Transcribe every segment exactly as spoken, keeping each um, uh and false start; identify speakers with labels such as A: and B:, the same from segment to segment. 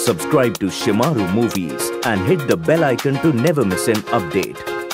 A: subscribe to Shemaroo Movies and hit the bell icon to never miss an update.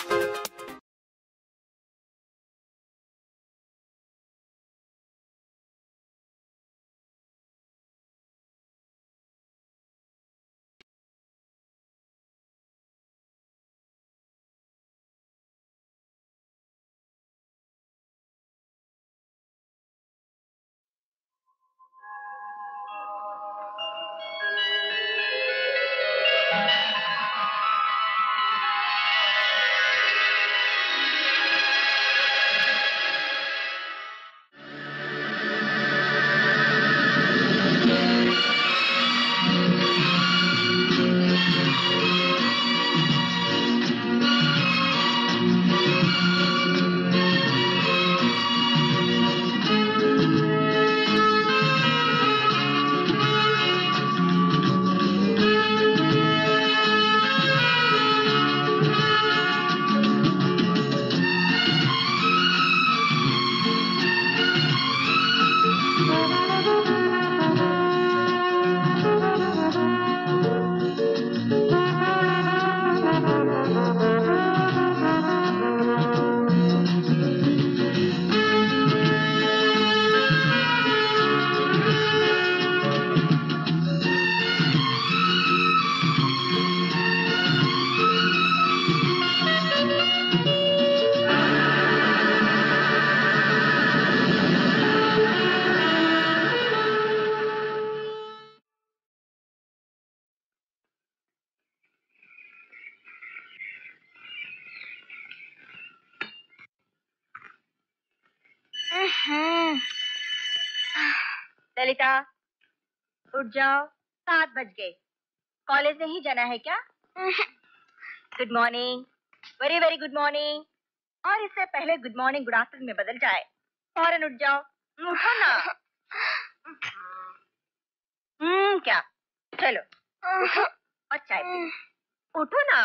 B: Lalita, उठ जाओ, सात बज गए। कॉलेज नहीं जाना है क्या? Good morning, very very good morning. और इससे पहले गुड मॉर्निंग गुड आफ्टरनून में बदल जाए, फौरन उठ जाओ। उठो ना। हम्म क्या? चलो उठो और चाय पियो। उठो ना।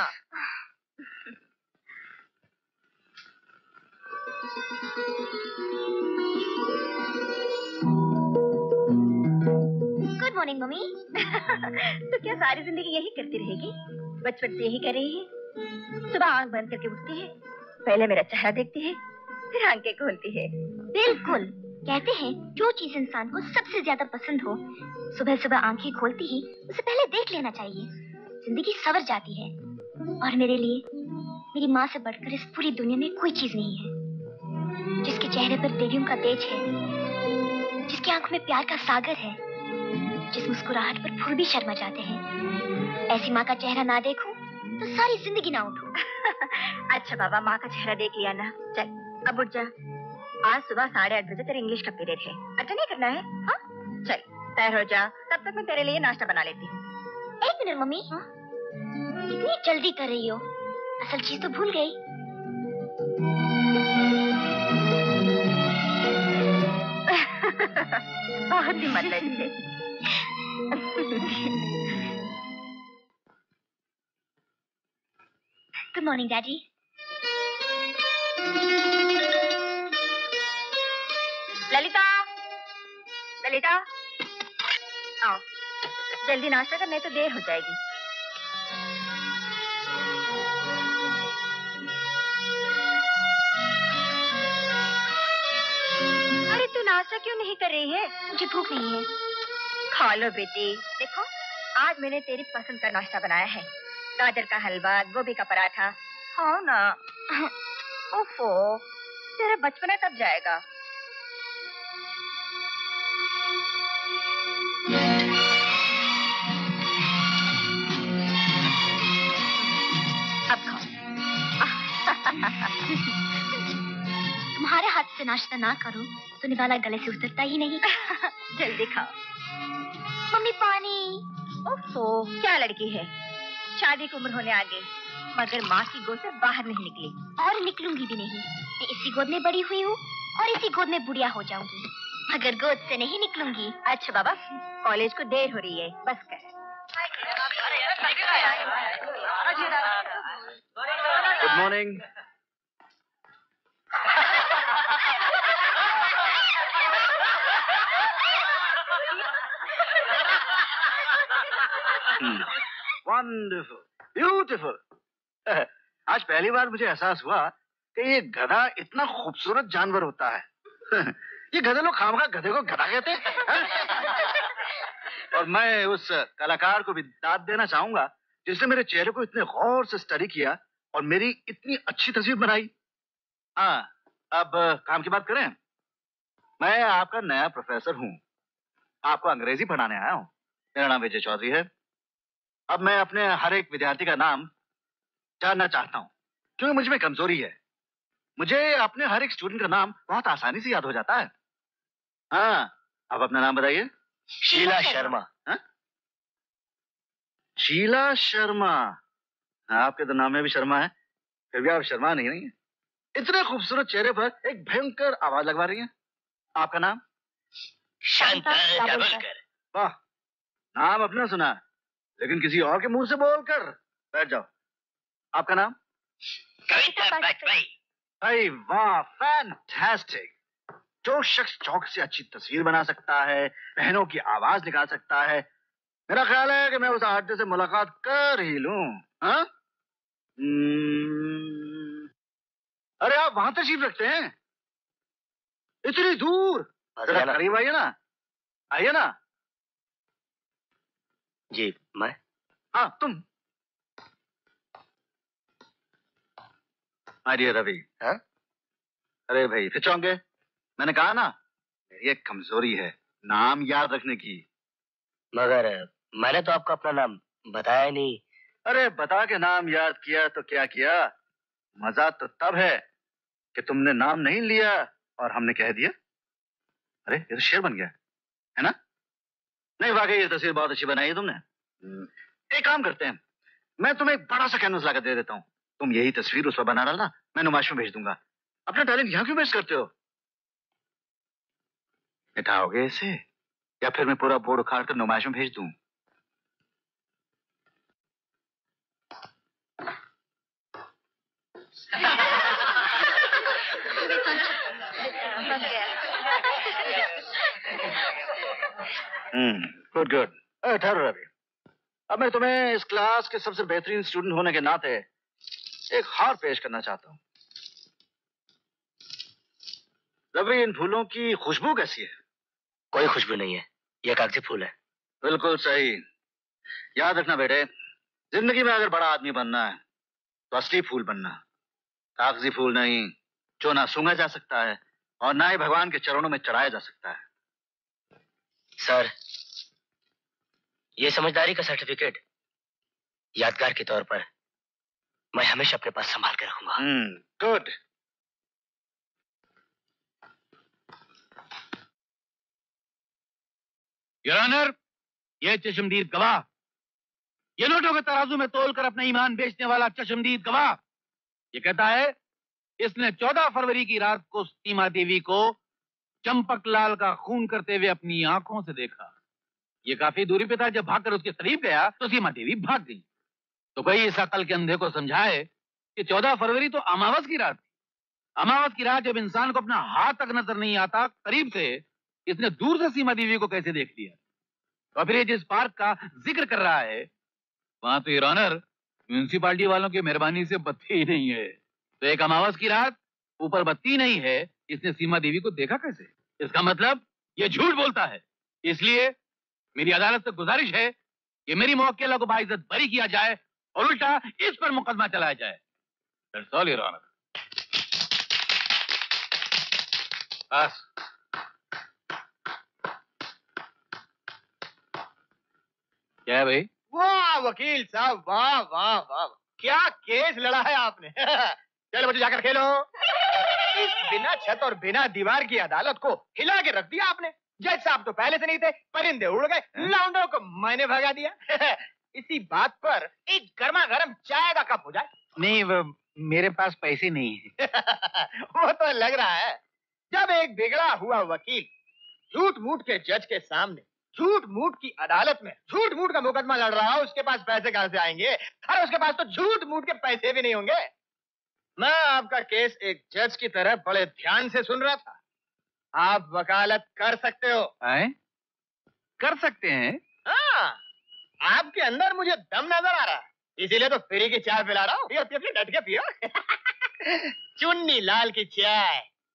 C: Good morning mummy.
B: तो क्या सारी जिंदगी यही करती रहेगी? बचपन से यही कर रही है। सुबह आंख बंद करके उठती है, पहले मेरा चेहरा देखती है, फिर आंखें खोलती है।
C: बिल्कुल, कहते हैं जो चीज इंसान को सबसे ज्यादा पसंद हो, सुबह सुबह आंखें खोलती ही उसे पहले देख लेना चाहिए। जिंदगी संवर जाती है। और मेरे लिए मेरी माँ से बढ़कर इस पूरी दुनिया में कोई चीज नहीं है। जिसके चेहरे पर देवियों का तेज है, जिसकी आंखों में प्यार का सागर है, जिस मुस्कुराहट पर फूल भी शर्मा जाते हैं, ऐसी माँ का चेहरा ना देखूं तो सारी जिंदगी ना उठूं।
B: अच्छा बाबा, माँ का चेहरा देख लिया ना, चल अब उठ जा। आज सुबह साढ़े आठ बजे तेरे इंग्लिश का पीरियड है, अटेंड नहीं करना है? हाँ चल तैयार हो जा, तब तक मैं तेरे लिए नाश्ता बना लेती हूँ।
C: एक मिनट मम्मी, हाँ? कितनी जल्दी कर रही हो, असल चीज तो भूल गई।
B: बहुत ही मतलब है।
C: Good morning daddy.
B: Lalita, Lalita आओ, जल्दी नाश्ता कर, नहीं तो देर हो जाएगी। अरे तू नाश्ता क्यों नहीं कर रही है?
C: मुझे भूख नहीं है।
B: खा लो बेटी। देखो आज मैंने तेरी पसंद का नाश्ता बनाया है, गाजर का हलवा, गोभी का पराठा। खाओ ना। ओफो, तेरा बचपना कब जाएगा? अब खाओ।
C: तुम्हारे हाथ से नाश्ता ना करो तो निवाला गले से उतरता ही नहीं।
B: जल्दी खाओ।
C: मम्मी पानी।
B: ओफो, क्या लड़की है, शादी की उम्र होने आ गई मगर माँ की गोद से बाहर नहीं निकली।
C: और निकलूंगी भी नहीं। मैं इसी गोद में बड़ी हुई हूँ और इसी गोद में बुढ़िया हो जाऊंगी, मगर गोद से नहीं निकलूंगी।
B: अच्छा बाबा, कॉलेज को देर हो रही है, बस कर।
D: Good morning. Wonderful, beautiful. आज पहली बार मुझे एहसास हुआ कि ये गधा इतना खूबसूरत जानवर होता है। ये गधे लोग खामखा गधे को गधा कहते हैं। और मैं उस कलाकार को भी दाद देना चाहूंगा जिसने मेरे चेहरे को इतने गौर से स्टडी किया और मेरी इतनी अच्छी तस्वीर बनाई। हाँ, अब काम की बात करें। मैं आपका नया प्रोफेसर हूँ, आपको अंग्रेजी पढ़ाने आया हूँ। मेरा नाम विजय चौधरी है। अब मैं अपने हर एक विद्यार्थी का नाम जानना चाहता हूँ, क्योंकि मुझ में कमजोरी है। मुझे अपने हर एक स्टूडेंट का नाम बहुत आसानी से याद हो जाता है। हाँ, अब अपना नाम बताइए।
E: शीला शर्मा।
D: हा? शीला शर्मा। आपके तो नाम में भी शर्मा है, फिर भी आप शर्मा नहीं रही हैं। इतने खूबसूरत चेहरे पर एक भयंकर आवाज लगवा रही हैं। आपका नाम?
E: शांता दाभोलकर।
D: वाह, नाम अपना सुना लेकिन किसी और के मुंह से बोलकर। बैठ जाओ। आपका नाम?
E: कविता बाजपेयी।
D: अरे वाह, फैंटास्टिक। जो शख्स चौक से अच्छी तस्वीर बना सकता है, बहनों की आवाज निकाल सकता है, मेरा ख्याल है कि मैं उस आदमी से मुलाकात कर ही लूं। हाँ? अरे आप वहां तशरीफ रखते हैं, इतनी दूर? जरा करीब आइए ना, आइए ना।
E: जी, मैं?
D: हाँ, तुम। अरे रवि। हाँ? अरे भाई, फिर चौंके? मैंने कहा ना, मेरी एक कमजोरी है, नाम याद रखने की।
E: मगर मैंने तो आपको अपना नाम बताया नहीं।
D: अरे बता के नाम याद किया तो क्या किया, मजा तो तब है कि तुमने नाम नहीं लिया और हमने कह दिया। अरे ये तो शेर बन गया है ना? नहीं, वाकई ये तस्वीर बहुत अच्छी बनाई है तुमने। एक काम करते हैं, मैं तुम्हें एक बड़ा सा कैनवस लाकर दे देता हूँ, तुम यही तस्वीर उस पर बना डालना, मैं नुमाइश में भेज दूंगा। अपना टैलेंट यहाँ क्यों वेस्ट करते हो? मिटाओगे इसे या फिर मैं पूरा बोर्ड उखाड़ कर नुमाइश में भेज दूं? Hmm, good good. ठहरो रवि, अब मैं तुम्हें इस क्लास के सबसे बेहतरीन स्टूडेंट होने के नाते एक हार पेश करना चाहता हूँ। रवि, इन फूलों की खुशबू कैसी है?
E: कोई खुशबू नहीं है, यह कागजी फूल है।
D: बिल्कुल सही। याद रखना बेटे, जिंदगी में अगर बड़ा आदमी बनना है तो असली फूल बनना, कागजी फूल नहीं, जो ना सूंघा जा सकता है और ना ही भगवान के चरणों में चढ़ाया जा सकता है।
E: सर, ये समझदारी का सर्टिफिकेट यादगार के तौर पर मैं हमेशा अपने पास संभाल के रखूंगा।
D: हम्म, गुड।
F: योर ऑनर, ये चशमदीद गवाह, ये नोटों के तराजू में तोलकर अपना ईमान बेचने वाला चशमदीद गवाह, ये कहता है इसने चौदह फरवरी की रात को सीमा देवी को चंपक लाल का खून करते हुए अपनी आंखों से देखा। ये काफी दूरी पे था, जब भागकर उसके करीब गया तो सीमा देवी भाग गई। तो कोई इस अकल के अंधे को समझाए कि चौदह फरवरी तो अमावस की रात थी। अमावस की रात जब इंसान को अपना हाथ तक नजर नहीं आता करीब से, इसने दूर से सीमा देवी को कैसे देख लिया? तो फिर ये जिस पार्क का जिक्र कर रहा है, वहां तो योर ऑनर म्यूनिसिपालिटी वालों की मेहरबानी से बत्ती ही नहीं है। तो एक अमावस की रात ऊपर बत्ती नहीं है, इसने सीमा देवी को देखा कैसे? इसका मतलब ये झूठ बोलता है। इसलिए मेरी अदालत से गुजारिश है कि मेरी मुवक्किला को बाइज्जत बरी किया जाए और उल्टा इस पर मुकदमा चलाया जाए। That's all, your honour. बस। क्या है भाई?
G: वाह वकील साहब, वाह वाह वाह, क्या केस लड़ा है आपने। चलो बच्चे जाकर खेलो। इस बिना छत और बिना दीवार की अदालत को हिला के रख दिया आपने। जज साहब तो पहले से नहीं थे, परिंदे उड़ गए, लौंडों को मैंने भगा दिया। इसी बात पर एक गर्मा गर्म चाय का कप हो जाए।
F: नहीं, वो मेरे पास पैसे नहीं है।
G: वो तो लग रहा है। जब एक बिगड़ा हुआ वकील झूठ मूठ के जज के सामने झूठ मूठ की अदालत में झूठ मूठ का मुकदमा लड़ रहा है, उसके पास पैसे कहां से आएंगे? अरे उसके पास तो झूठ मूठ के पैसे भी नहीं होंगे। मैं आपका केस एक जज की तरह बड़े ध्यान से सुन रहा था। आप वकालत कर सकते हो।
F: आए? कर सकते हैं?
G: हाँ, आपके आपके अंदर मुझे दम नजर आ रहा है, इसीलिए तो फ्री की चाय पिला रहा हूँ। पियो पियो पियो, डट के पियो। चुन्नी लाल की चाय।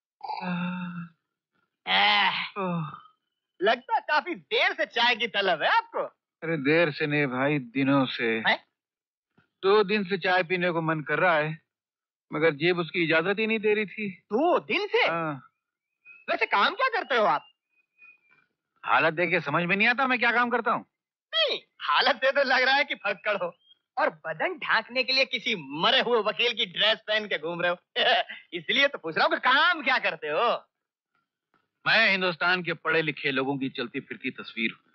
G: लगता काफी देर से चाय की तलब है आपको।
F: अरे देर से नहीं भाई, दिनों से
G: है?
F: दो दिन से चाय पीने को मन कर रहा है, मगर जेब उसकी इजाजत ही नहीं दे रही थी।
G: दो दिन से?
F: हाँ।
G: वैसे काम क्या करते हो आप?
F: हालत देख के समझ में नहीं आता मैं क्या काम करता हूँ।
G: नहीं, हालत से तो लग रहा है कि फक्कड़ हो, और बदन ढांकने के लिए किसी मरे हुए वकील की ड्रेस पहन के घूम रहे हो। इसलिए तो पूछ रहा हूँ कि काम क्या करते हो।
F: मैं हिंदुस्तान के पढ़े लिखे लोगों की चलती फिरती तस्वीर हूँ।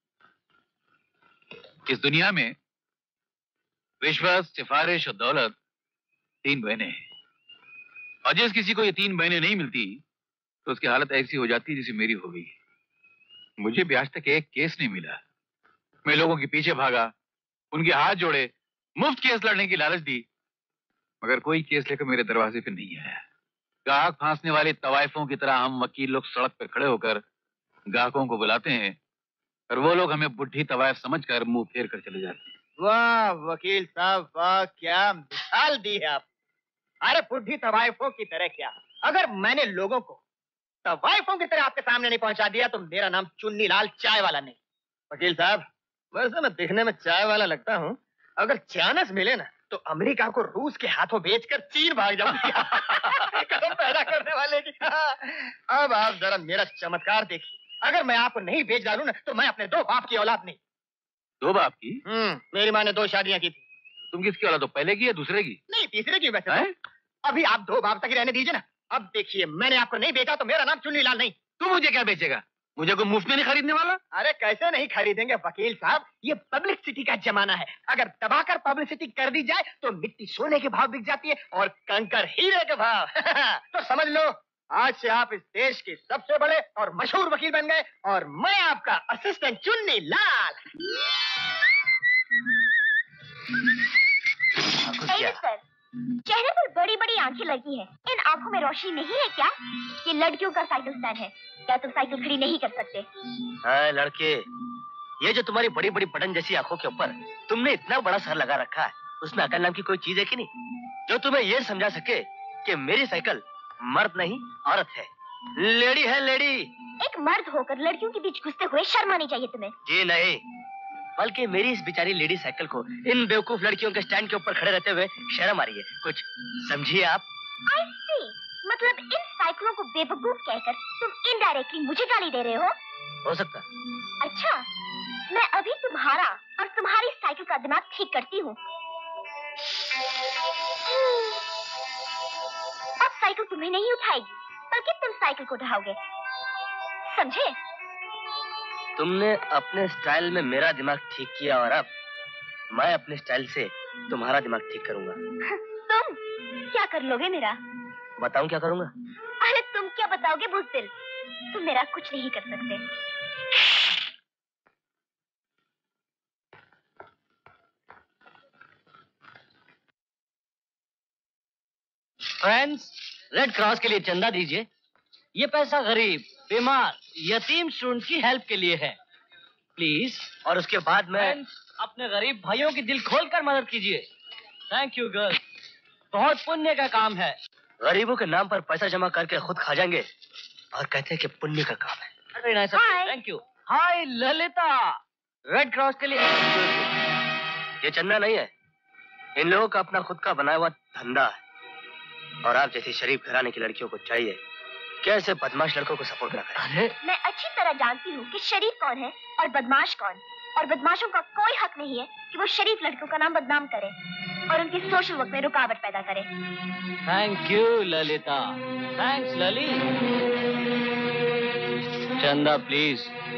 F: इस दुनिया में विश्वास, सिफारिश और दौलत तीन बहनें हैं, और जिस किसी को ये तीन बहनें नहीं मिलती तो उसकी हालत ऐसी हो जाती है जैसे मेरी हो गई। मुझे भी आज तक एक केस नहीं मिला। मैं लोगों के पीछे भागा, उनके हाथ जोड़े, मुफ्त केस लड़ने की लालच दी, मगर कोई केस लेकर मेरे दरवाजे पे नहीं आया। गाहक फांसने वाले तवाइफों की तरह हम वकील लोग सड़क पर खड़े होकर गाहकों को बुलाते हैं, और वो लोग हमें बुढ़ी तवाइफ समझकर मुंह फेर कर चले जाते हैं।
G: वाह वकील साहब वाह, क्या मिसाल दी है आप। अरे बुढ़ी तवाइफों की तरह क्या, अगर मैंने लोगों को तवाइफों की तरह आपके सामने नहीं पहुंचा दिया तो मेरा नाम चुन्नी लाल चाय वाला नहीं। वकील साहब, वैसे मैं दिखने में चाय वाला लगता हूँ, अगर चांस मिले ना तो अमेरिका को रूस के हाथों बेचकर चीन भाग जाऊंगा। कदम पैदा करने वाले की। अब आप जरा मेरा चमत्कार देखिए, अगर मैं आपको नहीं बेच डालूं ना तो मैं अपने दो बाप की औलाद नहीं।
F: दो बाप की?
G: हम्म, मेरी माँ ने दो शादियां की थी।
F: तुम किसकी औलाद हो, पहले की या दूसरे की?
G: नहीं, तीसरे की। वैसे तो। अभी आप दो बाप तक ही रहने दीजिए ना। अब देखिए, मैंने आपको नहीं बेचा तो मेरा नाम चुन्नी लाल नहीं।
F: तू मुझे क्या बेचेगा? मुझे कोई मुफ्त में नहीं खरीदने वाला।
G: अरे कैसे नहीं खरीदेंगे वकील साहब, ये पब्लिसिटी का जमाना है। अगर दबाकर पब्लिसिटी कर दी जाए तो मिट्टी सोने के भाव बिक जाती है और कंकर हीरे के भाव। तो समझ लो, आज से आप इस देश के सबसे बड़े और मशहूर वकील बन गए, और मैं आपका असिस्टेंट चुन्नी लाल।
C: सर, चेहरे पर बड़ी बड़ी आंखें लगी हैं। इन आंखों में रोशनी नहीं है क्या? ये लड़कियों का साइकिल स्टैंड है, क्या तुम साइकिल खड़ी नहीं कर सकते?
E: हाँ लड़के, ये जो तुम्हारी बड़ी बड़ी बटन जैसी आंखों के ऊपर तुमने इतना बड़ा सर लगा रखा है, उसमें अकल नाम की कोई चीज है कि नहीं, जो तुम्हें ये समझा सके कि मेरी साइकिल मर्द नहीं औरत है, लेडी है लेडी।
C: एक मर्द होकर लड़कियों के बीच घुसते हुए शर्म आनी चाहिए तुम्हें।
E: जी नहीं, बल्कि मेरी इस बेचारी लेडी साइकिल को इन बेवकूफ लड़कियों के स्टैंड के ऊपर खड़े रहते हुए शर्म आ रही है, कुछ समझिए आप।
C: I see. मतलब इन साइकिलों को बेवकूफ कहकर तुम इनडायरेक्टली मुझे गाली दे रहे हो?
E: हो सकता।
C: अच्छा, मैं अभी तुम्हारा और तुम्हारी साइकिल का दिमाग ठीक करती हूँ। अब साइकिल तुम्हें नहीं उठाएगी, बल्कि तुम साइकिल को उठाओगे, समझे?
E: तुमने अपने स्टाइल में मेरा दिमाग ठीक किया, और अब मैं अपने स्टाइल से तुम्हारा दिमाग ठीक करूंगा।
C: तुम क्या कर लोगे मेरा?
E: बताऊं क्या करूंगा?
C: अरे तुम क्या बताओगे बुज़दिल? तुम मेरा कुछ नहीं कर सकते।
E: फ्रेंड्स, रेड क्रॉस के लिए चंदा दीजिए। ये पैसा गरीब, बीमार, यतीम स्टूडेंट की हेल्प के लिए है, प्लीज। और उसके बाद मैं अपने गरीब भाइयों की दिल खोलकर मदद कीजिए। थैंक यू गर्ल, बहुत पुण्य का काम है। गरीबों के नाम पर पैसा जमा करके खुद खा जाएंगे और कहते हैं कि पुण्य का काम है। Thank you. Hi Lalita, red cross के लिए ये चंदा नहीं है, इन लोगों का अपना खुद का बनाया हुआ धंधा है, और आप जैसी शरीफ घराने की लड़कियों को चाहिए कैसे बदमाश लड़कों को सपोर्ट ना करें।
C: मैं अच्छी तरह जानती हूँ कि शरीफ कौन है और बदमाश कौन, और बदमाशों का कोई हक नहीं है कि वो शरीफ लड़कों का नाम बदनाम करे और उनके सोशल वर्क में रुकावट पैदा करे।
E: Thank you Lalita. थैंक्स लली। चंदा प्लीज।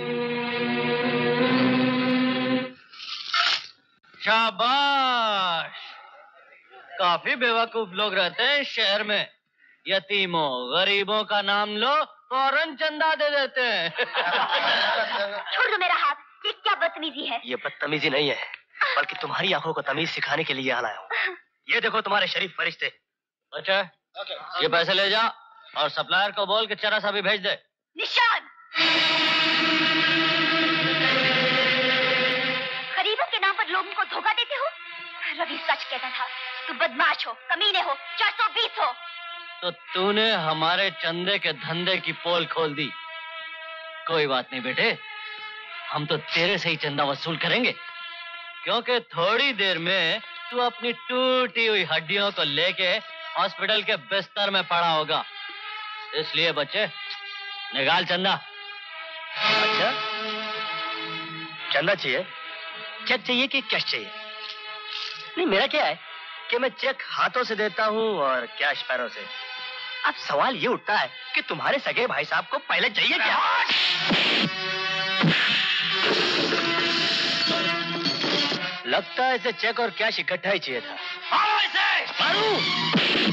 E: शाबाश, काफी बेवकूफ लोग रहते हैं शहर में। यतीमों गरीबों का नाम लो, फौरन चंदा दे देते हैं।
C: छोड़ दो मेरा हाथ, ये क्या बदतमीजी है?
E: ये बदतमीजी नहीं है, बल्कि तुम्हारी आंखों को तमीज सिखाने के लिए आया हूँ। ये देखो तुम्हारे शरीफ फरिश्ते। अच्छा, ये पैसे ले जा और सप्लायर को बोल के चरा सा भी भेज दे।
C: निशान, गरीबों के नाम पर और लोगों को धोखा देते हो। रवि सच कहता था, तू बदमाश हो, कमीने हो, चार सौ बीस हो।
E: तो तूने हमारे चंदे के धंधे की पोल खोल दी। कोई बात नहीं बेटे, हम तो तेरे से ही चंदा वसूल करेंगे, क्योंकि थोड़ी देर में तू अपनी टूटी हुई हड्डियों को लेके हॉस्पिटल के बिस्तर में पड़ा होगा। इसलिए बच्चे, निकाल चंदा।
G: अच्छा, चंदा चाहिए? चेक चाहिए कि कैश चाहिए? नहीं, मेरा क्या है कि मैं चेक हाथों से देता हूँ और कैश पैरों से। अब सवाल ये उठता है कि तुम्हारे सगे भाई साहब को पहले चाहिए क्या? लगता है इसे चेक और कैश इकट्ठा ही चाहिए था। मारो इसे! मारू!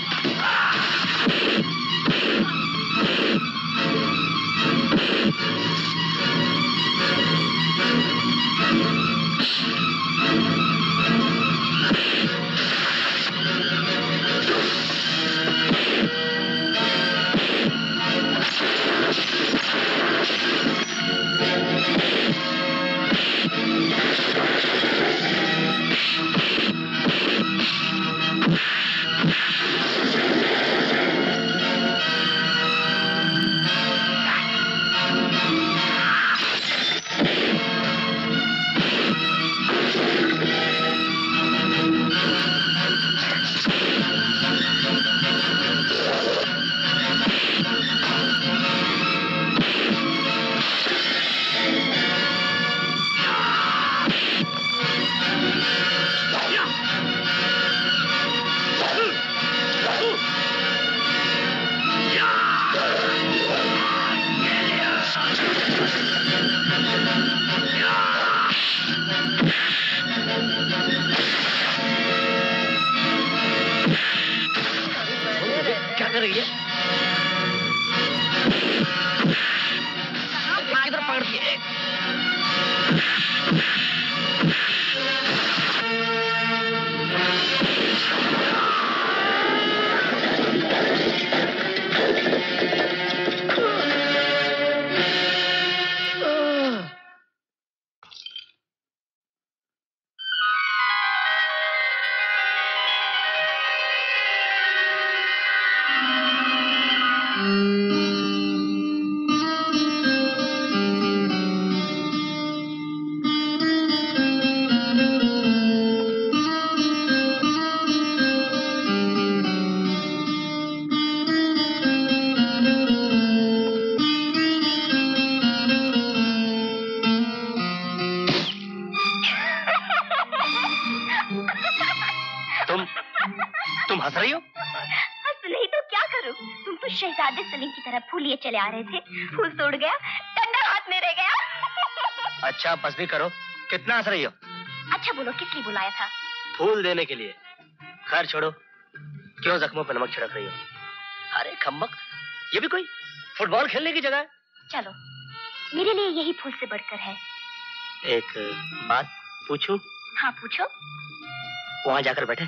G: क्या कर रही है? किधर पकड़ दिए?
C: शहजादे सलीम की तरह फूल लिए चले आ रहे थे, फूल तोड़ गया, डंडा हाथ में रह गया।
G: अच्छा बस भी करो, कितना हंस रही हो?
C: अच्छा बोलो, किस लिए बुलाया था?
G: फूल देने के लिए। खैर छोड़ो, क्यों जख्मों पर नमक छिड़क रही हो? अरे खम्बक, ये भी कोई फुटबॉल खेलने की जगह है?
C: चलो, मेरे लिए यही फूल से बढ़कर है।
G: एक बात पूछूं?
C: हाँ पूछो।
G: वहां जाकर बैठे।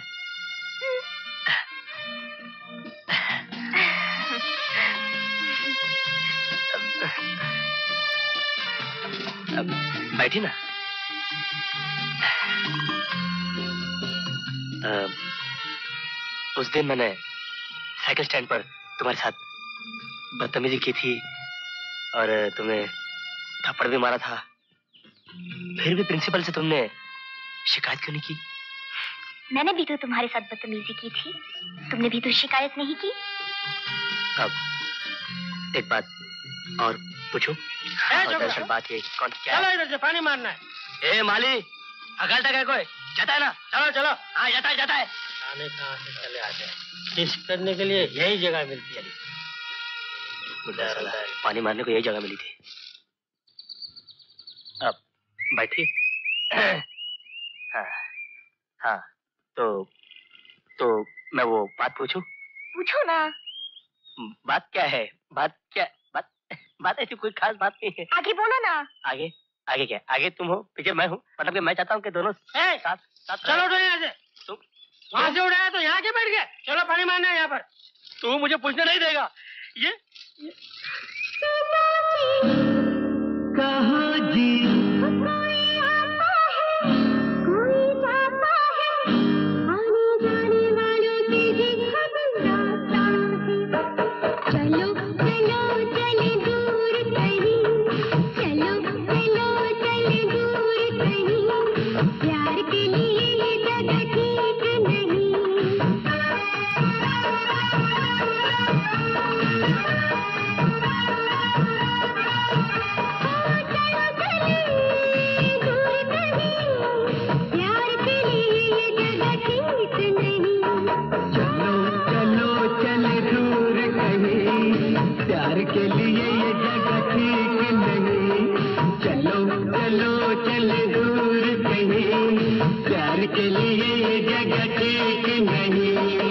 G: बैठी ना। आ, उस दिन मैंने साइकिल स्टैंड पर तुम्हारे साथ बदतमीजी की थी और तुम्हें थप्पड़ भी मारा था, फिर भी प्रिंसिपल से तुमने शिकायत क्यों नहीं की?
C: मैंने भी तो तुम्हारे साथ बदतमीजी की थी, तुमने भी तो शिकायत नहीं की।
G: अब एक बात और पूछूं? और दरअसल बात ये कौन क्या?
E: चलो इधर से पानी मारना है।
G: ए माली, अकलता क्या कोई? जाता है ना?
E: चलो चलो।
G: हाँ जाता है जाता है।
E: खाने कहाँ से चले आते हैं, किस करने के लिए यही जगह मिलती है।
G: बुढ़ा साला, पानी मारने को यही जगह मिली थी। अब बैठिए। हाँ हाँ, तो तो मैं वो बात पूछूं?
C: पूछो ना।
G: बात क्या है? बात क्या बात बात ऐसी कोई खास बात नहीं है।
C: आगे बोलो ना।
G: आगे आगे क्या? आगे तुम हो, पीछे मैं हूँ, मतलब कि मैं चाहता हूँ कि दोनों साथ साथ।
E: चलो उठो यहाँ से।
G: तुम
E: वहाँ से उड़ाया तो यहाँ के बैठ गए। चलो पानी मारना है यहाँ पर।
G: तू मुझे पूछने नहीं देगा। ये, ये...
H: कहाँ जी कोई आता है, कोई प्यार के लिए ये जगह ठीक नहीं। चलो चले दूर कहीं, प्यार के लिए ये जगह ठीक नहीं।
I: चलो चलो चले दूर कहीं, प्यार के लिए ये जगह ठीक नहीं। चलो चलो चले दूर कहीं, प्यार के लिए ये जगह ठीक नहीं।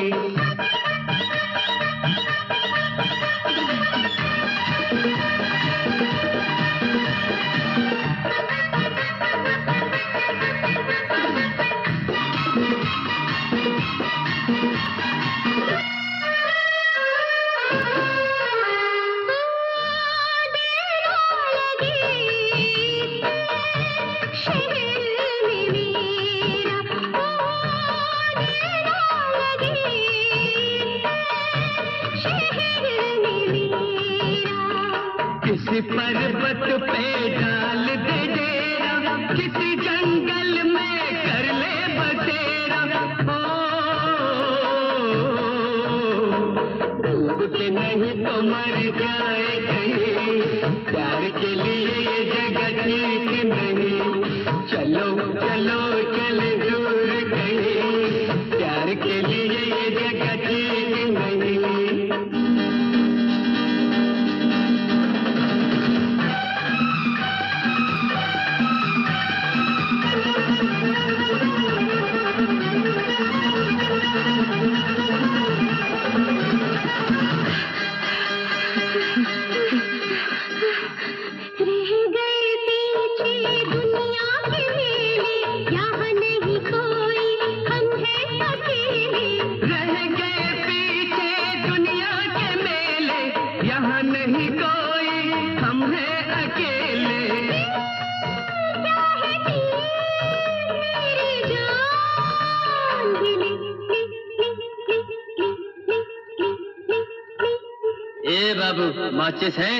I: किसी पर्वत पे डाल दे डेरा, किसी जंगल में कर ले बसेरा। ओ डूबते नहीं तो मर जाए कहीं, प्यार के लिए ये जगह ठीक नहीं। चलो चलो चले दूर कहीं, प्यार के लिए ये जगह ठीक नहीं।
H: रह गए पीछे दुनिया के मेले, यहाँ नहीं कोई, हम हैं अकेले।
I: रह गए पीछे दुनिया के मेले, यहाँ नहीं कोई, हम हैं अकेले।
H: क्या है दिल मेरी जान, दिले ले ले ले ले ले ले ले।
I: ए बाबू, माचिस है?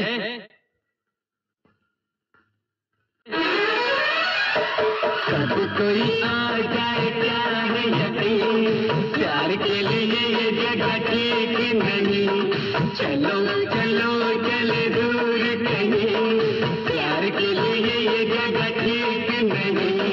I: कब कोई आ जाए क्या है यकीन, प्यार के लिए ये जगह ठीक नहीं। चलो चलो चले दूर कहीं, प्यार के लिए ये जगह ठीक नहीं।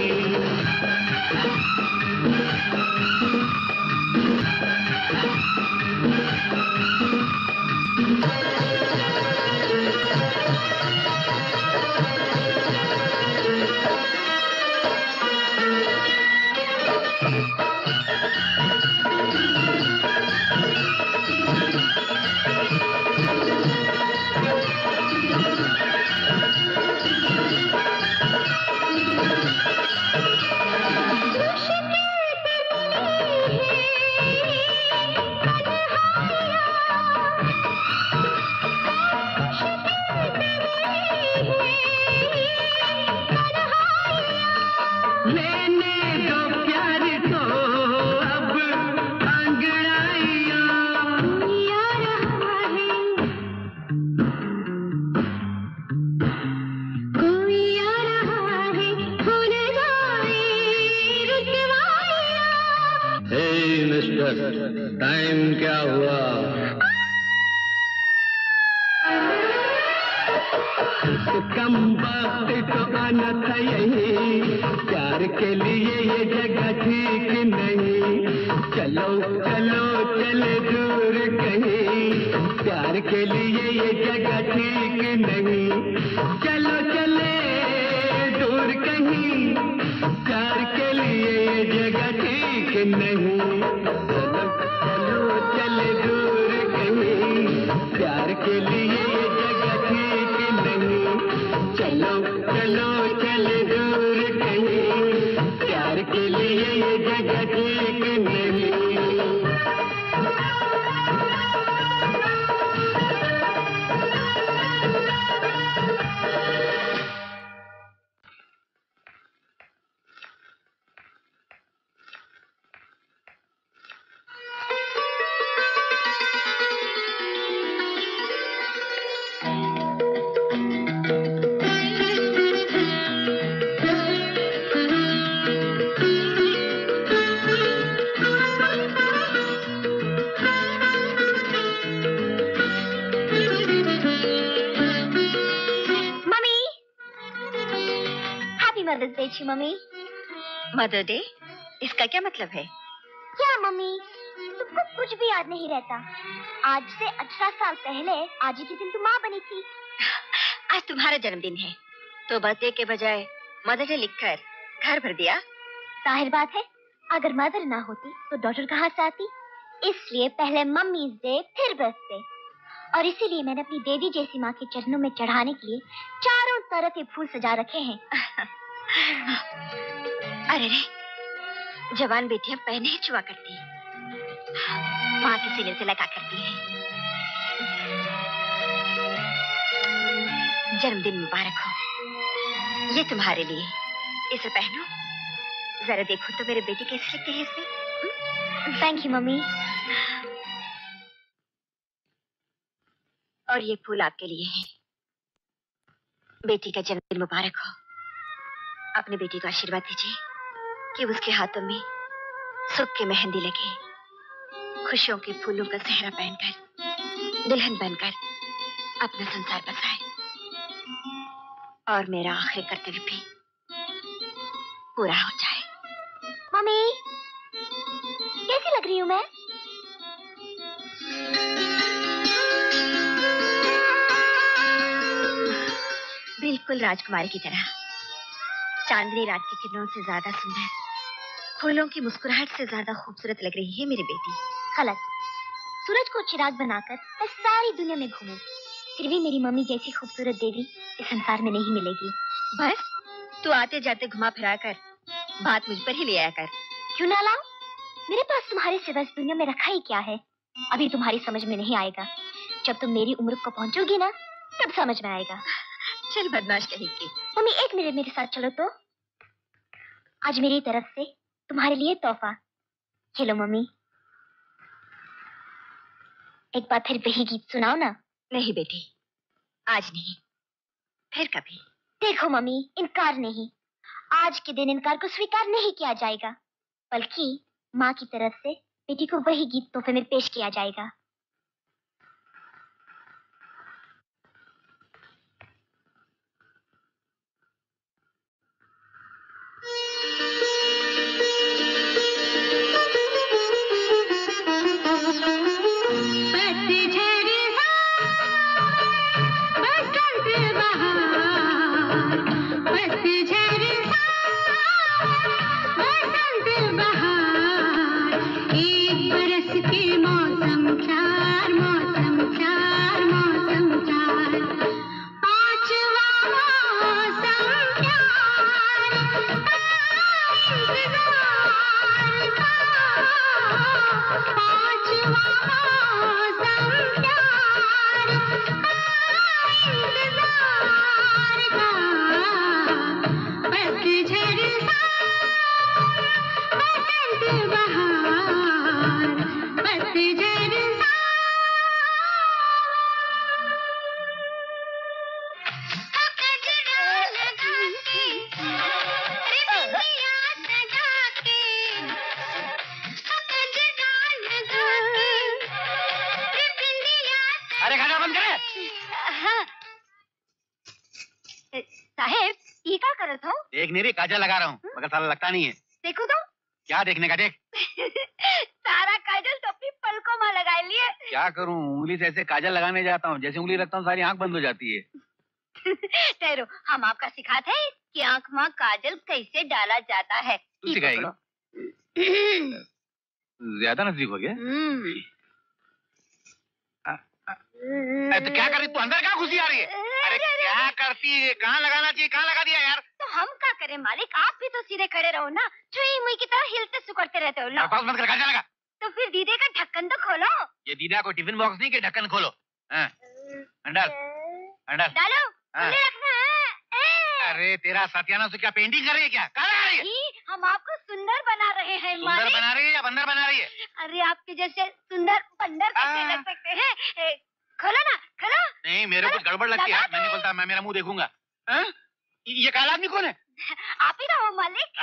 I: लेने दो प्यार को अब अंगड़ाइयाँ,
H: कोई आ रहा है, कोई आ रहा है, भूल जाए रुसवाइयाँ।
I: हे मिस्टर, टाइम क्या हुआ? कम वक्त तो आना था यही, प्यार के लिए ये जगह ठीक नहीं। चलो चलो चले दूर कहीं, प्यार के लिए ये जगह ठीक नहीं। चलो चले दूर कहीं, प्यार के लिए ये जगह ठीक नहीं। चलो चलो चले दूर कहीं, प्यार के लिए ये जगह ठीक नहीं। चलो चलो चले दूर कहीं, प्यार के लिए ये जगह ठीक नहीं।
C: बर्थडे छी मम्मी।
B: मदर डे, इसका क्या मतलब है?
C: क्या मम्मी, तुमको कुछ भी याद नहीं रहता? आज से अठारह साल पहले आज ही के दिन तुम माँ बनी थी।
B: आज तुम्हारा जन्मदिन है, तो बर्थडे के बजाय मदर डे लिखकर घर भर दिया।
C: जाहिर बात है, अगर मदर ना होती तो डॉटर कहाँ से आती? इसलिए पहले मम्मीज डे फिर बर्थडे। और इसीलिए मैंने अपनी देवी जैसी माँ के चरणों में चढ़ाने के लिए चारों तरफ ये फूल सजा रखे हैं।
B: अरे रे, जवान बेटियां पहने ही छुआ करती, माँ के सीने से लगा करती है। जन्मदिन मुबारक हो, ये तुम्हारे लिए। इसे पहनो, जरा देखो तो मेरे बेटे कैसे लगते हैं इसमें।
C: Thank you mummy.
B: और ये फूल आपके लिए है। बेटी का जन्मदिन मुबारक हो। अपने बेटी को आशीर्वाद दीजिए कि उसके हाथों में सुख की मेहंदी लगे, खुशियों के फूलों का सेहरा पहनकर दुल्हन बनकर अपना संसार बसाए, और मेरा आखिरी कर्तव्य भी पूरा हो जाए।
C: मम्मी, कैसी लग रही हूँ मैं?
B: बिल्कुल राजकुमारी की तरह। चांदनी रात की किरणों से ज्यादा सुंदर, फूलों की मुस्कुराहट से ज्यादा खूबसूरत लग रही है मेरी बेटी।
C: गलत। सूरज को चिराग बनाकर मैं सारी दुनिया में घूमूं, फिर भी मेरी मम्मी जैसी खूबसूरत देवी इस संसार में नहीं मिलेगी।
B: बस तू आते जाते घुमा फिरा कर बात मुझ पर ही ले आया कर।
C: क्यों ना लाऊं? मेरे पास तुम्हारे सिवा इस दुनिया में रखा ही क्या है? अभी तुम्हारी समझ में नहीं आएगा, जब तुम मेरी उम्र को पहुंचोगी ना तब समझ में आएगा।
B: चल बदमाश कहीं की।
C: मम्मी एक मिनट मेरे साथ चलो तो। आज मेरी तरफ से तुम्हारे लिए तोहफा। चलो मम्मी, एक बार फिर वही गीत सुनाओ ना।
B: नहीं बेटी, आज नहीं, फिर कभी।
C: देखो मम्मी, इनकार नहीं, आज के दिन इनकार को स्वीकार नहीं किया जाएगा, बल्कि माँ की तरफ से बेटी को वही गीत तोहफे में पेश किया जाएगा।
F: देख नहीं रही, काजल लगा रहा हूँ, मगर साला लगता नहीं है।
C: देखो तो।
F: क्या देखने का? देख।
C: सारा काजल तो अपनी पलकों में लगा लिए।
F: क्या करूँ, उंगली से ऐसे काजल लगाने जाता हूँ, जैसे उंगली रखता हूँ सारी आंख बंद हो जाती है।
C: ठहरो, हम आपका सिखाते हैं कि आंख में काजल कैसे डाला जाता है।
F: तू सिखाएगी? ज्यादा नजदीक हो गया। तो क्या कर रही तू? अंदर कहाँ घुसी आ रही है? अरे क्या करती है? कहाँ लगाना चाहिए, कहाँ लगा दिया यार?
C: तो हम क्या करें मालिक, आप भी तो सीधे खड़े रहो ना, चुई मुई की तरह हिलते सुकड़ते रहते हो। लो
F: बंद कर, काजल लगा।
C: तो फिर दीदे का ढक्कन तो खोलो।
F: ये दीदा को टिफिन बॉक्स नहीं कि ढक्कन खोलो। अंडर अंडर
C: डालो, खुले रखना है।
F: अरे तेरा सत्यानाश, क्या पेंटिंग कर रही है क्या? कहाँ लगा रही है?
C: हम आपको सुंदर बना रहे हैं।
F: सुंदर बना रही है या बंदर बना रही है?
C: अरे आपके जैसे सुंदर बंदर कैसे लग सकते हैं? खोलो ना, खोलो।
F: नहीं, मेरे कुछ गड़बड़ लगती है, मैं नहीं बोलता, मैं मेरा मुंह देखूंगा। हाँ? ये काला आदमी कौन है?
C: आप ही ना हो मालिक।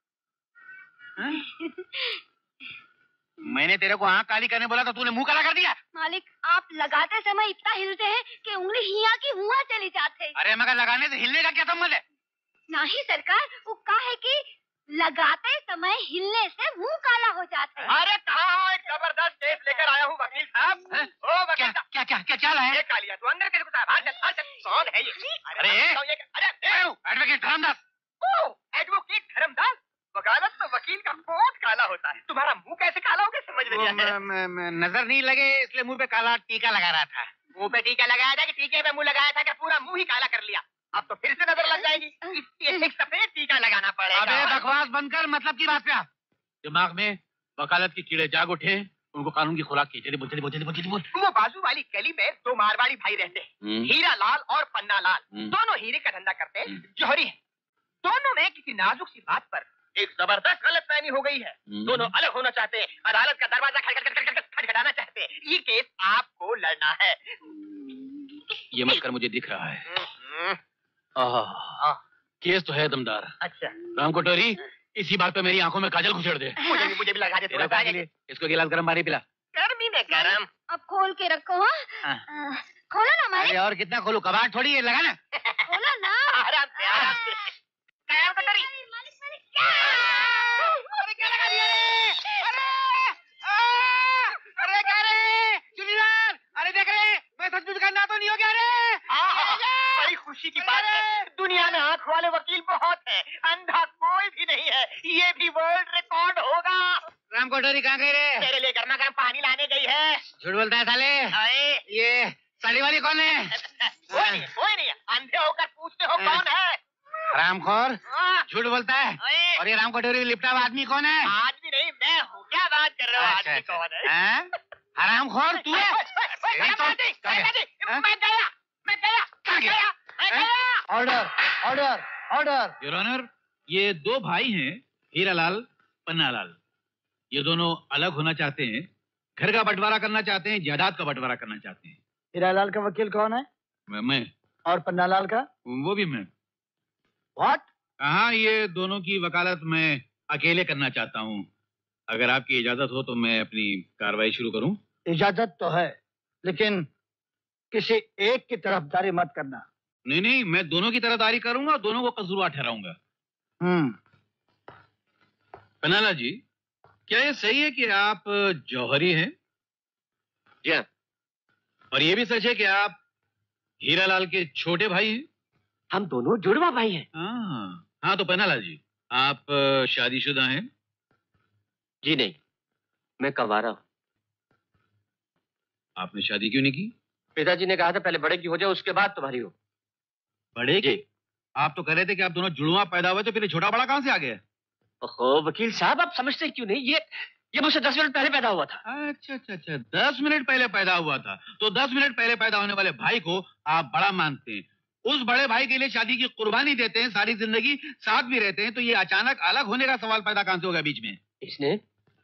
F: मैंने तेरे को आँख काली करने बोला था, तूने मुंह काला कर दिया।
C: मालिक, आप लगाते समय इतना हिलते हैं कि उंगली हिया की हुआ चली जाते।
F: अरे मगर लगाने से हिलने का क्या संबंध है?
C: नहीं सरकार, वो का है कि लगाते समय हिलने से मुंह काला हो जाता है।
G: अरे कहाँ एक जबरदस्त केस लेकर आया हूँ वकील साहब। ओ वकील साहब,
E: क्या क्या क्या चल रहा है?
G: ये कालिया तू अंदर कैसे घुसा? बाहर चल, बाहर चल। कौन है ये?
E: अरे
G: अरे
E: एडवोकेट धर्मदास।
G: ओ एडवोकेट धर्मदास। वकालत तो वकील का कोट काला होता है, तुम्हारा मुंह कैसे काला हो गया समझ नहीं आया।
E: नजर नहीं लगे इसलिए मुंह पे काला टीका लगा रहा था।
G: मुंह पे टीका लगाया था कि टीके पे मुंह लगाया था कि पूरा मुंह ही काला कर लिया? अब तो फिर से नजर लग जाएगी, इसलिए एक सफेद टीका लगाना पड़ेगा।
F: अबे बकवास बंद कर, मतलब की बात क्या? दिमाग में वकालत की कीड़े जाग उठे, उनको कानून की खुराक की। चलिए बोल चलिए बोल चलिए बोल चलिए बोल।
G: वो बाजू वाली गली में दो मारवाड़ी भाई रहते हैं, हीरा लाल और पन्ना लाल। दोनों हीरे का धंधा करते हैं, जौहरी है। दोनों में किसी नाजुक सी बात पर एक जबरदस्त गलतफहमी हो गई है। दोनों अलग होना चाहते हैं, अदालत का दरवाजा खटखटाना चाहते हैं। ये केस आपको लड़ना है।
F: ये मत कर, मुझे दिख रहा है। आह, केस तो है दमदार।
G: अच्छा
F: राम कोटोरी, इसी बात पे मेरी आंखों में काजल घुसेड़ दे।
G: मुझे भी मुझे भी लगा दे थोड़ा सा।
F: इसको गिलास गरम पानी पिला।
G: गर्मी में गरम।
C: अब खोल के रखो। हाँ? खोलो ना मालिक।
F: अरे और कितना खोलूं, कबाड़ थोड़ी है, लगा ना।
C: खोलो ना।
G: आराम से आराम से। क्या कोटोरी? अरे क्या लगा दिया रे? अरे अरे क्या रे?
F: जूनियर, अरे देख रहे, मैं सचमुच करना तो नहीं हो गया रे।
G: बड़ी खुशी की बात है, दुनिया में आंख वाले वकील बहुत है, अंधा कोई भी नहीं है। ये भी वर्ल्ड रिकॉर्ड होगा।
F: राम कोटोरी कहाँ गई रे?
G: तेरे लिए गर्मा गर्म पानी लाने गई है।
F: झूठ बोलता है साले।
G: अरे
F: ये साड़ी वाली कौन है?
G: कोई नहीं कोई नहीं, अंधे होकर पूछते हो कौन है?
F: हरामखोर, झूठ बोलता है। और ये राम कोटोरी लिपटा हुआ आदमी कौन है?
G: आदमी नहीं मैं हूँ। क्या बात कर रहे हो? आदमी कौन है?
F: हरामखोर तू है?
G: मैं गया मैं गया
F: कहाँ गया?
G: मैं गया।
D: Order order order.
F: Your honour, ये दो भाई हैं, हीरालाल पन्नालाल। ये दोनों अलग होना चाहते हैं, घर का बंटवारा करना चाहते हैं, जायदाद का बंटवारा करना चाहते हैं।
D: हीरालाल का वकील कौन है?
F: मैं, मैं
D: और पन्नालाल का?
F: वो भी मैं।
D: व्हाट?
F: हाँ, ये दोनों की वकालत मैं अकेले करना चाहता हूँ। अगर आपकी इजाजत हो तो मैं अपनी कार्रवाई शुरू करूँ।
D: इजाजत तो है, लेकिन किसी एक की तरफदारी मत करना।
F: नहीं नहीं, मैं दोनों की तरफदारी करूंगा और दोनों को कसूरवार ठहराऊंगा।
D: हम्म।
F: पन्नालाल जी, क्या ये सही है कि आप जौहरी हैं?
E: जी हाँ।
F: और ये भी सच है कि आप हीरालाल के छोटे भाई हैं?
E: हम दोनों जुड़वा भाई हैं।
F: हाँ हाँ, तो पन्नालाल जी, आप शादीशुदा हैं?
E: जी नहीं, मैं कंवारा हूँ।
F: आपने शादी क्यों नहीं की?
E: पिताजी ने कहा था पहले बड़े की हो जाए, उसके बाद तुम्हारी हो।
F: बड़े की? आप तो कह रहे थे कि आप दोनों जुड़वा पैदा हुए, तो फिर छोटा बड़ा कहाँ से आ गया?
E: ओहो वकील साहब, आप समझते क्यों नहीं? ये ये मुझसे दस मिनट पहले पैदा हुआ था।
F: अच्छा अच्छा अच्छा, दस मिनट पहले पैदा हुआ था। तो दस मिनट पहले पैदा होने वाले भाई को आप बड़ा मानते हैं, उस बड़े भाई के लिए शादी की कुर्बानी देते हैं, सारी जिंदगी साथ भी रहते हैं, तो ये अचानक अलग होने का सवाल पैदा कहां से होगा बीच में?
E: इसने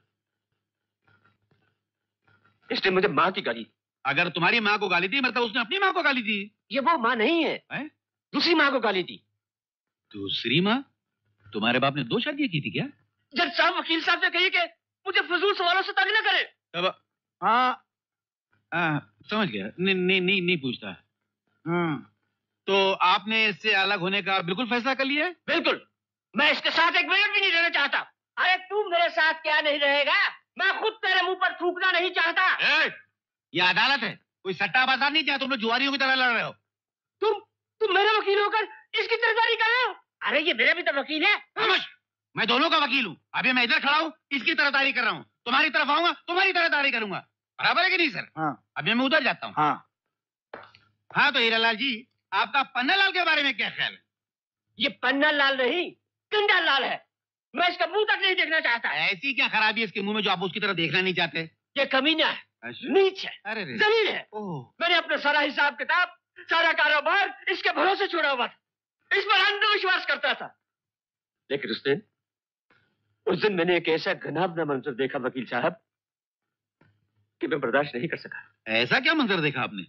E: इसने मुझे माँ की गाली।
F: अगर तुम्हारी माँ को गाली दी, मतलब उसने अपनी माँ को गाली दी।
E: ये वो माँ नहीं है,
F: है?
E: दूसरी माँ को गाली दी।
F: दूसरी माँ? तुम्हारे बाप ने दो शादियां की थी क्या?
E: जज साहब, वकील साहब से कहिए कि मुझे फजूल सवालों से तंग न करे।
F: अब हाँ हाँ, समझ गया। नहीं नहीं नहीं नहीं पूछता।
D: हम्म।
F: तो आपने इससे अलग होने का बिल्कुल फैसला कर लिया है?
E: बिल्कुल, मैं इसके साथ एक मिनट भी नहीं रहना चाहता। अरे तू मेरे साथ क्या नहीं रहेगा? मैं खुद तेरे मुंह पर थूकना नहीं चाहता।
F: ए, ये अदालत है, कोई सट्टा बाजार नहीं, चाहे तुम लोग जुआरियों की तरह लड़ रहे हो।
E: तुम तुम मेरे वकील होकर इसकी तरफदारी कर रहे हो? अरे ये मेरा भी तो वकील है।
F: समझ, मैं दोनों का वकील हूँ। अभी मैं इधर खड़ा हूँ, इसकी तरफदारी कर रहा हूँ। तुम्हारी तरफ आऊंगा, तुम्हारी तरफदारी करूंगा। बराबर है कि नहीं सर?
D: हाँ।
F: अभी मैं उधर जाता हूँ।
D: हाँ
F: हाँ, तो हीरालाल जी, आपका पन्नालाल के बारे में क्या ख्याल है?
E: ये पन्ना लाल नहीं, कंडा लाल है। मैं इसका मुंह तक नहीं देखना चाहता।
F: ऐसी क्या खराबी है इसके मुंह में जो आप उसकी तरफ देखना नहीं चाहते?
E: ये कमीना है,
F: अच्छा?
E: नीच है,
F: अरे रे।
E: जलील है।
F: ओह,
E: मैंने अपना सारा हिसाब किताब, सारा कारोबार इसके भरोसे छोड़ा हुआ था। इस पर अंधविश्वास करता था। लेकिन उस दिन उस दिन मैंने एक ऐसा घनावना मंजर देखा वकील साहब कि मैं बर्दाश्त नहीं कर सका।
F: ऐसा क्या मंजर देखा आपने?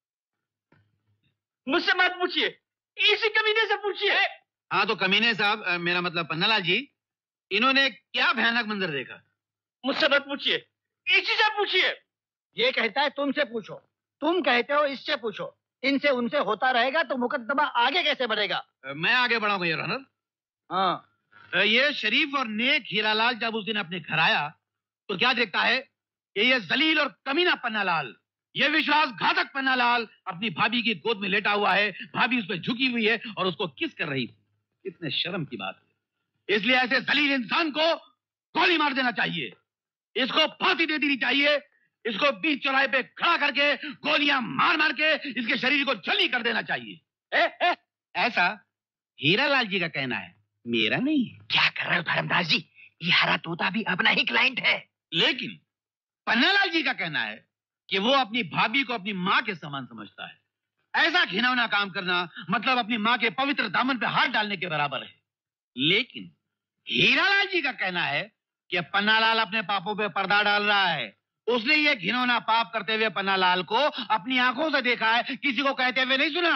E: मुझसे मत पूछिए, इसी कमीने से पूछिए।
F: हाँ, तो कमीने साहब, अ, मेरा मतलब पन्नालाल जी, इन्होंने क्या भयानक मंजर देखा?
E: मुझसे मत पूछिए, इसी से पूछिए।
D: ये कहता है तुमसे पूछो, तुम कहते हो इससे पूछो।
G: इनसे उनसे होता रहेगा तो मुकदमा आगे कैसे बढ़ेगा?
F: मैं आगे बढ़ाऊंगा योर ऑनर।
G: हाँ,
F: ये शरीफ और नेक हीरालाल जब उस दिन अपने घर आया तो क्या देखता है कि ये जलील और कमीना पन्नालाल, ये विश्वासघातक पन्नालाल अपनी भाभी की गोद में लेटा हुआ है, भाभी उस पर झुकी हुई है और उसको किस कर रही थी। कितने शर्म की बात है। इसलिए ऐसे जलील इंसान को गोली मार देना चाहिए, इसको फांसी दे देनी चाहिए, इसको बीच चौराहे पे खड़ा करके गोलियां मार मार के इसके शरीर को जली कर देना चाहिए। ए, ए, ऐसा हीरालाल जी का कहना है, मेरा नहीं है।
G: क्या कर रहे हो धर्मदास जी? ये हरा तोता भी अपना ही क्लाइंट है।
F: लेकिन पन्नालाल जी का कहना है कि वो अपनी भाभी को अपनी माँ के समान समझता है। ऐसा घिनौना काम करना मतलब अपनी माँ के पवित्र दामन पे हाथ डालने के बराबर है। लेकिन हीरालाल जी का कहना है कि पन्नालाल अपने पापों पे पर्दा डाल रहा है। उसने ये घिनौना पाप करते हुए पन्नालाल को अपनी आंखों से देखा है, किसी को कहते हुए नहीं सुना।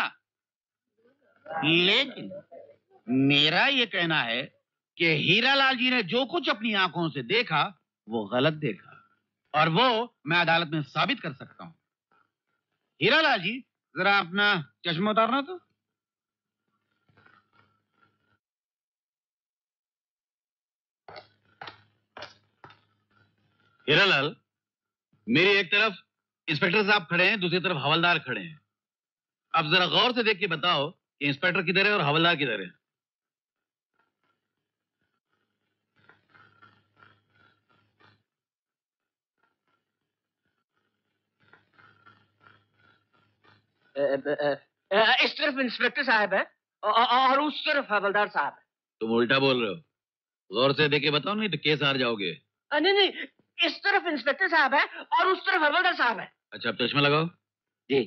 F: लेकिन मेरा ये कहना है कि हीरालाल जी ने जो कुछ अपनी आंखों से देखा वो गलत देखा, और वो मैं अदालत में साबित कर सकता हूं। हीरालाल जी, जरा अपना चश्मा उतारना तो। हीरालाल, मेरी एक तरफ इंस्पेक्टर साहब खड़े हैं, दूसरी तरफ हवलदार खड़े हैं। अब जरा गौर से देख के बताओ कि इंस्पेक्टर किधर है और हवलदार किधर है।
E: इस तरफ इंस्पेक्टर साहब है और उस तरफ हवलदार साहब है।
F: तुम उल्टा बोल रहे हो, गौर से देख के बताओ, नहीं तो केस हार जाओगे।
E: नहीं नहीं, इस तरफ इंस्पेक्टर साहब है और उस तरफ हवलदार साहब है।
F: अच्छा, अब चश्मा लगाओ।
E: जी।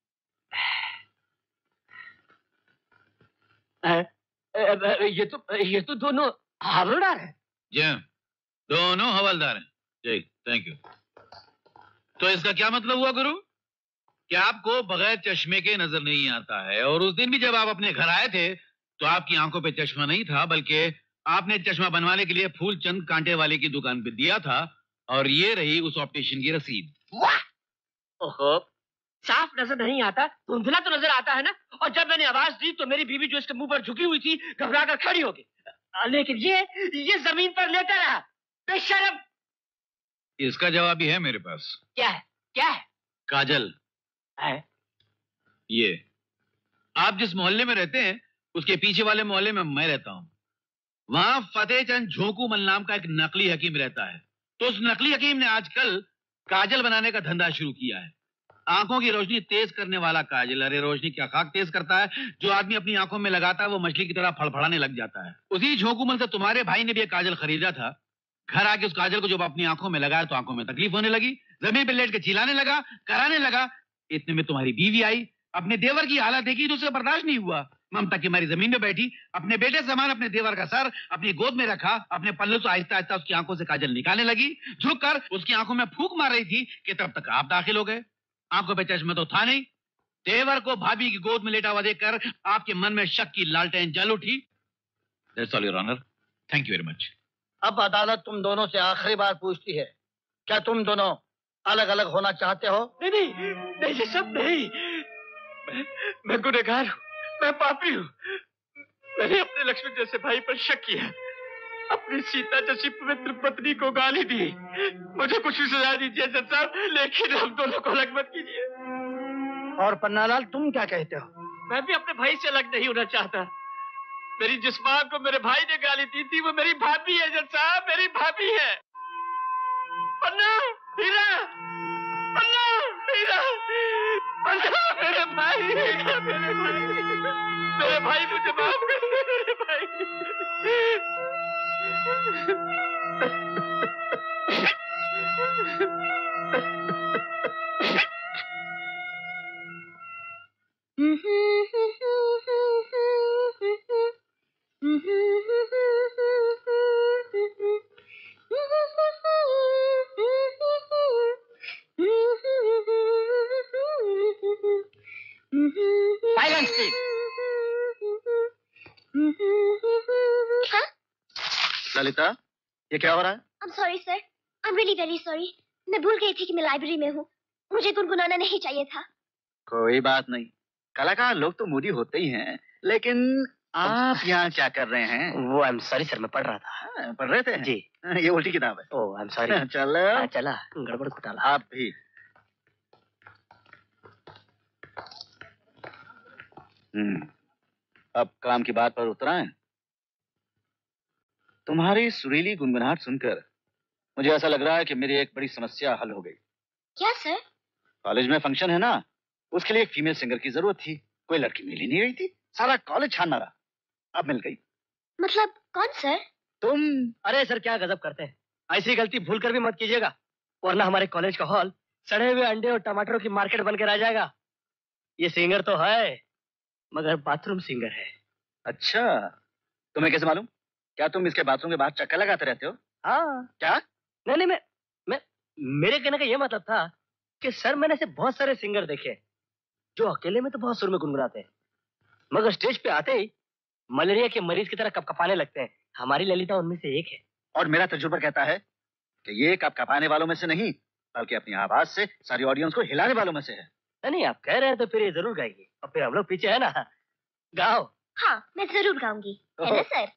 E: ये तो ये तो दोनों हवलदार हैं।
F: जी हाँ, दोनों हवलदार हैं। जी, थैंक यू। तो इसका क्या मतलब हुआ गुरु कि आपको बगैर चश्मे के नजर नहीं आता है, और उस दिन भी जब आप अपने घर आए थे तो आपकी आंखों पे चश्मा नहीं था, बल्कि आपने चश्मा बनवाने के लिए फूलचंद कांटे वाले की दुकान पे दिया था, और ये रही उस ऑप्टिशियन की रसीद।
E: वाह! ओहो, साफ नजर नहीं आता, धुंधला तो नजर आता है ना। और जब मैंने आवाज दी तो मेरी बीवी जो इसके मुंह पर झुकी हुई थी घबरा कर खड़ी हो गई, लेकिन ये ये जमीन पर लेटा रहा, बेशर्म।
F: इसका जवाब भी है मेरे पास।
E: क्या है? क्या है?
F: काजल
E: है?
F: ये आप जिस मोहल्ले में रहते हैं उसके पीछे वाले मोहल्ले में मैं रहता हूँ। वहां फतेहचंद झोंकूमल नाम का एक नकली हकीम रहता है। तो उस नकली हकीम ने आजकल काजल बनाने का धंधा शुरू किया है। आंखों की रोशनी तेज करने वाला काजल। अरे रोशनी क्या खाक तेज करता है, जो आदमी अपनी आंखों में लगाता है वो मछली की तरह फड़फड़ाने लग जाता है। उसी झोंकूमल से तुम्हारे भाई ने भी एक काजल खरीदा था। घर आके उस काजल को जब अपनी आंखों में लगाया तो आंखों में तकलीफ होने लगी, जमीन पर लेट के चिल्लाने लगा, कराने लगा। इतने में तुम्हारी बीवी आई, अपने देवर की हालत देखी तो उसे बर्दाश्त नहीं हुआ। ममता की मारी जमीन में बैठी, अपने बेटे समान अपने देवर का सर अपनी गोद में रखा, अपने पल्लू से आहिस्ता आहिस्ता उसकी आंखों से काजल निकालने लगी। झुककर उसकी आंखों में फूंक मार रही थी कि तब तक आप दाखिल हो गए। आंखों पे चश्मा तो था नहीं। देवर को भाभी की गोद में लेटा हुआ देखकर आपके मन में शक की लालटेन जल उठी। That's all your honour, thank you very much.
G: अब अदालत तुम दोनों से आखिरी बार पूछती है, क्या तुम दोनों अलग अलग होना चाहते हो?
E: नहीं नहीं नहीं, ये सब नहीं। मैं, मैं गुनहगार हूँ, मैं पापी हूँ। मैंने अपने लक्ष्मण जैसे भाई पर शक किया, अपनी सीता जैसी पवित्र पत्नी को गाली दी। मुझे कुछ भी सजा दीजिए जज साहब, लेकिन हम दोनों को अलग मत कीजिए।
G: और पन्नालाल, तुम क्या कहते हो?
E: मैं भी अपने भाई से अलग नहीं होना चाहता। मेरी जिस माँ को मेरे भाई ने गाली दी थी वो मेरी भाभी है जज साहब, मेरी भाभी है। पन्ना, हीरा, पन्ना, हीरा, पन्ना, मेरे भाई, हीरा, मेरे भाई, मेरे भाई मुझे माफ कर दे, मेरे भाई।
G: Silence please. ललिता, ये क्या हो रहा है?
C: I'm sorry sir, I'm really very sorry. मैं भूल गई थी कि मैं लाइब्रेरी में हूँ। मुझे गुनगुनाना नहीं चाहिए था।
D: कोई बात नहीं, कलाकार लोग तो मूडी होते ही हैं, लेकिन आप यहाँ क्या कर रहे हैं?
E: वो आई एम सॉरी सर, मैं पढ़ रहा था।
D: हाँ, पढ़ रहे थे
E: जी।
D: ये उल्टी किताब है।
E: Oh I am sorry.
D: चलो
E: चला गड़बड़ घोटाला।
D: आप भी। हम्म अब काम की बात पर उतराएं। तुम्हारी सुरीली गुनगुनाहट सुनकर मुझे ऐसा लग रहा है कि मेरी एक बड़ी समस्या हल हो गई।
C: क्या सर?
D: कॉलेज में फंक्शन है ना, उसके लिए एक फीमेल सिंगर की जरूरत थी। कोई लड़की मिल ही नहीं रही थी, सारा कॉलेज छान मारा, अब मिल गई।
C: मतलब कौन सर?
D: तुम।
E: अरे सर क्या गजब करते हैं, ऐसी गलती भूल कर भी मत कीजिएगा, वरना हमारे कॉलेज का हॉल सड़े हुए अंडे और टमाटरों की मार्केट बनकर रह जाएगा। ये सिंगर तो है मगर बाथरूम सिंगर है।
D: अच्छा, तुम्हें कैसे मालूम? क्या तुम इसके बाथरूम के बाहर चक्कर लगाते रहते हो?
E: हाँ।
D: क्या?
E: नहीं नहीं मैं मैं मेरे कहने का ये मतलब था कि सर मैंने ऐसे बहुत सारे सिंगर देखे जो अकेले में तो बहुत सुर में गुनगुनाते हैं, मगर स्टेज पे आते ही मलेरिया के मरीज की तरह कपकपाने लगते हैं। हमारी ललिता उनमें से एक है।
D: और मेरा तजुर्बा कहता है कि ये कपकपाने वालों में से नहीं, बल्कि अपनी आवाज से सारी ऑडियंस को हिलाने वालों में से है।
E: नहीं आप कह रहे हैं तो फिर ये जरूर गाएगी, और फिर हम लोग पीछे है ना। गाओ।
C: हाँ मैं जरूर गाऊंगी, है ना सर?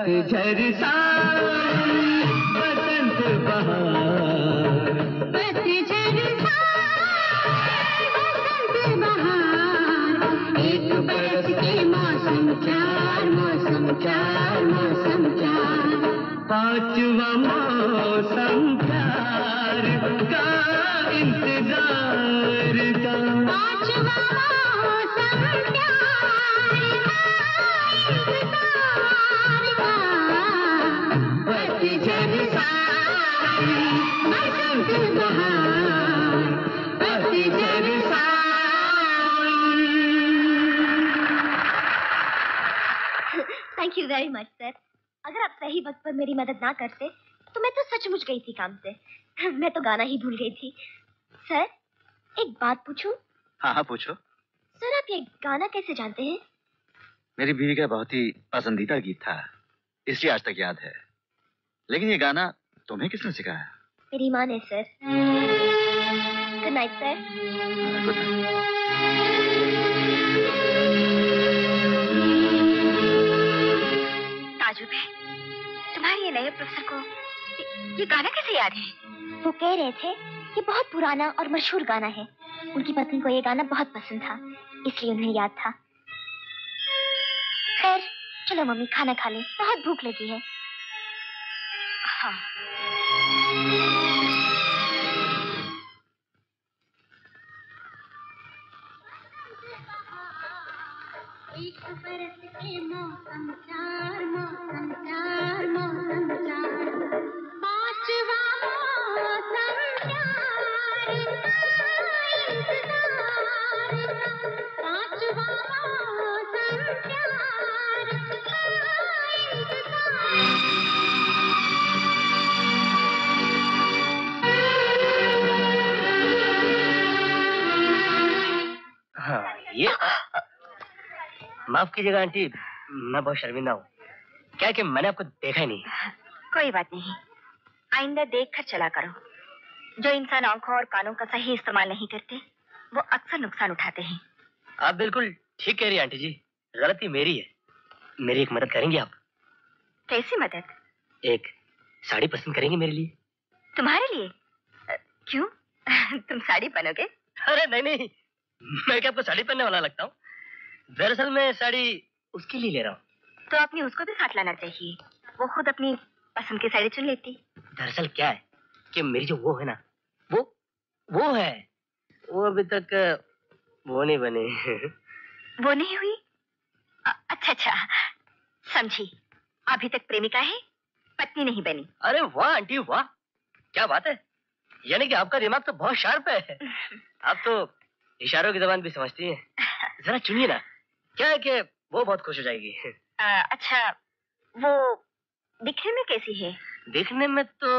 I: पतझड़ सावन बसंत बहार,
H: पतझड़ सावन बसंत बहार, एक बरस के मौसम चार, मौसम चार, मौसम चार,
I: पांचवा मौसम प्यार का इंतजार का,
H: पांचवा मौसम प्यार का इंतजार का,
I: पतझड़ सावन
H: बसंत बहार,
I: पतझड़ सावन।
C: Thank you very much sir. अगर आप सही वक्त पर मेरी मदद ना करते तो मैं तो सचमुच गई थी काम से। मैं तो गाना ही भूल गई थी। सर एक बात पूछूं?
D: हाँ हाँ पूछो।
C: सर आप ये गाना कैसे जानते हैं?
D: मेरी बीवी का बहुत ही पसंदीदा गीत था, इसलिए आज तक याद है। लेकिन ये गाना तुम्हें किसने सिखाया?
C: मेरी माँ ने sir. Good night sir.
D: Good night.
B: ताजुब है, तुम्हारे ये नए प्रोफेसर को ये, ये गाना कैसे याद है?
C: वो कह रहे थे ये बहुत पुराना और मशहूर गाना है। उनकी पत्नी को ये गाना बहुत पसंद था, इसलिए उन्हें याद था। खैर चलो मम्मी खाना खा ले, बहुत भूख लगी है।
B: हाँ।
H: एक बरस के मौसम चार, मौसम चार, मौसम चार, पांचवा मौसम प्यार का इंतजार का, पांचवा मौसम प्यार का इंतजार।
E: हाँ ये माफ कीजिएगा आंटी, मैं बहुत शर्मिंदा हूँ। क्या कि मैंने आपको देखा ही नहीं।
B: कोई बात नहीं, आइंदा देख कर चला करो। जो इंसान आंखों और कानों का सही इस्तेमाल नहीं करते वो अक्सर नुकसान उठाते हैं।
E: आप बिल्कुल ठीक कह रही हैं आंटी जी, गलती मेरी है। मेरी एक मदद करेंगी आप?
B: कैसी मदद?
E: एक साड़ी पसंद करेंगी मेरे लिए?
B: तुम्हारे लिए? अ, क्यों? तुम साड़ी पहनोगे?
E: अरे नहीं नहीं, मैं क्या आपको साड़ी पहनने वाला लगता हूँ? दरअसल मैं साड़ी उसके लिए ले रहा हूँ।
B: तो अपनी उसको भी साथ लाना चाहिए, वो खुद अपनी पसंद की साड़ी चुन लेती।
E: दरअसल क्या है कि मेरी जो वो है ना, वो वो है वो अभी तक वो नहीं बनी।
B: वो नहीं हुई? अ, अच्छा अच्छा समझी, अभी तक प्रेमिका है, पत्नी नहीं बनी।
E: अरे वाह आंटी वाह, क्या बात है। यानी कि आपका दिमाग तो बहुत शार्प है। आप तो इशारों की जबान भी समझती हैं। जरा चुनिए ना, क्या है कि वो बहुत खुश हो जाएगी।
B: आ, अच्छा वो दिखने में कैसी है?
E: देखने में तो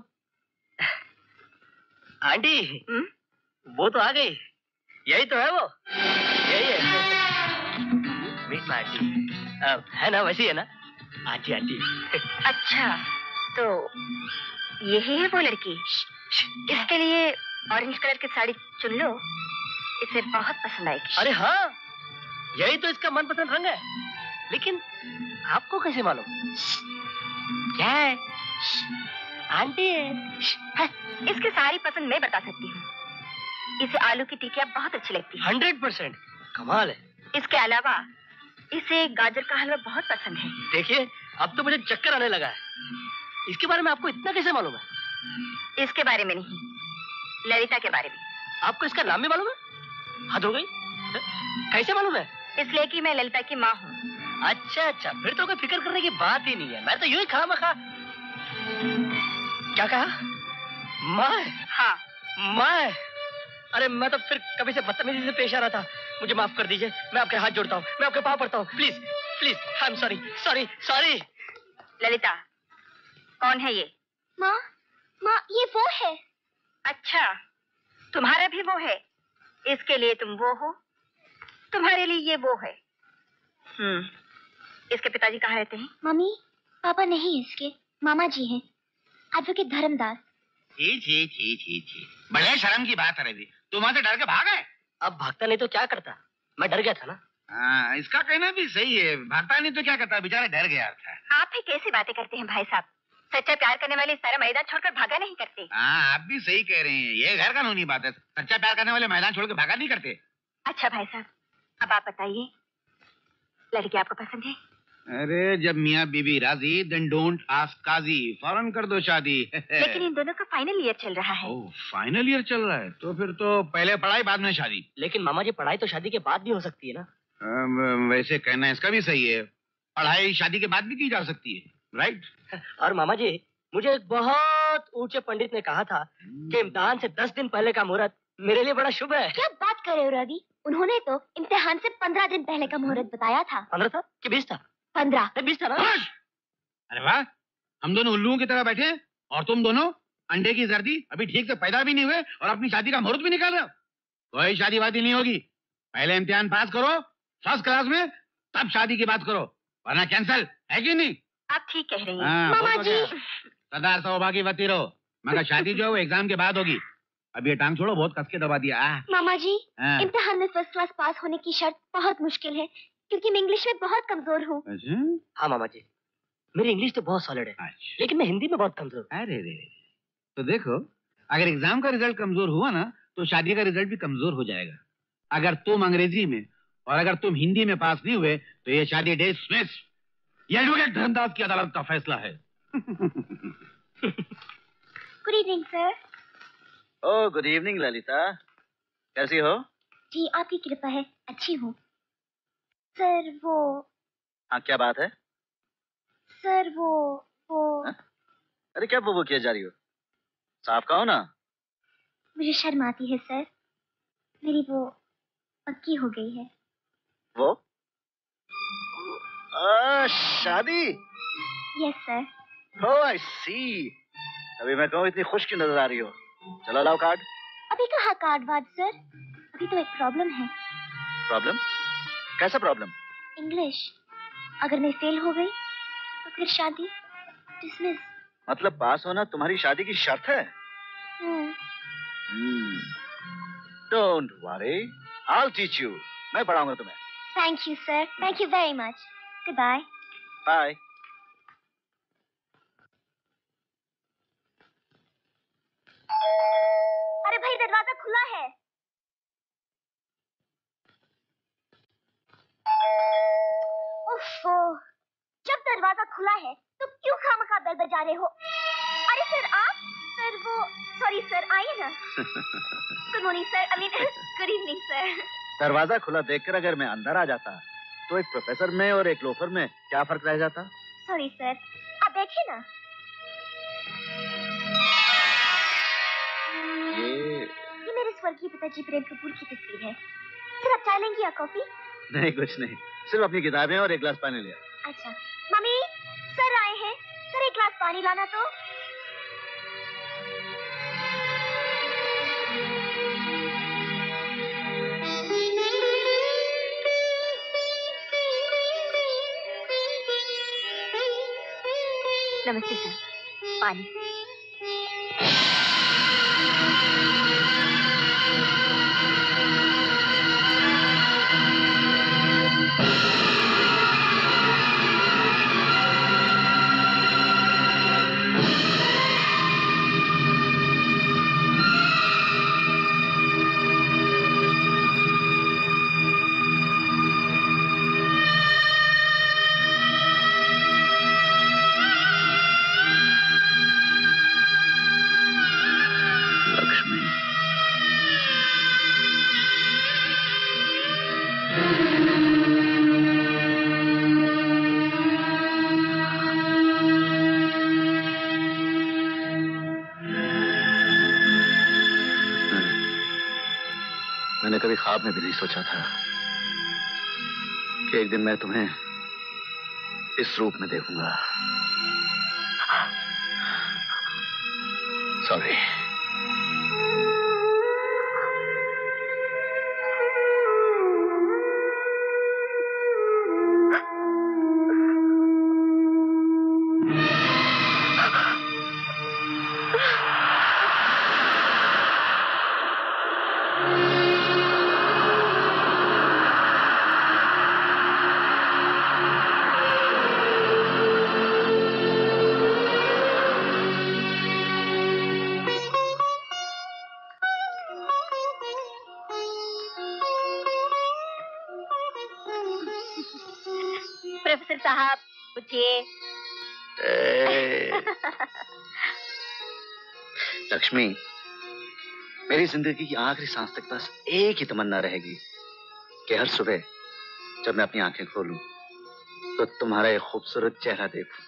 E: आंटी
B: हुँ?
E: वो तो आ गई, यही तो है वो, यही है। मीट माय आंटी है ना, वैसी है ना आंटी आंटी।
B: अच्छा तो यही है वो लड़की? इसके लिए ऑरेंज कलर की साड़ी चुन लो, इसे बहुत पसंद आएगी।
E: अरे हाँ, यही तो इसका मनपसंद रंग है। लेकिन आपको कैसे मालूम? क्या है? आंटी है।
B: इसकी सारी पसंद मैं बता सकती हूँ। इसे आलू की टिकिया बहुत अच्छी लगती है।
E: हंड्रेड परसेंट कमाल है।
B: इसके अलावा इसे गाजर का हलवा बहुत पसंद है।
E: देखिए अब तो मुझे चक्कर आने लगा है। इसके बारे में आपको इतना कैसे मालूम है?
B: इसके बारे में नहीं, ललिता के बारे में।
E: आपको इसका नाम भी मालूम है? हद हो गई, कैसे मालूम है?
B: इसलिए कि मैं ललिता की माँ हूँ।
E: अच्छा अच्छा, फिर तो कोई फिक्र करने की बात ही नहीं है। मैं तो यूं ही खा मखा। क्या कहा? माँ?
B: हाँ
E: माँ। अरे मैं तो फिर कभी से बदतमीजी से पेश आ रहा था, मुझे माफ कर दीजिए। मैं आपके हाथ जोड़ता हूँ, मैं आपके पाँव पड़ता हूँ। Please please, I am sorry sorry sorry.
B: Lalita कौन है ये?
C: माँ माँ ये वो है।
B: अच्छा तुम्हारा भी वो है, इसके लिए तुम वो हो, तुम्हारे लिए ये वो है। हम्म, इसके पिताजी कहाँ रहते हैं?
C: मम्मी पापा नहीं इसके, मामा जी हैं, एडवोकेट धर्मदास।
F: छी छी छी छी छी, बड़े शर्म की बात है रवि, तुम वहां से डर के भाग गए?
E: अब भागता नहीं तो क्या करता, मैं डर गया था ना।
F: हाँ, इसका कहना भी सही है। भागता नहीं तो क्या करता, बेचारा डर गया था।
B: आप ही कैसी बातें करते हैं भाई साहब? सच्चा प्यार करने वाले सारा मैदान छोड़कर भागा नहीं करते।
F: हाँ, आप भी सही कह रहे हैं, ये घर कानूनी बात है। सच्चा प्यार करने वाले मैदान छोड़ के भागा नहीं करते।
B: अच्छा भाई साहब, अब आप बताइए, लड़की आपको पसंद है?
F: अरे जब मियाँ बीबी राजी, देन डोंट आस्क काजी, फौरन कर दो शादी।
B: लेकिन इन दोनों का फाइनल ईयर चल रहा है।
F: ओह, फाइनल ईयर चल रहा है, तो फिर तो पहले पढ़ाई बाद में शादी।
E: लेकिन मामा जी, पढ़ाई तो शादी के बाद भी हो सकती है ना?
F: अम, वैसे कहना इसका भी सही है, पढ़ाई शादी के बाद भी की जा सकती है, राइट?
E: और मामा जी, मुझे एक बहुत ऊंचे पंडित ने कहा था कि इम्तिहान से दस दिन पहले का मुहूर्त मेरे लिए बड़ा शुभ है।
C: क्या बात कर रहे हो रवि? उन्होंने तो इम्तिहान से पंद्रह दिन पहले का मुहूर्त बताया था।
E: पंद्रह था कि बीस था?
C: पंद्रह।
E: बीस था ना?
F: अरे वाह, हम दोनों उल्लुओं की तरह बैठे और तुम दोनों अंडे की जर्दी अभी ठीक से पैदा भी नहीं हुए और अपनी शादी का मुहूर्त भी निकाल रहे हो। कोई शादी वादी नहीं होगी, पहले इम्तिहान पास करो फर्स्ट क्लास में, तब शादी की बात करो, वरना कैंसल है कि नहीं?
B: आप ठीक कह रही हैं।
F: हाँ,
C: मामा जी।
F: सदा सौभाग्यवती रहो, मगर शादी जो है वो एग्जाम के बाद होगी। अब ये टांग छोड़ो, बहुत कस के दबा दिया। आ,
C: मामा जी,
F: हाँ।
C: इम्तिहान में फर्स्ट क्लास पास होने की शर्त बहुत मुश्किल है, क्योंकि मैं इंग्लिश में बहुत कमजोर हूँ।
F: अच्छा?
E: हाँ मामा जी, मेरी इंग्लिश तो बहुत सॉलिड है,
F: अच्छा।
E: लेकिन मैं हिंदी में बहुत कमजोर हूँ।
F: अरे रे, तो देखो, अगर एग्जाम का रिजल्ट कमजोर हुआ ना, तो शादी का रिजल्ट भी कमजोर हो जाएगा। अगर तुम अंग्रेजी में और अगर तुम हिंदी में पास नहीं हुए, तो ये शादी डिसमिस। ये एडवोकेट धर्मदास की अदालत का फैसला है।
C: Good evening sir.
D: Oh, good evening Lalita, कैसी हो?
C: जी आपकी कृपा है, अच्छी हूँ। सर वो
D: हाँ, क्या बात है?
C: सर वो वो
D: हा? अरे क्या वो वो किया जा रही हो? साफ कहो ना।
C: मुझे शर्म आती है सर, मेरी वो पक्की हो गई है।
D: वो आ, शादी?
C: Yes sir.
D: Oh I see. अभी मैं कहूँ इतनी खुश क्यों नजर आ रही हो? चलो लाओ कार्ड।
C: अभी कहाँ कार्ड वार्ड सर, अभी तो एक प्रॉब्लम है।
D: प्रॉब्लम? कैसा प्रॉब्लम?
C: इंग्लिश, अगर मैं फेल हो गई तो फिर शादी डिसमिस।
D: मतलब पास होना तुम्हारी शादी की शर्त है? Don't worry, I will teach you. मैं पढ़ाऊंगा तुम्हें।
C: Thank you sir, thank you very much. Good bye.
D: Bye.
C: अरे भाई, दरवाजा खुला है। उफ़्फ़ो, जब दरवाजा खुला है तो क्यों खामखा बेल बजा रहे हो? अरे सर आप, सर वो, सॉरी सर, आइए ना। Good morning sir, I mean good evening sir.
D: दरवाजा खुला देखकर अगर मैं अंदर आ जाता, तो एक प्रोफेसर में और एक लोफर में क्या फर्क रह जाता?
C: सॉरी सर, आप बैठिए ना।
D: ये
C: ये मेरे स्वर्गीय पिताजी प्रेम कपूर की तस्वीर है। सर आप चाय लेंगी या कॉफी?
D: नहीं, कुछ नहीं, सिर्फ अपनी किताबें और एक गिलास पानी लिया।
C: अच्छा मम्मी, सर आए हैं, सर एक गिलास पानी लाना तो।
B: नमस्ते सर, पानी।
D: मैंने कभी ख्वाब में भी नहीं सोचा था कि एक दिन मैं तुम्हें इस रूप में देखूंगा। सॉरी।
B: प्रोफेसर साहब उठिए।
D: लक्ष्मी, मेरी जिंदगी की आखिरी सांस तक बस एक ही तमन्ना रहेगी कि हर सुबह जब मैं अपनी आंखें खोलूं तो तुम्हारा एक खूबसूरत चेहरा देखूं।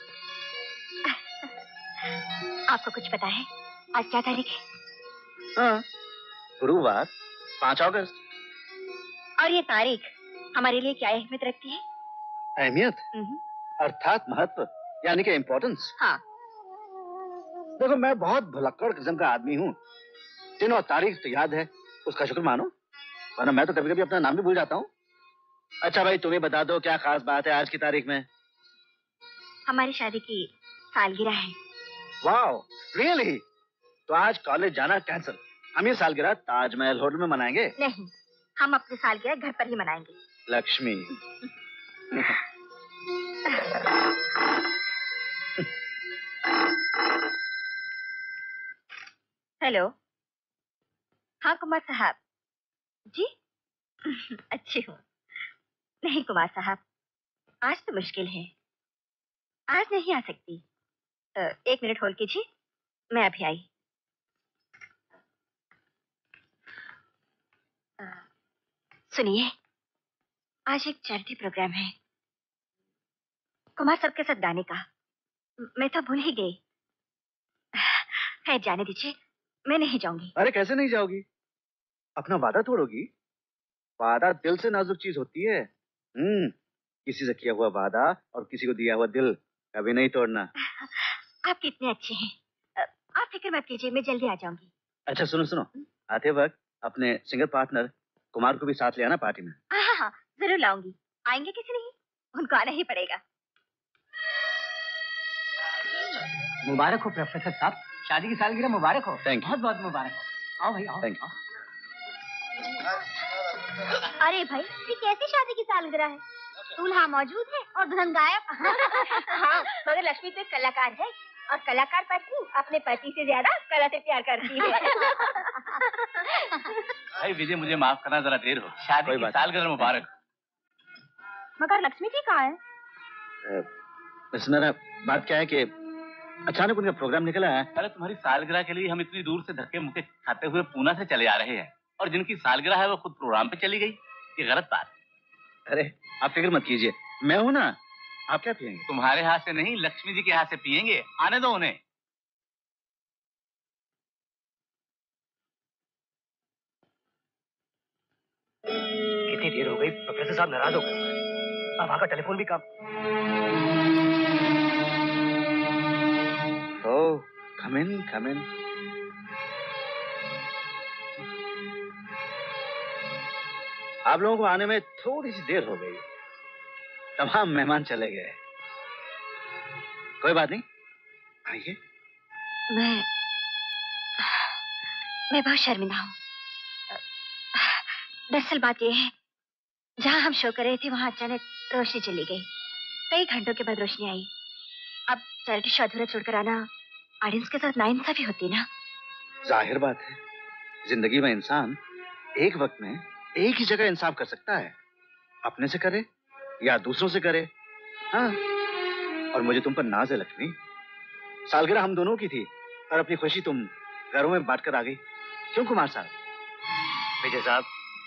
C: आपको कुछ पता है आज क्या तारीख है?
D: हाँ, गुरुवार, पांच अगस्त।
B: और ये तारीख हमारे लिए क्या अहमियत रखती है?
D: अहमियत अर्थात महत्व, यानी कि इम्पोर्टेंस।
B: हाँ।
D: देखो, मैं बहुत भुलक्कड़ किस्म का आदमी हूँ। दिन और तारीख तो याद है, उसका शुक्र मानो, वरना मैं तो कभी कभी अपना नाम भी भूल जाता हूँ। अच्छा भाई, तुम्हें बता दो क्या खास बात है आज की तारीख में?
C: हमारी शादी की सालगिरह है।
D: Wow, really? तो आज कॉलेज जाना कैंसिल। हम ये सालगिरह ताजमहल होटल में मनाएंगे।
B: नहीं, हम अपनी सालगिरह घर पर ही मनाएंगे।
D: लक्ष्मी।
B: हेलो। हाँ कुमार साहब जी। अच्छी हूँ। नहीं कुमार साहब, आज तो मुश्किल है, आज नहीं आ सकती। आ, एक मिनट होल्ड कीजिए, मैं अभी आई। आ, सुनिए, आज एक चैरिटी प्रोग्राम है कुमार साहब के साथ गाने का। मैं तो भूल ही गई। है, जाने दीजिए, मैं नहीं जाऊंगी।
D: अरे कैसे नहीं जाओगी? अपना वादा तोड़ोगी? वादा दिल से नाजुक चीज होती है। हम्म, किसी से किया हुआ वादा और किसी को दिया हुआ दिल कभी नहीं तोड़ना।
B: आप कितने अच्छे हैं। आप फिक्र मत कीजिए, मैं जल्दी आ जाऊंगी।
D: अच्छा सुनो सुनो, आते वक्त अपने सिंगर पार्टनर कुमार को भी साथ ले आना पार्टी में।
B: हाँ हाँ हाँ, जरूर लाऊंगी। आएंगे किसी नहीं, उनको आना ही पड़ेगा।
E: मुबारक हो प्रोफेसर साहब, शादी की सालगिरह मुबारक हो।
D: Thank you.
E: बहुत बहुत मुबारक हो। आओ भाई आओ।
D: Thank you.
C: अरे भाई, ये कैसी शादी की सालगिरह है? दूल्हा मौजूद है और दुल्हन गायब।
B: हाँ, मगर लक्ष्मी तो एक कलाकार है और कलाकार पत्नी अपने पति से ज्यादा कला से प्यार करती है।
F: भाई विजय, मुझे माफ करना, जरा देर हो। शादी की सालगिरह मुबारक।
B: मगर लक्ष्मी जी कहाँ है?
D: बस मेरा बात क्या है कि अचानक उनका प्रोग्राम निकला है।
F: अरे तुम्हारी सालगिरह के लिए हम इतनी दूर से धक्के मुक्के खाते हुए पूना से चले आ रहे हैं, और जिनकी सालगिरह है वो खुद प्रोग्राम पे चली गई। ये गलत बात।
D: अरे आप फिक्र मत कीजिए, मैं हूं ना। आप क्या पिएंगे?
F: तुम्हारे हाथ से नहीं, लक्ष्मी जी के हाथ से पिएंगे। आने दो उन्हें।
E: कितनी देर हो गई, प्रोफेसर साहब नाराज हो गए। अब आका टेलीफोन भी काम।
D: ओह, come in, come in. आप लोगों को आने में थोड़ी सी देर हो गई। तमाम मेहमान चले गए। कोई बात नहीं, आइए।
B: मैं मैं बहुत शर्मिंदा हूँ। दरअसल बात यह है, जहाँ हम शो कर रहे थे वहाँ अचानक रोशनी चली गई। कई घंटों के बाद रोशनी आई। अब चैरिटी शो अधूरा छोड़कर आना ऑडियंस के साथ नाइंसाफी होती ना।
D: जाहिर बात है, जिंदगी में इंसान एक वक्त में एक ही जगह इंसाफ कर सकता है, अपने से करे या दूसरों से करे। हाँ, और मुझे तुम पर नाज है लक्ष्मी। सालगिरह हम दोनों की थी और अपनी खुशी तुम घरों में बांटकर आ गई। क्यों कुमार साहब?
E: विजय साहब,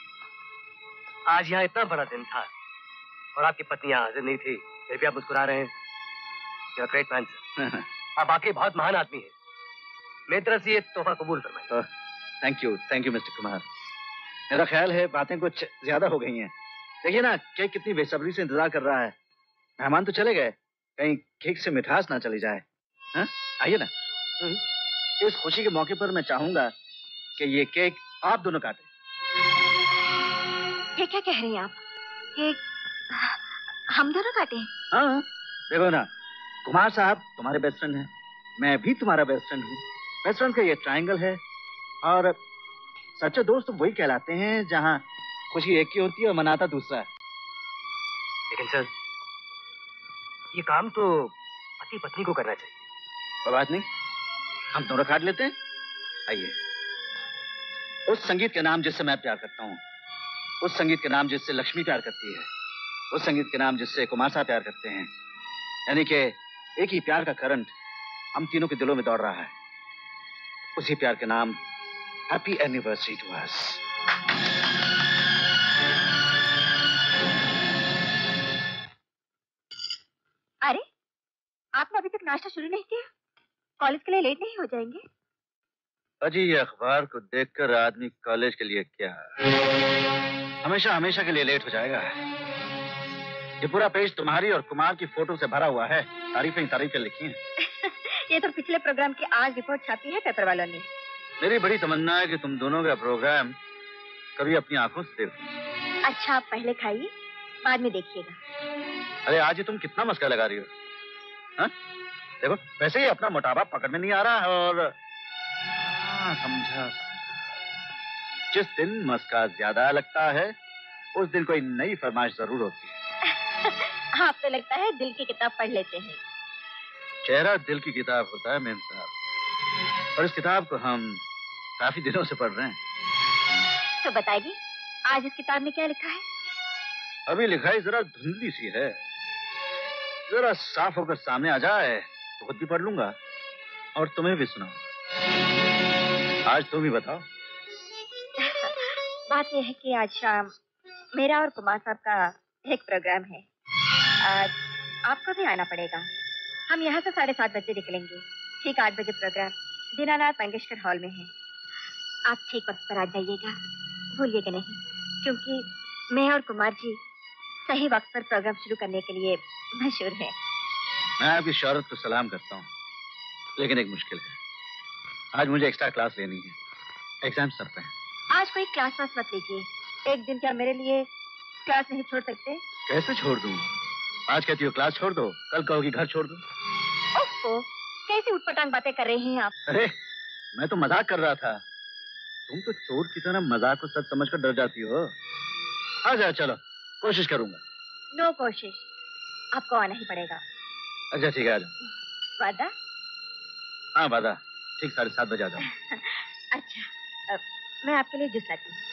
E: आज यहाँ इतना बड़ा दिन था और आपकी पत्नी यहाँ हाजिर नहीं थी, फिर भी आप मुस्कुरा रहे हैं। You're a great man, sir. आप वाकई बहुत महान आदमी हैं। मेरी तरफ से ये तोहफा कबूल फरमाइए।
D: Thank you, thank you mister Kumar. मेरा ख्याल है बातें कुछ ज्यादा हो गई हैं। देखिए ना, केक कितनी बेसब्री से इंतजार कर रहा है। मेहमान तो चले गए, कहीं केक से मिठास ना चली जाए। हाँ, आइए ना। इस खुशी के मौके पर मैं चाहूंगा कि ये केक आप दोनों काटें।
B: ये क्या कह रही हैं आप? केक हम दोनों काटें?
D: हाँ, देखो ना, कुमार साहब तुम्हारे बेस्ट फ्रेंड हैं, मैं भी तुम्हारा बेस्ट फ्रेंड हूँ। बेस्ट फ्रेंड का ये ट्रायंगल है, और सच्चे दोस्त तो वही कहलाते हैं जहाँ खुशी एक की होती है और मनाता दूसरा है।
E: लेकिन सर, ये काम तो पति पत्नी को करना चाहिए।
D: कोई बात नहीं, हम दोनों काट लेते हैं। आइए। उस संगीत के नाम जिससे मैं प्यार करता हूँ, उस संगीत के नाम जिससे लक्ष्मी प्यार करती है, उस संगीत के नाम जिससे कुमार साहब प्यार करते हैं, यानी कि एक ही प्यार का करंट हम तीनों के दिलों में दौड़ रहा है, उसी प्यार के नाम हैप्पी एनिवर्सरी टू अस।
B: अरे, आपने अभी तक नाश्ता शुरू नहीं किया? कॉलेज के लिए लेट नहीं हो जाएंगे?
D: अजी, ये अखबार को देखकर आदमी कॉलेज के लिए क्या हमेशा हमेशा के लिए लेट हो जाएगा। ये पूरा पेज तुम्हारी और कुमार की फोटो से भरा हुआ है। तारीफें तारीफें लिखी हैं।
B: ये तो पिछले प्रोग्राम की आज रिपोर्ट छापी है पेपर वालों ने।
D: मेरी बड़ी तमन्ना है कि तुम दोनों का प्रोग्राम कभी अपनी आंखों से देखो।
B: अच्छा, आप पहले खाइए, बाद में देखिएगा।
D: अरे आज ही तुम कितना मस्का लगा रही हो? हाँ? देखो, वैसे ही अपना मोटापा पकड़ में नहीं आ रहा है और हाँ, समझा समझा। जिस दिन मस्का ज्यादा लगता है उस दिन कोई नई फरमाइश जरूर होती है।
B: आप तो लगता है दिल की किताब पढ़ लेते हैं।
D: चेहरा दिल की किताब होता है मेम साहब, और इस किताब को हम काफी दिनों से पढ़ रहे हैं।
B: तो बताइए, आज इस किताब में क्या लिखा है?
D: अभी लिखाई जरा धुंधली सी है, जरा साफ होकर सामने आ जाए तो खुद भी पढ़ लूंगा और तुम्हें भी सुनाऊंगा। आज तुम ही बताओ।
B: बात यह है कि आज शाम मेरा और कुमार साहब का एक प्रोग्राम है। आज आपको भी आना पड़ेगा। हम यहाँ से साढ़े सात बजे निकलेंगे। ठीक आठ बजे प्रोग्राम दीनानाथ मंगेशकर हॉल में है। आप ठीक वक्त पर आ जाइएगा, भूलिएगा नहीं, क्योंकि मैं और कुमार जी सही वक्त पर प्रोग्राम शुरू करने के लिए मशहूर है।
D: मैं आपकी शौहरत को सलाम करता हूँ, लेकिन एक मुश्किल है। आज मुझे एक्स्ट्रा क्लास लेनी है, एग्जाम सर पे हैं।
B: आज कोई क्लास वास मत लीजिए। एक दिन क्या मेरे लिए क्लास नहीं छोड़ सकते?
D: कैसे छोड़ दूँ? आज कहती हो क्लास छोड़ दो, कल कहोगी घर छोड़ दो।
B: ओहो, कैसी उटपटांग बातें कर रहे हैं आप?
D: अरे मैं तो मजाक कर रहा था, तुम तो चोर की तरह मजाक को सच समझकर डर जाती हो। आ जाओ, चलो कोशिश करूंगा।
B: नो कोशिश, आपको आना ही पड़ेगा।
D: अच्छा ठीक है, आ जाओ।
B: वादा?
D: हाँ वादा, ठीक साढ़े सात बजे आ जाओ।
B: अच्छा, अब मैं आपके लिए जूस लाती हूँ।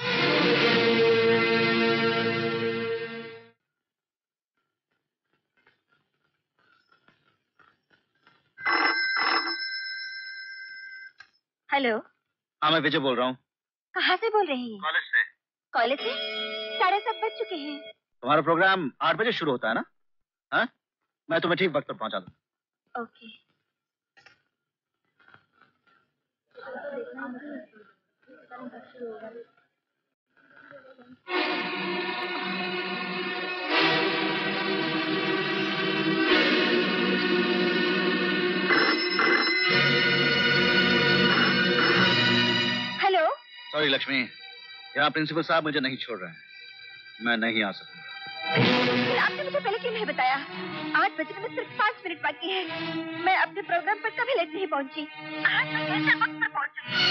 B: हेलो।
D: हाँ मैं विजय बोल रहा हूँ।
B: कहाँ से बोल रही हैं?
D: कॉलेज से।
B: कॉलेज से? साढ़े सात बज चुके हैं।
D: तुम्हारा प्रोग्राम आठ बजे शुरू होता है ना? हाँ, मैं तुम्हें ठीक वक्त पर पहुंचा दूँ।
B: ओके। हेलो।
D: सॉरी लक्ष्मी, यहाँ प्रिंसिपल साहब मुझे नहीं छोड़ रहे हैं, मैं नहीं आ सकूंगा।
B: फिर आपने मुझे पहले क्यों नहीं बताया? आठ बजने में सिर्फ पाँच मिनट बाकी है। मैं अपने प्रोग्राम पर कभी लेट नहीं पहुंची। आज मैं कैसे वक्त पर पहुंचूंगी?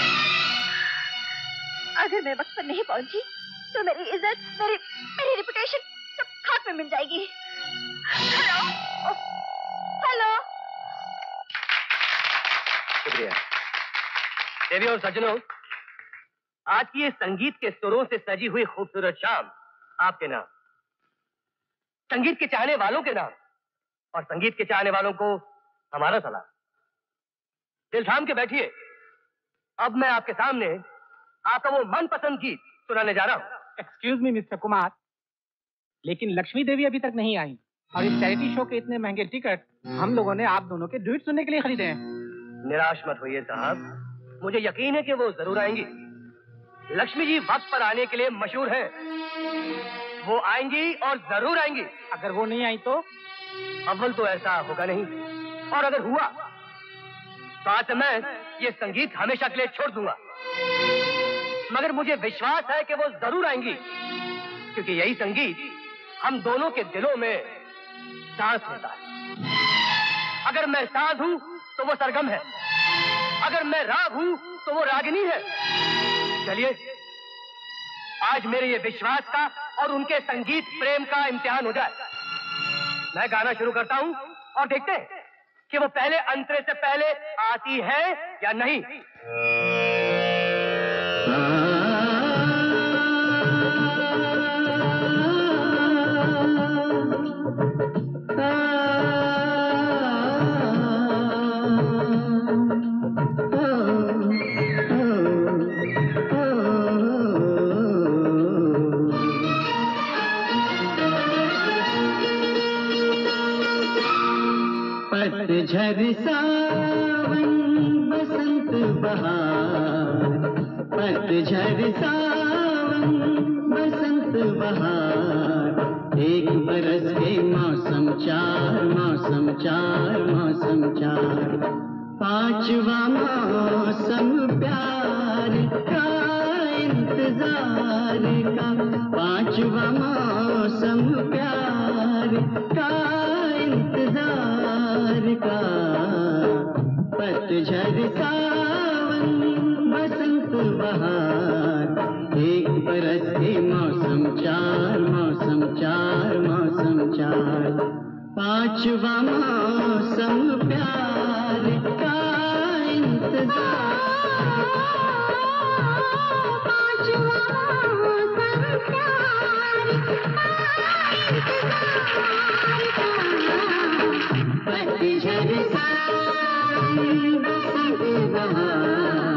B: अगर मैं वक्त पर नहीं पहुंची तो मेरी इज्जत, मेरी मेरी रेपुटेशन सब खाक में मिल जाएगी। Hello, hello.
E: शुक्रिया। देवी और सज्जनों, आज की ये संगीत के सुरों से सजी हुई खूबसूरत शाम आपके नाम, संगीत के चाहने वालों के नाम, और संगीत के चाहने वालों को हमारा सलाम। दिल थाम के बैठिए। अब मैं आपके सामने आपका वो मनपसंद गीत सुनाने जा रहा हूँ।
J: एक्सक्यूज मी मिस्टर कुमार, लेकिन लक्ष्मी देवी अभी तक नहीं आई और इस चैरिटी शो के इतने महंगे टिकट हम लोगों ने आप दोनों के ड्यूट सुनने के लिए खरीदे हैं।
E: निराश मत होइए साहब, मुझे यकीन है कि वो जरूर आएंगी। लक्ष्मी जी वक्त पर आने के लिए मशहूर हैं। वो आएंगी और जरूर आएंगी।
J: अगर वो नहीं आई तो?
E: अव्वल तो ऐसा होगा नहीं, और अगर हुआ तो आज से मैं ये संगीत हमेशा के लिए छोड़ दूंगा। मगर मुझे विश्वास है कि वो जरूर आएंगी, क्योंकि यही संगीत हम दोनों के दिलों में सांस लेता है। अगर मैं साज हूं तो वो सरगम है, अगर मैं राग हूं तो वो रागिनी है। चलिए आज मेरे ये विश्वास का और उनके संगीत प्रेम का इम्तिहान हो जाए। मैं गाना शुरू करता हूं और देखते हैं कि वो पहले अंतरे से पहले आती है या नहीं।
I: आ पतझड़ सावन बसंत बहार, पतझड़ सावन बसंत बहार, एक बरस के मौसम चार, मौसम चार, मौसम चार, पांचवा मौसम प्यार का इंतजार का, पांचवा मौसम प्यार का इंतजार का, पतझड़ सावन बसंत बहार, एक बरस के मौसम चार, मौसम चार, मौसम चार, पांचवा मौसम प्यार का इंतजार, पांचवा मौसम प्यार का इंतजार, पतझड़ सावन बसंत बहार।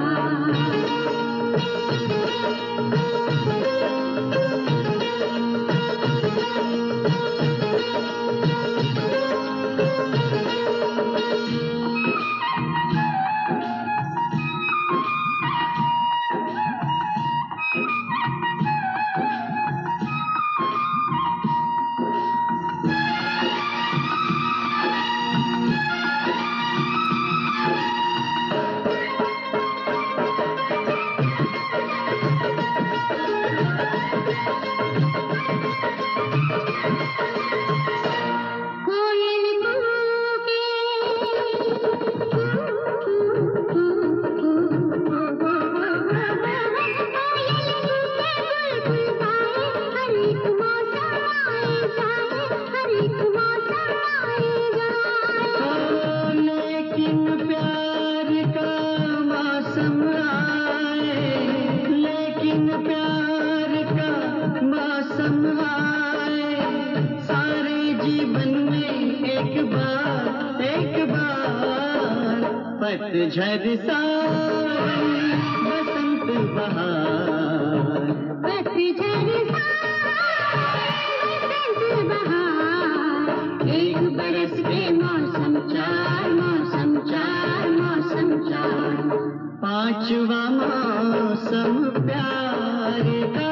I: पतझड़ सावन बसंत बहार, पतझड़ सावन बसंत बहार, एक बरस के मौसम चार, मौसम चार, मौसम चार, पांचवा मौसम प्यार का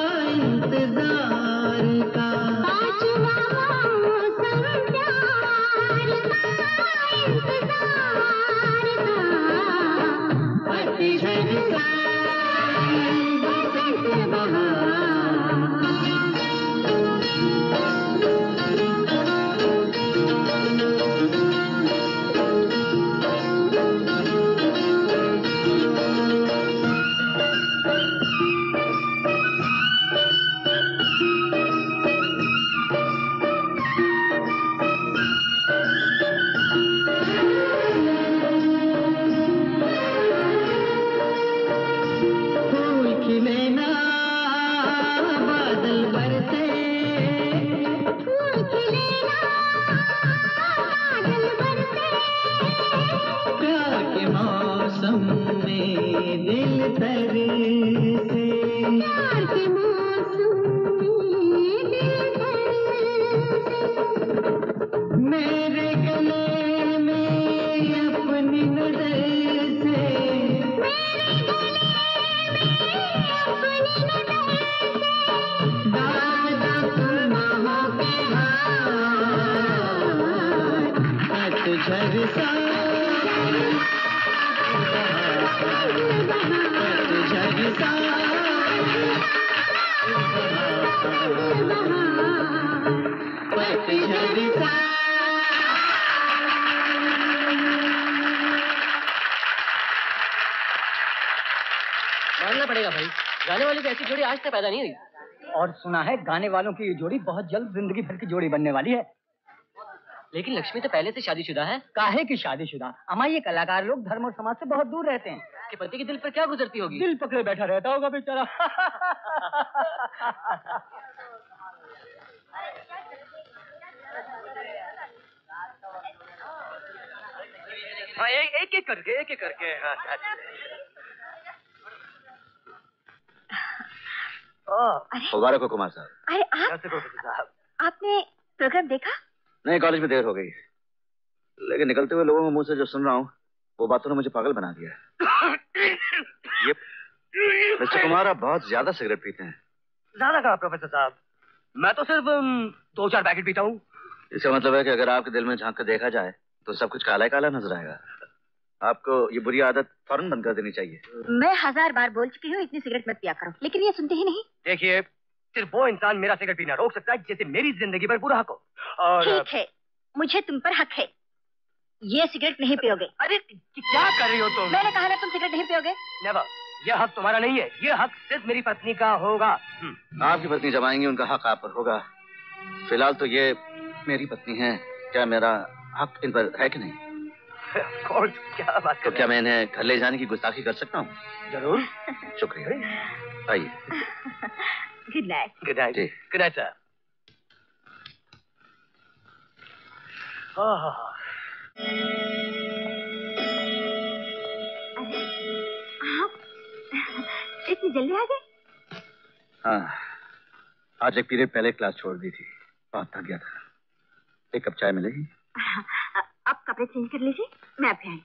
I: इंतजार का, पांचवा मौसम प्यार का इंतजार, पतझड़ सावन बसंत बहार।
E: मानना पड़ेगा भाई, गाने वाली की ऐसी जोड़ी आज तक पैदा नहीं हुई।
J: और सुना है गाने वालों की ये जोड़ी बहुत जल्द जिंदगी भर की जोड़ी बनने वाली है।
E: लेकिन लक्ष्मी तो पहले से शादीशुदा है।
J: काहे की शादीशुदा? हमारे ये कलाकार लोग धर्म और समाज से बहुत दूर रहते हैं।
E: कि पति के दिल पर क्या गुजरती होगी?
J: दिल पकड़े बैठा रहता होगा बेचारा।
E: हाँ, एक एक एक करके एक एक करके हाँ।
D: मुबारक हो कुमार साहब।
B: अरे आप
E: साहब
B: आपने प्रोग्राम देखा?
D: नहीं, कॉलेज में देर हो गई। लेकिन निकलते हुए लोगों के मुंह से जो सुन रहा हूँ वो बातों ने मुझे पागल बना दिया। ये मिस्टर कुमार आप बहुत ज्यादा सिगरेट पीते हैं।
E: ज्यादा कहा प्रोफेसर साहब, मैं तो सिर्फ दो चार पैकेट पीता हूँ।
D: इसका मतलब है कि अगर आपके दिल में झांक कर देखा जाए तो सब कुछ काला काला नजर आएगा। आपको ये बुरी आदत फौरन बंद कर देनी चाहिए।
B: मैं हजार बार बोल चुकी हूँ इतनी सिगरेट मत पिया करो, लेकिन ये सुनते ही नहीं।
E: देखिए, सिर्फ वो इंसान मेरा सिगरेट पीना रोक सकता है जिसे मेरी जिंदगी पर पूरा हक हो। और
B: ठीक है, मुझे तुम पर हक है। ये सिगरेट नहीं पियोगे।
E: अरे क्या कर रही हो तुम?
B: मैंने कहा ना तुम सिगरेट नहीं पियोगे।
E: नेवर, यह हक तुम्हारा नहीं है, यह हक सिर्फ मेरी पत्नी का होगा।
D: आपकी पत्नी जब आएंगी उनका हक आप पर होगा। फिलहाल तो ये मेरी पत्नी है, क्या मेरा हक इन पर है कि नहीं?
E: कौन क्या बात कर?
D: तो क्या मैं इन्हें घर ले जाने की गुस्ताखी कर सकता हूँ?
E: जरूर।
D: शुक्रिया, आइए।
B: Good night.
E: Good night. Good night sir.
B: आप इतनी जल्दी आ गए?
D: हाँ, आज एक पीरियड पहले क्लास छोड़ दी थी, बहुत थक गया था। एक कप चाय मिलेगी?
B: आप कपड़े चेंज कर लीजिए, मैं अभी आई।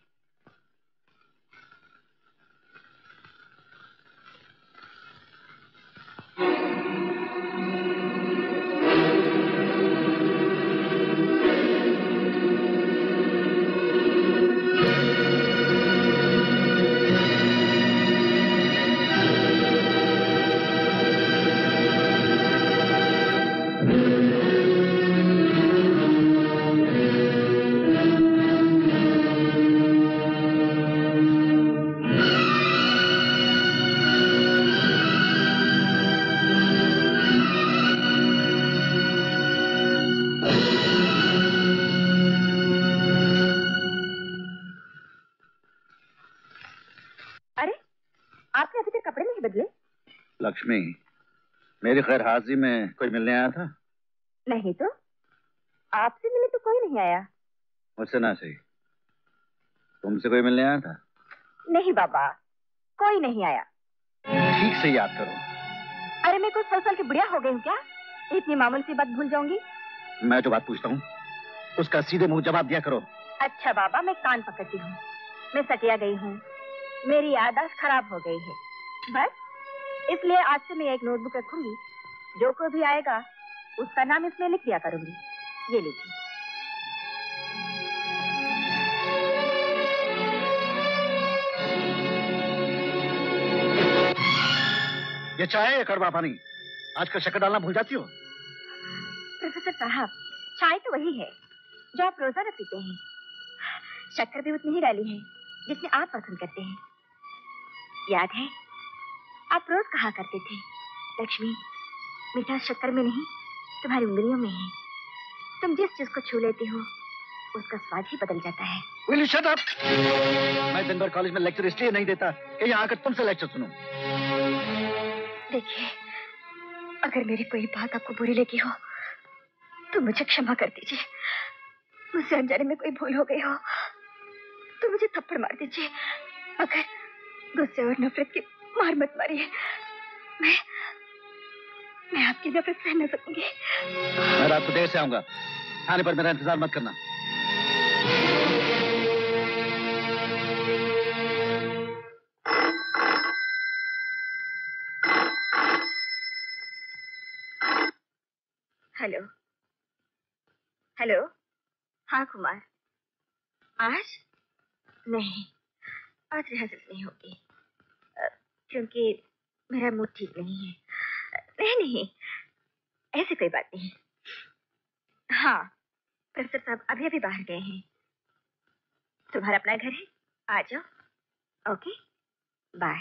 D: लक्ष्मी, मेरी खैर हाजिरी में कोई मिलने आया था?
B: नहीं तो, आपसे मिले तो कोई नहीं आया।
D: मुझसे ना सही, तुमसे कोई मिलने आया था?
B: नहीं बाबा, कोई नहीं आया।
D: ठीक से याद करो।
B: अरे मैं कुछ साल साल की बुढ़िया हो गई हूँ क्या? इतनी मामूली सी बात भूल जाऊंगी?
D: मैं जो बात पूछता हूँ उसका सीधे मुंह जवाब दिया करो।
B: अच्छा बाबा, मैं कान पकड़ती हूँ। मैं सटिया गई हूँ, मेरी याददाश्त खराब हो गई है, बस इसलिए आज से मैं एक नोटबुक रखूंगी। जो कोई भी आएगा उसका नाम इसमें लिख दिया करूंगी। ये लीजिए।
D: ये चाय है कड़वा पानी? आजकल शक्कर डालना भूल जाती हो?
B: प्रोफेसर साहब, चाय तो वही है जो आप रोजाना पीते हैं। शक्कर भी उतनी ही डाली है जितनी आप पसंद करते हैं। याद है आप रोज कहा करते थे, लक्ष्मी मीठा शक्कर में नहीं तुम्हारी उंगलियों में है। तुम जिस चीज को छू लेते हो उसका स्वाद ही बदल जाता है।
D: Will you shut up? मैं दिन भर कॉलेज में लेक्चर इसलिए नहीं देता कि यहाँ आकर तुमसे लेक्चर सुनूं।
B: देखिए, अगर मेरी कोई बात आपको बुरी लगी हो तो मुझे क्षमा कर दीजिए। मुझसे अनजाने में कोई भूल हो गई हो तो मुझे थप्पड़ मार दीजिए, मगर गुस्से और नफरत की मार मत मारिए। मैं मैं आपकी नफरत सह न सकूंगी।
D: मैं रात को देर से आऊंगा, आने पर मेरा इंतजार मत करना।
B: हेलो हेलो, हाँ कुमार। आज नहीं, आज रिहर्सल नहीं होगी क्योंकि मेरा मूड ठीक नहीं है। नहीं नहीं, ऐसी कोई बात नहीं। हाँ, प्रोफेसर साहब अभी अभी बाहर गए हैं। तुम्हारा अपना घर है, आ जाओ। Okay, bye.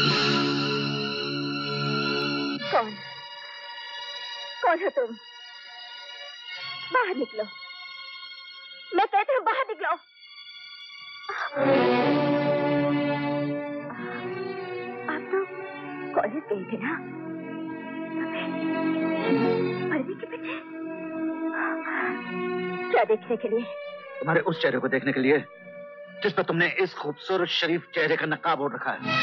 B: कौन कौन हो तुम? बाहर निकलो, मैं कहती हूँ बाहर निकलो। आप तो कॉलेज गए थे ना? पर्दे के पीछे क्या देखने के लिए?
D: तुम्हारे उस चेहरे को देखने के लिए जिस पर तुमने इस खूबसूरत शरीफ चेहरे का नकाब ओढ़ रखा है।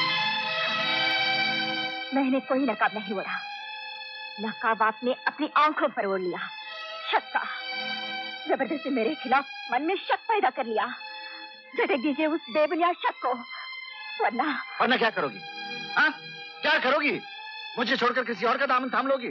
B: मैंने कोई नकाब नहीं ओढ़ा। नकाब आपने अपनी आंखों पर ओढ़ लिया। शक का जबरदस्ती मेरे खिलाफ मन में शक पैदा कर लिया। झटक दीजिए उस बेबुनियाद शक को, वरना
D: वरना क्या करोगी? हाँ, क्या करोगी? मुझे छोड़कर किसी और का दामन थाम लोगी?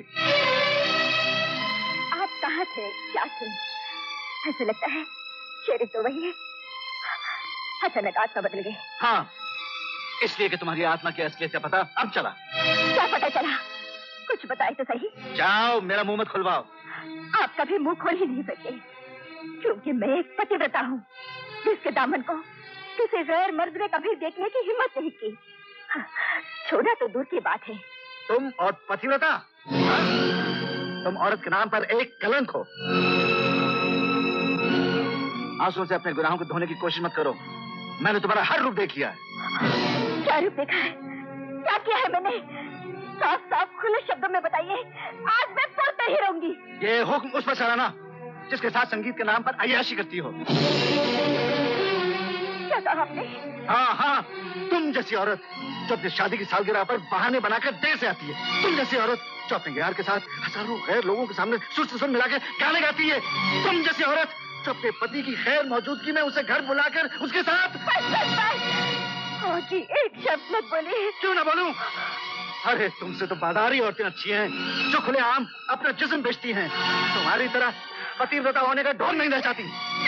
B: आप कहाँ थे, क्या थे? ऐसे लगता है चेहरे तो वही है, अचानक आत्मा बदल गई।
D: हाँ, इसलिए कि तुम्हारी आत्मा की असलियत का पता अब चला।
B: क्या पता चला? कुछ बताए तो सही।
D: जाओ, मेरा मुंह मत खुलवाओ।
B: आप कभी मुंह खोल ही नहीं सकते, क्योंकि मैं एक पतिव्रता हूँ जिसके दामन को किसी गैर मर्द ने कभी देखने की हिम्मत नहीं की। छोड़ा तो दूर की बात है।
D: तुम और पतिव्रता? हाँ? तुम औरत के नाम पर एक कलंक हो। आंसुओं से अपने गुनाहों को धोने की कोशिश मत करो। मैंने तुम्हारा हर रूप देख लिया है।
B: क्या रूप देखा है? क्या किया है मैंने? साफ साफ खुले शब्दों में बताइए, आज मैं पढ़ते ही रहूंगी। ये
D: हुक्म उस पर चलाना जिसके साथ संगीत के नाम पर अय्याशी करती हो।
B: क्या कहा आपने?
D: हाँ हाँ, तुम जैसी औरत जो अपनी शादी की सालगिरह पर बहाने बनाकर देर से आती है। तुम जैसी औरत जो अपने यार के साथ हजारों गैर लोगों के सामने सुर से सुर मिलाकर गाने गाती है। तुम जैसी औरत जो अपने पति की खैर मौजूदगी में उसे घर बुलाकर उसके साथ।
B: हाँ जी, एक शब्द मत बोलिए।
D: क्यों ना बोलूं? अरे तुमसे तो बाजारी औरतें अच्छी हैं जो खुलेआम अपना जिस्म बेचती हैं। तुम्हारी तरह पतिव्रता होने का ढोंग नहीं रह चाहती।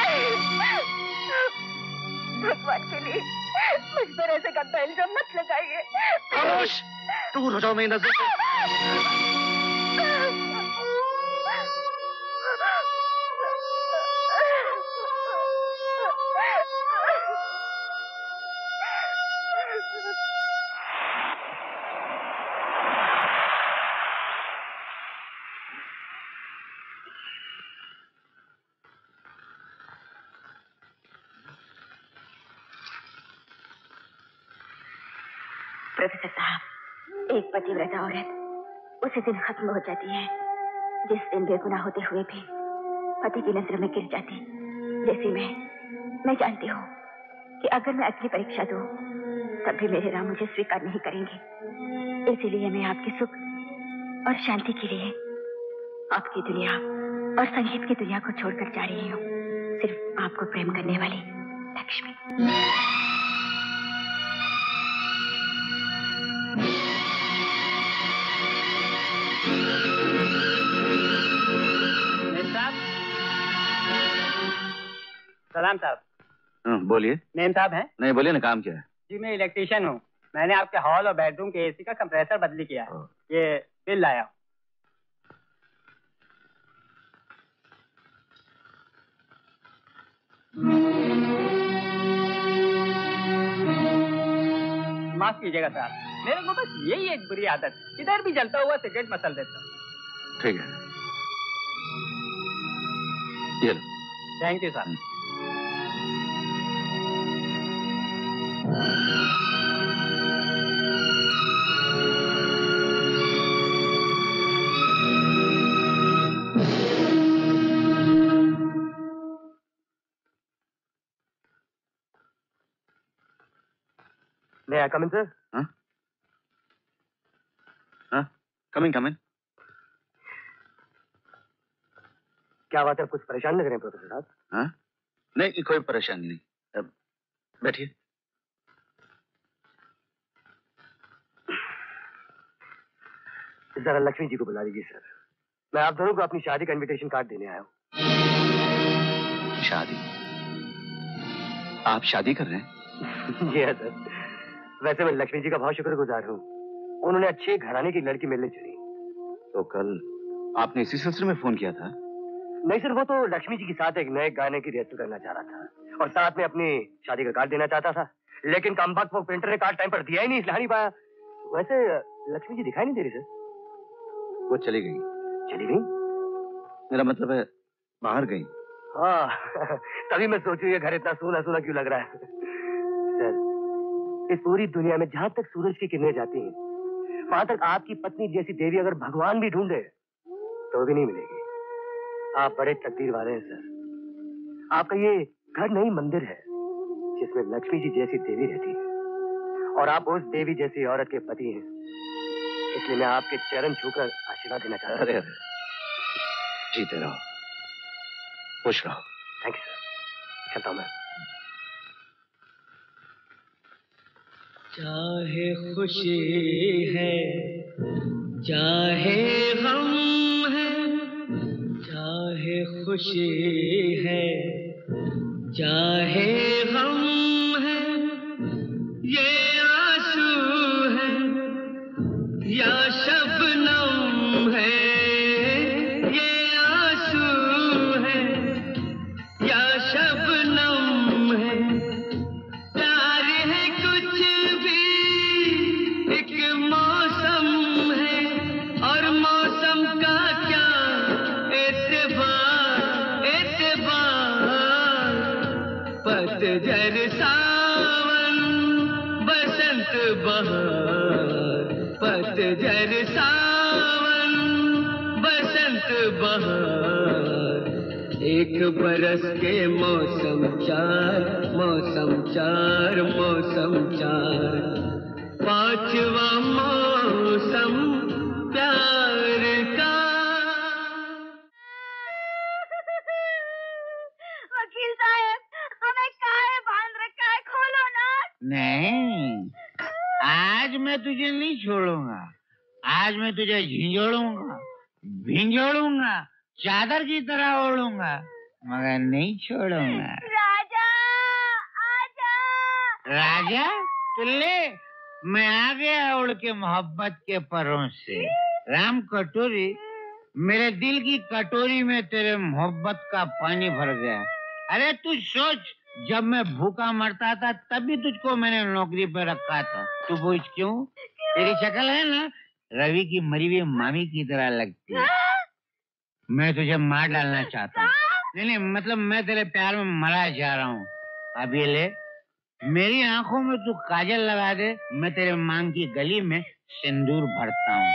B: भगवान के लिए मुझ पर ऐसे गंदा इल्जाम मत लगाइए।
D: खामोश, दूर हो जाओ मेरी नजर से।
B: प्रोफेसर साहब, एक पतिव्रता औरत उसी दिन खत्म हो जाती है जिस दिन बेगुनाह होते हुए भी पति की नजर में गिर जाती। जैसी मैं मैं जानती हूँ कि अगर मैं अगली परीक्षा दूं तब भी मेरे राम मुझे स्वीकार नहीं करेंगे। इसीलिए मैं आपके सुख और शांति के लिए आपकी दुनिया और संगीत की दुनिया को छोड़कर जा रही हूँ, सिर्फ आपको प्रेम करने वाली लक्ष्मी।
J: सलाम साहब।
D: बोलिए।
J: नेम साहब हैं?
D: नहीं, बोलिए ना, काम क्या है?
J: जी मैं इलेक्ट्रीशियन हूँ। मैंने आपके हॉल और बेडरूम के एसी का कंप्रेसर बदली किया है। ये बिल लाया हूँ। माफ कीजिएगा साहब, मेरे को बस यही एक बुरी आदत, इधर भी जलता हुआ सिगरेट मसल देता हूँ।
D: ठीक है, ये लो।
J: थैंक यू साहब।
D: May I come in, sir? हाँ? हाँ? Come in, come in.
K: क्या बात है, कुछ परेशान लग रहे हैं प्रोफेसर साहब?
D: हाँ? नहीं, कोई परेशानी नहीं। अब बैठिए।
K: जरा लक्ष्मी जी को बुला लीजिए सर। मैं आप दोनों को अपनी शादी का इनविटेशन कार्ड देने आया हूँ।
D: शादी? आप शादी कर रहे हैं?
K: जी हाँ सर। वैसे मैं लक्ष्मी जी का बहुत शुक्रगुजार हूँ, उन्होंने अच्छे घराने की लड़की मिलने चुनी।
D: तो कल आपने इसी सिलसिले में फोन किया था?
K: नहीं सर, वो तो लक्ष्मी जी के साथ एक नए गाने की रिहर्सल करना चाह रहा था और साथ में अपनी शादी का कार्ड देना चाहता था, लेकिन कम वक्त वो प्रिंटर ने कार्ड टाइम पर दिया ही नहीं, इसलिए नहीं पाया। वैसे लक्ष्मी जी दिखाई नहीं दे रही सर।
D: वो चली गई।
K: चली गई?
D: मेरा मतलब है बाहर गई।
K: हाँ तभी मैं सोचूं ये घर इतना सूना सूना क्यों लग रहा है। सर, इस पूरी दुनिया में जहां तक सूरज की किरणें जाती हैं, वहां तक आपकी पत्नी जैसी देवी अगर भगवान भी ढूंढे तो भी नहीं मिलेगी। आप बड़े तकदीर वाले हैं सर। आपका ये घर नहीं मंदिर है जिसमें लक्ष्मी जी जैसी देवी रहती है, और आप उस देवी जैसी औरत के पति हैं। इसलिए मैं आपके चरण छूकर आशीर्वाद देना चाहता हूँ।
D: अरे अरे, जीते रहो, खुश रहो।
K: थैंक यू सर, चलता हूँ मैं।
I: चाहे खुशी है चाहे गम है, चाहे खुशी है चाहे गम है, ये आंसू है या शबनम है, ये आंसू है या शबनम है, प्यार है कुछ भी एक मौसम है, और मौसम का क्या एतबार एतबार, पतझड़ सावन बसंत बहार, पतझड़ सावन बसंत बहार, एक बरस के मौसम चार, मौसम चार, मौसम चार, पांचवा मौसम प्यार का।
B: वकील साहब, हमें काहे बांध रखा है, खोलो ना।
L: नहीं, आज मैं तुझे नहीं छोड़ूंगा। आज मैं तुझे झिंझोड़ूंगा, भिंजोड़ूंगा, चादर की तरह ओढ़ूंगा, मगर नहीं छोड़ूंगा।
B: राजा, आजा।
L: राजा, तो ले, मैं आ गया उड़ के मोहब्बत के परों से। राम कटोरी, मेरे दिल की कटोरी में तेरे मोहब्बत का पानी भर गया। अरे तू सोच, जब मैं भूखा मरता था तब भी तुझको मैंने नौकरी पर रखा था। तू पूछ क्यों? तेरी शक्ल है ना रवि की मरी हुई मामी की तरह लगती है। मैं तुझे मार डालना चाहता हूँ। नहीं नहीं, मतलब मैं तेरे प्यार में मरा जा रहा हूँ। अब ये ले, मेरी आंखों में तू काजल लगा दे, मैं तेरे मांग की गली में सिंदूर भरता हूँ।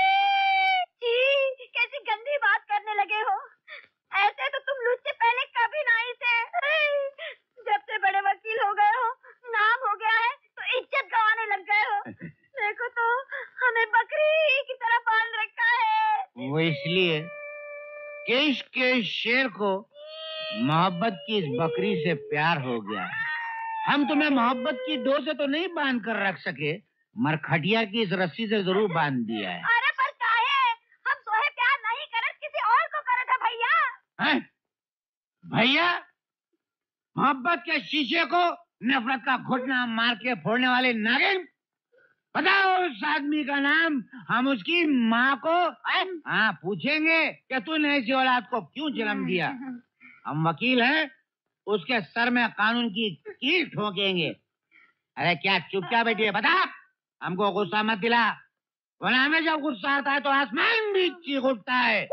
B: कैसी गंदी बात करने लगे हो। ऐसे तो तुम मुझसे पहले कभी नहीं थे। जब से बड़े वकील हो गए हो, नाम हो गया है, तो इज्जत गंवाने लग गए हो। देखो तो हमें बकरी की तरह बांध रखा है।
L: वो इसलिए कि इसके शेर को मोहब्बत की इस बकरी से प्यार हो गया। हम तुम्हें मोहब्बत की डोर से तो नहीं बांध कर रख सके, मगर खटिया की इस रस्सी से जरूर बांध दिया है।
B: अरे पर काहे? हम सोहे प्यार नहीं करे, किसी और को करे थे भैया।
L: हैं? भैया, मोहब्बत के शीशे को नफरत का घुटना मार के फोड़ने वाले नागिन, बताओ उस आदमी का नाम। हम उसकी माँ को हाँ पूछेंगे कि तूने ऐसी औलाद को क्यों जन्म दिया। हम वकील हैं, उसके सर में कानून की कील ठोकेंगे। अरे क्या चुपचाप बैठी है, बता। हमको गुस्सा मत दिला, वरना हमें जब गुस्सा आता है तो आसमान भी चीख उठता है।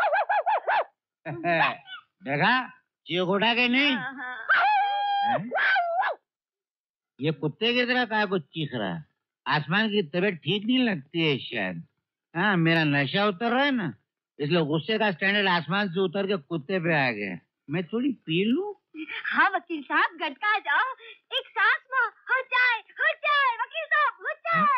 L: देखा, चीख उठा के नहीं। ये कुत्ते की तरह काय को चीख रहा है। आसमान की तबीयत ठीक नहीं लगती है शायद। हाँ, मेरा नशा उतर रहा है ना, इसलिए गुस्से का स्टैंडर्ड आसमान से उतर के कुत्ते पे आ गया। मैं थोड़ी पी लूं?
B: हाँ वकील साहब, गटका जाओ, एक सांस में हो जाए, हो जाए वकील साहब, हो जाए।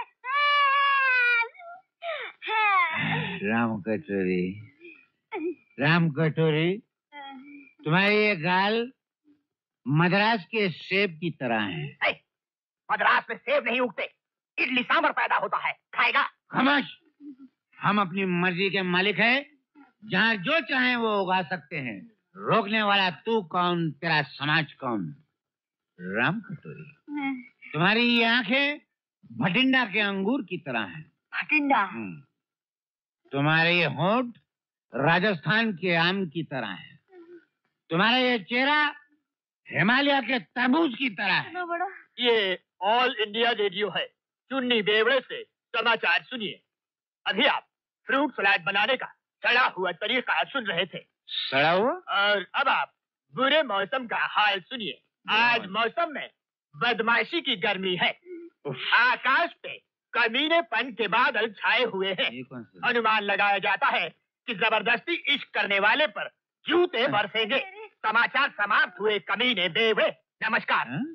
L: राम कटोरी, राम कटोरी, तुम्हारे ये गाल मद्रास के सेब की तरह है।
G: मद्रास में सेब नहीं उगते, इडली सांभर पैदा होता है, खाएगा?
L: खामोश, हम अपनी मर्जी के मालिक हैं, जहाँ जो चाहे वो उगा सकते हैं। रोकने वाला तू कौन, तेरा समाज कौन? राम कटोरी, तुम्हारी ये आंखें भटिंडा के अंगूर की तरह हैं।
B: भटिंडा?
L: तुम्हारे ये होंठ राजस्थान के आम की तरह है। तुम्हारा ये चेहरा हिमालय के तरबूज की तरह है।
G: ये ऑल इंडिया रेडियो है, चुन्नी बेवड़े से समाचार सुनिए। अभी आप फ्रूट सलाद बनाने का चढ़ा हुआ तरीका सुन रहे थे।
L: सड़ा हुआ।
G: और अब आप बुरे मौसम का हाल सुनिए। आज मौसम में बदमाशी की गर्मी है। आकाश पे कमीनेपन के बादल छाए हुए हैं। अनुमान लगाया जाता है कि जबरदस्ती इश्क करने वाले पर जूते बरसेंगे। समाचार समाप्त हुए कमीने बेवड़े। नमस्कार।
L: हा?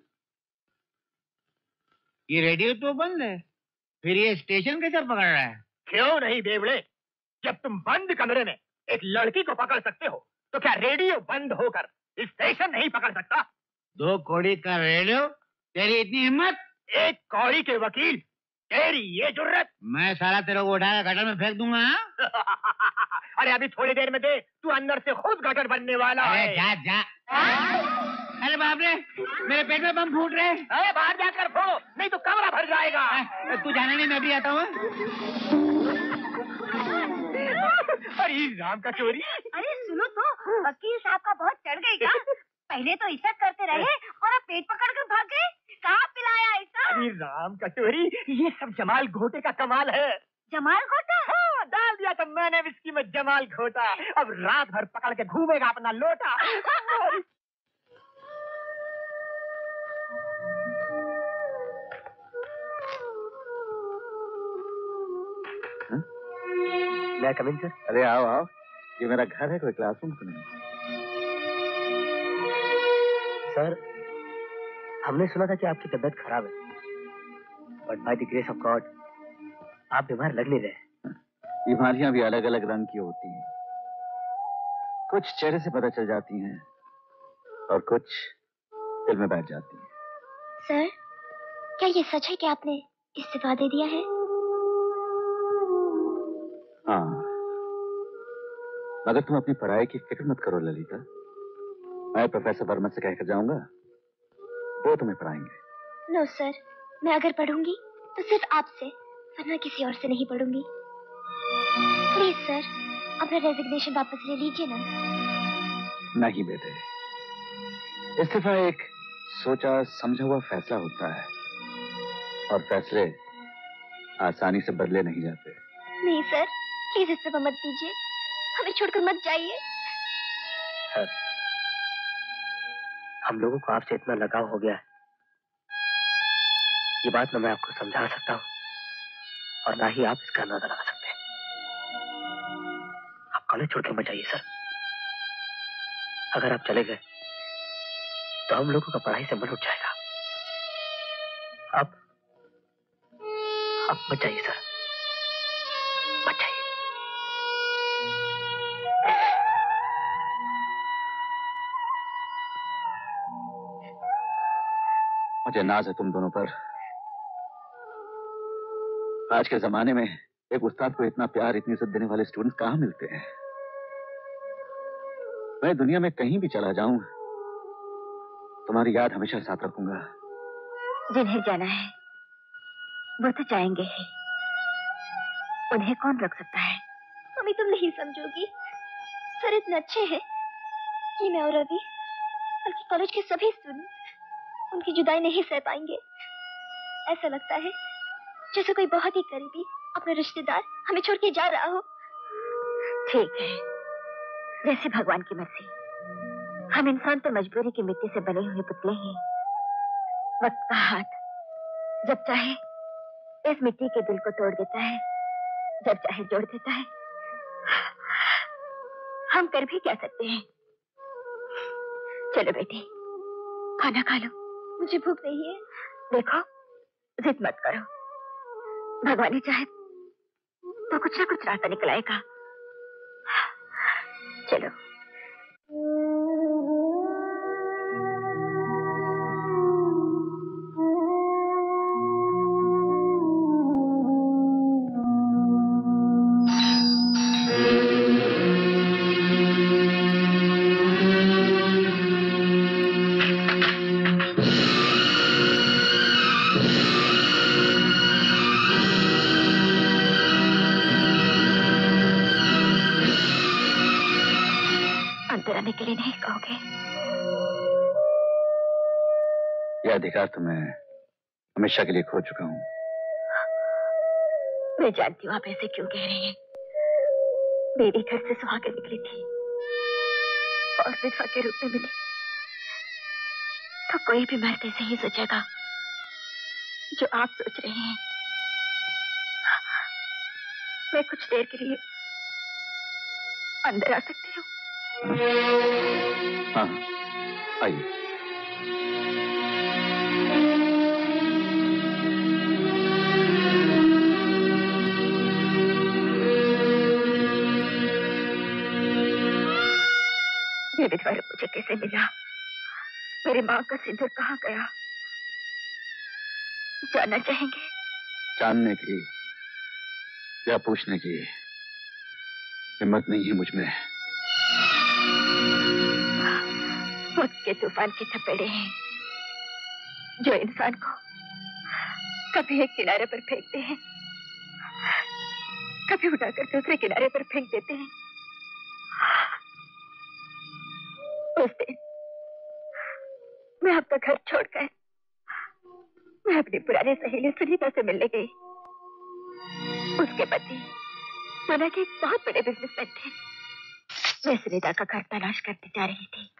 L: ये रेडियो तो बंद है, फिर ये स्टेशन कैसे पकड़ रहा है?
G: क्यों नहीं बेवड़े? जब तुम बंद कमरे में एक लड़की को पकड़ सकते हो तो क्या रेडियो बंद होकर स्टेशन नहीं पकड़ सकता?
L: दो कौड़ी का रेडियो, तेरी इतनी हिम्मत?
G: एक कौड़ी के वकील, तेरी ये जुर्रत?
L: मैं सारा तेरे को उठाकर गटर में फेंक दूंगा।
G: अरे अभी थोड़ी देर में दे, तू अंदर से खुद गटर बनने वाला
L: अरे
G: है।
L: जा जा। अरे बाप रे, मेरे पेट में बम फूट रहे।
G: अरे बाहर जाकर फो, नहीं तो कमरा भर जाएगा।
L: तू जाने नहीं, मैं भी आता हूँ।
G: अरे राम का चोरी।
B: अरे सुनो तो, वकील साहब का बहुत चढ़ गई क्या? पहले तो इज्जत करते रहे और अब पेट पकड़ कर भाग गए। कहाँ पिलाया ऐसा?
G: अरे राम का चोरी, ये सब जमाल घोटे का कमाल है।
B: जमाल घोटा?
G: हाँ, डाल दिया तो मैंने विस्की में जमाल घोटा। अब रात भर पकड़ के घूमेगा अपना लोटा।
K: मैं कम इन सर?
F: अरे आओ आओ, ये मेरा घर है, कोई क्लासरूम तो नहीं।
K: सर, हमने सुना था कि आपकी तबीयत खराब है, but by the grace of God आप बीमार लग नहीं रहे।
F: बीमारियां भी अलग अलग रंग की होती हैं, कुछ चेहरे से पता चल जाती हैं और कुछ दिल में बैठ जाती हैं।
C: सर, क्या ये सच है कि आपने इस्तीफा दे दिया है?
F: हाँ, मगर तुम अपनी पढ़ाई की फिक्र मत करो ललिता। मैं प्रोफेसर वर्मा से कहकर जाऊंगा, वो तुम्हें पढ़ाएंगे।
C: नो सर, मैं अगर पढ़ूंगी तो सिर्फ आपसे, वरना किसी और से नहीं पढ़ूंगी। प्लीज सर, अपना रेजिग्नेशन वापस ले लीजिए ना।
F: नहीं बेटे, इस्तीफा एक सोचा समझा हुआ फैसला होता है और फैसले आसानी से बदले नहीं जाते।
C: नहीं सर, प्लीज इस्तीफा मत दीजिए, हमें छोड़कर मत जाइए।
K: सर, हम लोगों को आपसे इतना लगाव हो गया है, ये बात ना मैं आपको समझा सकता हूँ और ना ही आप इसका अंदाजा लगा सकते हैं। आप कॉलेज छोड़ के मत जाइए सर। अगर आप चले गए तो हम लोगों का पढ़ाई से मन उठ जाएगा। आप आप मत जाइए सर, मत जाइए।
F: मुझे नाज है तुम दोनों पर। आज के जमाने में एक उस्ताद को इतना प्यार, इतनी इज्जत देने वाले स्टूडेंट्स कहाँ मिलते हैं। मैं दुनिया में कहीं भी चला जाऊं, तुम्हारी याद हमेशा साथ रखूंगा।
B: जिन्हें जाना है वो तो जाएंगे ही, उन्हें कौन रोक सकता है?
C: मम्मी तुम नहीं समझोगी, सर इतने अच्छे हैं कि मैं और रवि, बल्कि कॉलेज के सभी स्टूडेंट्स उनकी जुदाई नहीं सह पाएंगे। ऐसा लगता है जैसे कोई बहुत ही करीबी अपना रिश्तेदार हमें छोड़ के जा रहा हो।
B: ठीक है, जैसे भगवान की मर्जी। हम इंसान तो मजबूरी की मिट्टी से बने हुए पुतले हैं। वक्त का हाथ जब चाहे इस मिट्टी के दिल को तोड़ देता है, जब चाहे जोड़ देता है। हम कर भी क्या सकते हैं? चलो बेटी, खाना खा लो।
C: मुझे भूख नहीं है।
B: देखो, जिद मत करो, भगवान ने चाहे तो कुछ ना कुछ रास्ता निकल आएगा। चलो। के लिए नहीं कहोगे?
F: यह अधिकार तो मैं हमेशा के लिए खो चुका हूँ।
B: मैं जानती हूँ आप ऐसे क्यों कह रहे हैं। मेरी घर से सुहाकर निकली थी,
C: और विधवा के रूप में मिली तो कोई भी मर्द ऐसे ही सोचेगा जो आप सोच रहे हैं। मैं कुछ देर के लिए अंदर आ सकती हूँ?
M: हाँ, आइए।
C: ये विधवा रूप मुझे कैसे मिला? मेरी माँ का सिंदूर कहाँ गया? जानना चाहेंगे?
M: जानने की या पूछने की हिम्मत नहीं है मुझ में।
C: वक्त के तूफान के थपेड़े हैं जो इंसान को कभी एक किनारे पर फेंकते हैं, कभी उठाकर दूसरे किनारे पर फेंक देते हैं। उस दिन मैं आपका घर छोड़कर मैं अपनी पुरानी सहेली सुनीता से मिलने गई। उसके पति पुणे के एक बहुत बड़े बिजनेसमैन थे। मैं सुनीता का घर तलाश करते जा रही थी।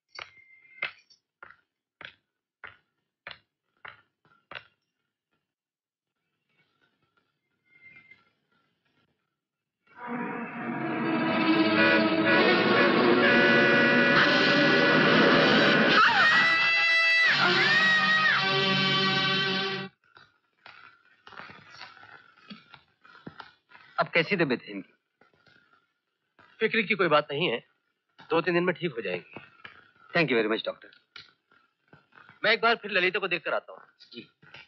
K: अब कैसी तबीयत है इनकी?
E: फिक्र की कोई बात नहीं है, दो तीन दिन में ठीक हो जाएंगी।
K: Thank you very much doctor.
E: मैं एक बार फिर ललिता को देखकर आता हूँ।
K: जी।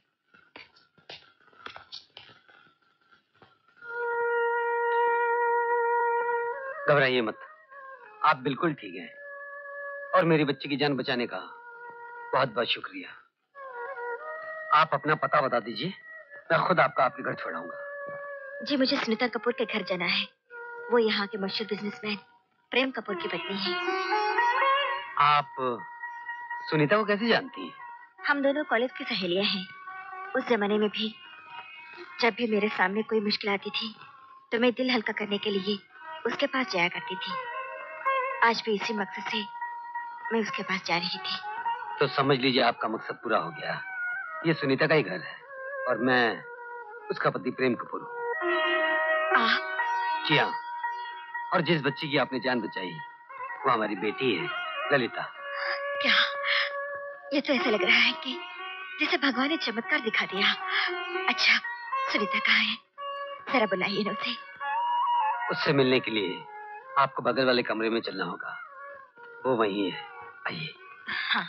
K: घबराइए मत, आप बिल्कुल ठीक हैं और मेरी बच्ची की जान बचाने का बहुत बहुत शुक्रिया। आप अपना पता बता दीजिए, मैं खुद आपका आपके घर छोड़ाऊंगा।
C: जी, मुझे सुनीता कपूर के घर जाना है। वो यहाँ के मशहूर बिजनेसमैन प्रेम कपूर की पत्नी है।
K: आप सुनीता को कैसे जानती हैं?
C: हम दोनों कॉलेज की सहेलियां हैं। उस जमाने में भी जब भी मेरे सामने कोई मुश्किल आती थी तो मैं दिल हल्का करने के लिए उसके पास जाया करती थी। आज भी इसी मकसद से मैं उसके पास जा रही थी।
K: तो समझ लीजिए आपका मकसद पूरा हो गया। ये सुनीता का ही घर है और मैं उसका पति प्रेम कपूर हूँ। जी हाँ, और जिस बच्ची की आपने जान बचाई वो हमारी बेटी है, ललिता।
C: क्या? ये तो ऐसा लग रहा है कि जैसे भगवान ने चमत्कार दिखा दिया। अच्छा, सुनीता कहाँ है? जरा बुलाइए ना उसे।
K: उससे मिलने के लिए आपको बगल वाले कमरे में चलना होगा, वो वहीं है। आइए।
C: हाँ।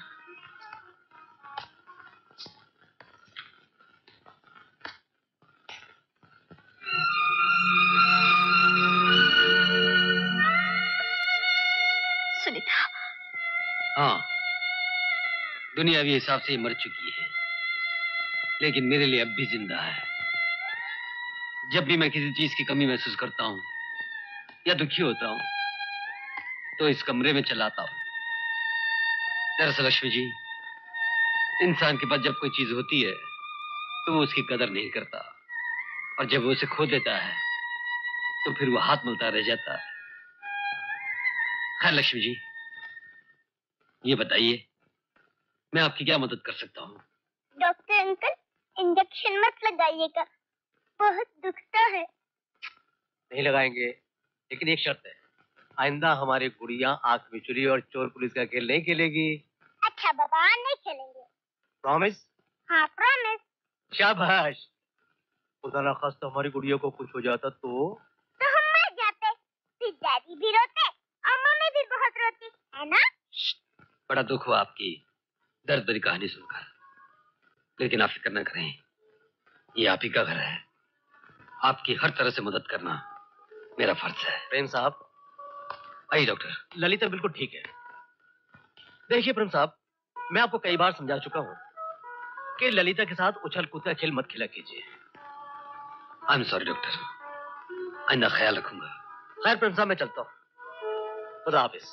C: सुनीता।
K: हाँ, दुनियावी हिसाब से मर चुकी है, लेकिन मेरे लिए अब भी जिंदा है। जब भी मैं किसी चीज की कमी महसूस करता हूँ या दुखी होता हूँ तो इस कमरे में चला आता हूँ। दरअसल लक्ष्मी जी, इंसान के पास जब कोई चीज होती है तो वो उसकी कदर नहीं करता, और जब वो उसे खो देता है तो फिर वो हाथ मलता रह जाता है। खैर लक्ष्मी जी, ये बताइए मैं आपकी क्या मदद कर सकता हूँ?
H: डॉक्टर अंकल, इंजेक्शन मत लगाइएगा, बहुत दुखता है।
E: नहीं लगाएंगे, लेकिन एक शर्त है, आइंदा हमारी गुड़िया आंख बिचुली और चोर पुलिस का खेल नहीं खेलेगी।
H: अच्छा बाबा, नहीं खेलेंगे।
E: प्रॉमिस?
H: हाँ प्रॉमिस।
E: शाबाश। खुदा ना खास्ता हमारी गुड़िया को कुछ हो जाता तो
H: तो हम मर जाते, फिर डैडी भी रोते और मम्मी भी बहुत रोती है ना।
K: बड़ा दुख हुआ आपकी दर्द भरी कहानी सुनकर, लेकिन आप फिक्र न करें, ये आप ही का घर है। आपकी हर तरह से मदद करना मेरा फर्ज है।
E: प्रेम साहब।
K: आइए डॉक्टर।
E: ललिता बिल्कुल ठीक है। देखिए प्रेम साहब, मैं आपको कई बार समझा चुका हूँ कि ललिता के साथ उछल कूद का खेल मत खेला कीजिए।
K: आई एम सॉरी डॉक्टर, आइंदा ख्याल रखूंगा।
E: खैर प्रेम साहब, मैं चलता हूँ। खुदा हाफिज।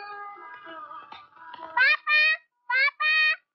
H: पापा, पापा।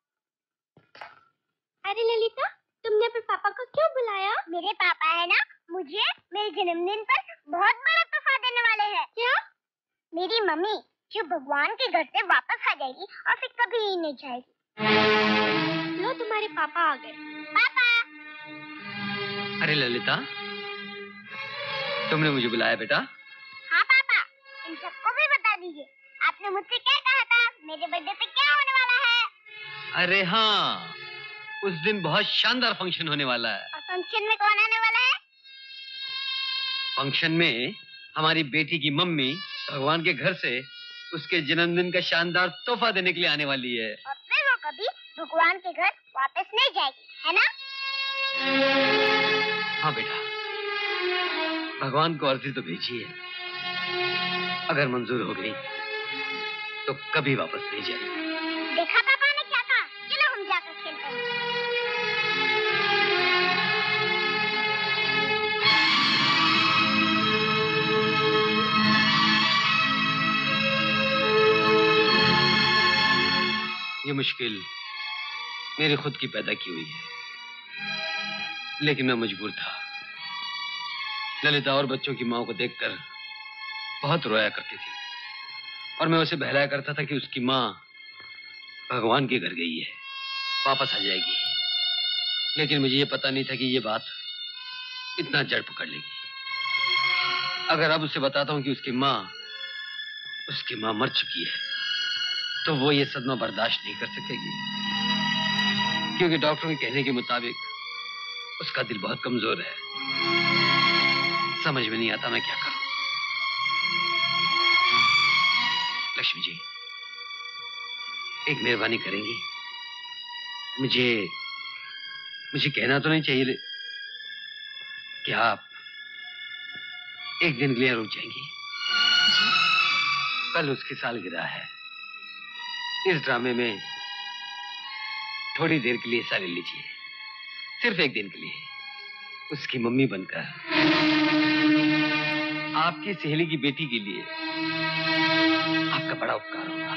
H: अरे ललिता, तुमने अपने पापा को क्यों बुलाया? मेरे पापा है ना, मुझे मेरे जन्मदिन पर बहुत बड़ा तोहफा देने वाले हैं। क्या? मेरी मम्मी
C: जो भगवान के घर से वापस आ जाएगी और फिर कभी नहीं जाएगी। लो तुम्हारे पापा आ गए। पापा।
N: अरे ललिता, तुमने मुझे बुलाया बेटा?
C: हाँ पापा, इन सबको भी बता दीजिए। आपने मुझसे क्या कहा था, मेरे बर्थडे पे क्या होने वाला है?
N: अरे हाँ, उस दिन बहुत शानदार फंक्शन होने वाला है।
C: और फंक्शन में कौन आने वाला है?
N: फंक्शन में हमारी बेटी की मम्मी भगवान के घर से उसके जन्मदिन का शानदार तोहफा देने के लिए आने वाली है।
C: और फिर वो कभी भगवान के घर वापस नहीं जाएगी, है ना?
N: हाँ बेटा, भगवान को अर्जी तो भेजी है, अगर मंजूर हो गई तो कभी वापस नहीं जाएगी।
C: देखा पापा ने क्या कहा? चलो हम जाकर खेलते हैं।
N: ये मुश्किल मेरी खुद की पैदा की हुई है, लेकिन मैं मजबूर था। ललिता और बच्चों की माँ को देखकर बहुत रोया करती थी और मैं उसे बहलाया करता था कि उसकी माँ भगवान के घर गई है, वापस आ जाएगी। लेकिन मुझे ये पता नहीं था कि ये बात इतना जड़ पकड़ लेगी। अगर अब उसे बताता हूँ कि उसकी माँ उसकी माँ मर चुकी है तो वो ये सदमा बर्दाश्त नहीं कर सकेगी, क्योंकि डॉक्टरों के कहने के मुताबिक उसका दिल बहुत कमजोर है। समझ में नहीं आता मैं क्या करूं। लक्ष्मी जी, एक मेहरबानी करेंगी? मुझे मुझे कहना तो नहीं चाहिए कि आप एक दिन के लिए रुक जाएंगी? कल उसकी सालगिरह है। इस ड्रामे में थोड़ी देर के लिए हिस्सा ले लीजिए, सिर्फ एक दिन के लिए, उसकी मम्मी बनकर। आपकी सहेली की बेटी के लिए आपका बड़ा उपकार होगा।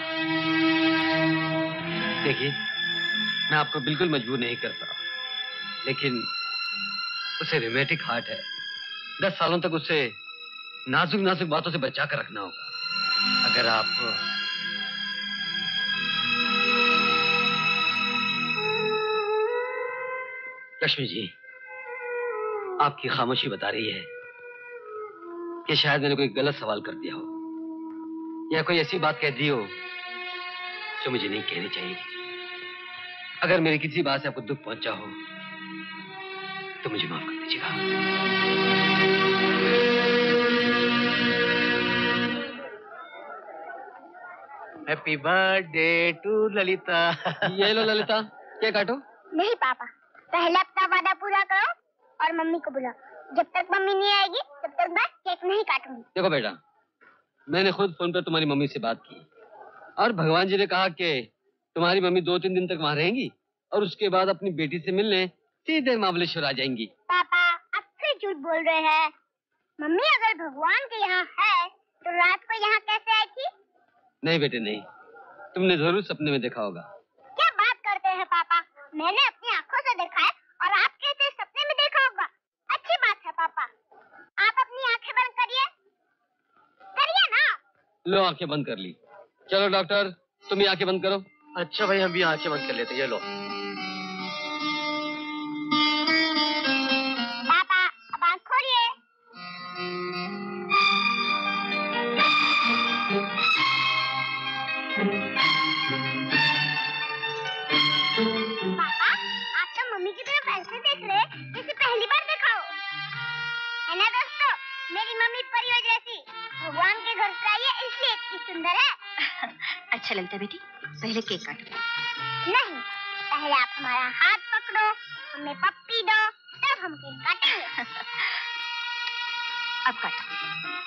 N: देखिए, मैं आपको बिल्कुल मजबूर नहीं करता, लेकिन उसे रिमेटिक हार्ट है। दस सालों तक उसे नाजुक नाजुक बातों से बचा कर रखना होगा। अगर आप लक्ष्मी जी, आपकी खामोशी बता रही है कि शायद मैंने कोई गलत सवाल कर दिया हो या कोई ऐसी बात कह दी हो जो मुझे नहीं कहनी चाहिए। अगर मेरी किसी बात से आपको दुख पहुंचा हो तो मुझे माफ कर दीजिएगा।
E: Happy birthday to Lalita.
N: ये लो ललिता, केक काटो।
C: नहीं पापा, पहले अपना वादा पूरा करो और मम्मी को बुलाओ। जब तक मम्मी नहीं आएगी तब तक मैं केक नहीं काटूंगी।
N: देखो बेटा, मैंने खुद फोन पर तुम्हारी मम्मी से बात की और भगवान जी ने कहा कि तुम्हारी मम्मी दो तीन दिन तक वहां रहेंगी और उसके बाद अपनी बेटी से मिलने सीधे महाबलेश्वर आ जाएंगी।
C: पापा, अब फिर झूठ बोल रहे हैं। मम्मी अगर भगवान के यहाँ है तो रात को यहाँ कैसे आई थी?
N: नहीं बेटे नहीं, तुमने जरूर सपने में देखा होगा।
C: क्या बात करते हैं पापा, मैंने अपनी आंखों से देखा है और आप कहते हैं सपने में देखा होगा। अच्छी बात है पापा, आप अपनी आंखें बंद करिए, करिए ना।
N: लो आंखें बंद कर ली। चलो डॉक्टर, तुम ही आंखें बंद करो।
E: अच्छा भाई, हम भी आंखें बंद कर लेते हैं। ये लो।
C: पापा, अब आंख खोलिए। पापा, आप तो मम्मी की तरफ ऐसे देख रहे जैसे पहली बार देखा हो, है ना दोस्तों? मेरी मम्मी परियों जैसी भगवान के घर से आई है, इसलिए इतनी सुंदर है।
B: अच्छा लगता है बेटी, पहले केक काटो।
C: नहीं, पहले आप हमारा हाथ पकड़ो, हमें पप्पी दो, तब हम केक काटेंगे।
B: अब काटो।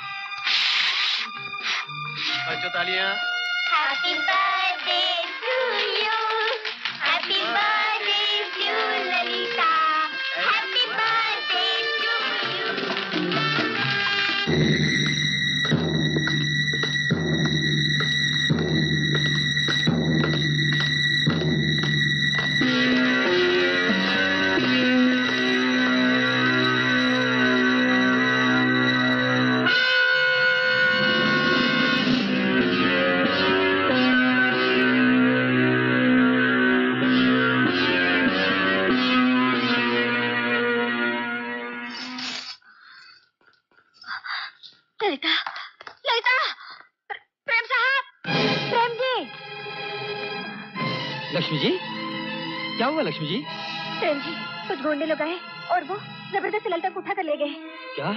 E: बच्चों तालियां।
C: Happy birthday to you, happy birthday to Lalita, happy birthday to you. Lalita, Lalita, प्रेम साहब, प्रेम जी।
N: लक्ष्मी जी, क्या हुआ लक्ष्मी जी?
B: प्रेम जी, कुछ ढूंढने लोग आए और वो जबरदस्ती ललिता को उठा कर ले गए।
N: क्या?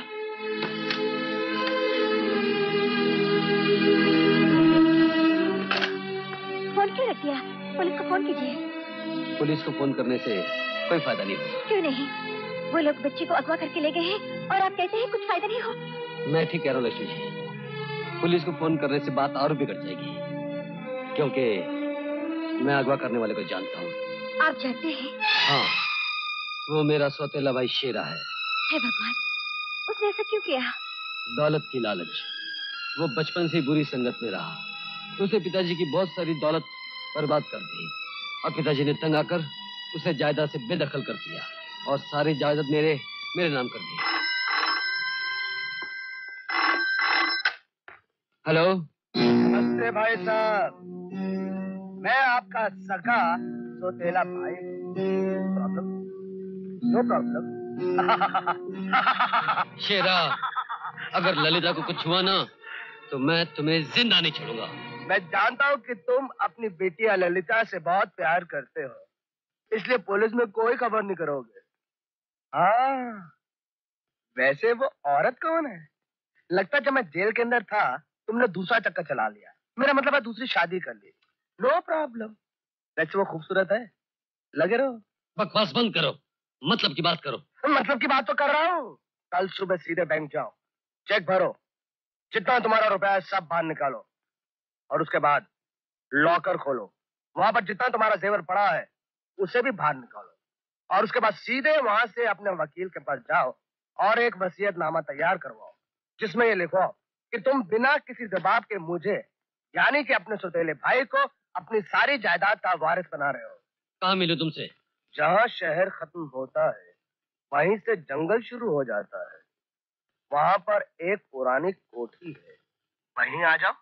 B: फोन क्यों रख दिया? पुलिस को फोन कीजिए।
N: पुलिस को फोन करने से कोई फायदा नहीं होगा।
B: क्यों नहीं? वो लोग बच्चे को अगवा करके ले गए हैं और आप कहते हैं कुछ फायदा नहीं हो।
N: मैं ठीक कह रहा हूँ लक्ष्मी जी, पुलिस को फोन करने से बात और बिगड़ जाएगी, क्योंकि मैं अगवा करने वाले को जानता हूँ।
B: आप जानते हैं?
N: हाँ, वो मेरा सौतेला भाई शेरा है।
B: हे भगवान, उसने ऐसा क्यों किया?
N: दौलत की लालच। वो बचपन से बुरी संगत में रहा, उसने पिताजी की बहुत सारी दौलत बर्बाद कर दी और पिताजी ने तंग आकर उसे जायदाद से बेदखल कर दिया और सारी जायदाद मेरे मेरे नाम कर दी। हेलो,
G: नमस्ते भाई साहब, मैं आपका सगा सौतेला भाई। प्रॉब्लम? No problem.
N: शेरा, अगर ललिता को कुछ हुआ ना तो मैं तुम्हें जिंदा नहीं छोड़ूंगा।
G: मैं जानता हूँ कि तुम अपनी बेटिया ललिता से बहुत प्यार करते हो, इसलिए पुलिस में कोई खबर नहीं करोगे। हाँ, वैसे वो औरत कौन है? लगता जब मैं जेल के अंदर था तुमने दूसरा चक्कर चला लिया। मेरा मतलब है दूसरी शादी कर ली। No problem. वैसे वो खूबसूरत है, लगे रहो।
N: बकवास बंद करो, मतलब की बात करो।
G: मतलब की बात तो कर रहा हूँ। कल सुबह सीधे बैंक जाओ, चेक भरो, जितना तुम्हारा रुपया है सब बाहर निकालो और उसके बाद लॉकर खोलो। वहां पर जितना तुम्हारा जेवर पड़ा है उसे भी बाहर निकालो और उसके बाद सीधे वहां से अपने वकील के पास जाओ और एक वसीयतनामा तैयार करवाओ, जिसमें ये लिखो कि तुम बिना किसी दबाव के मुझे यानी कि अपने सौतेले भाई को अपनी सारी जायदाद का वारिस बना रहे हो।
N: कहाँ मिलूं तुमसे?
G: जहाँ शहर खत्म होता है वहीं से जंगल शुरू हो जाता है। वहां पर एक पुरानी कोठी है, वहीं आ जाओ।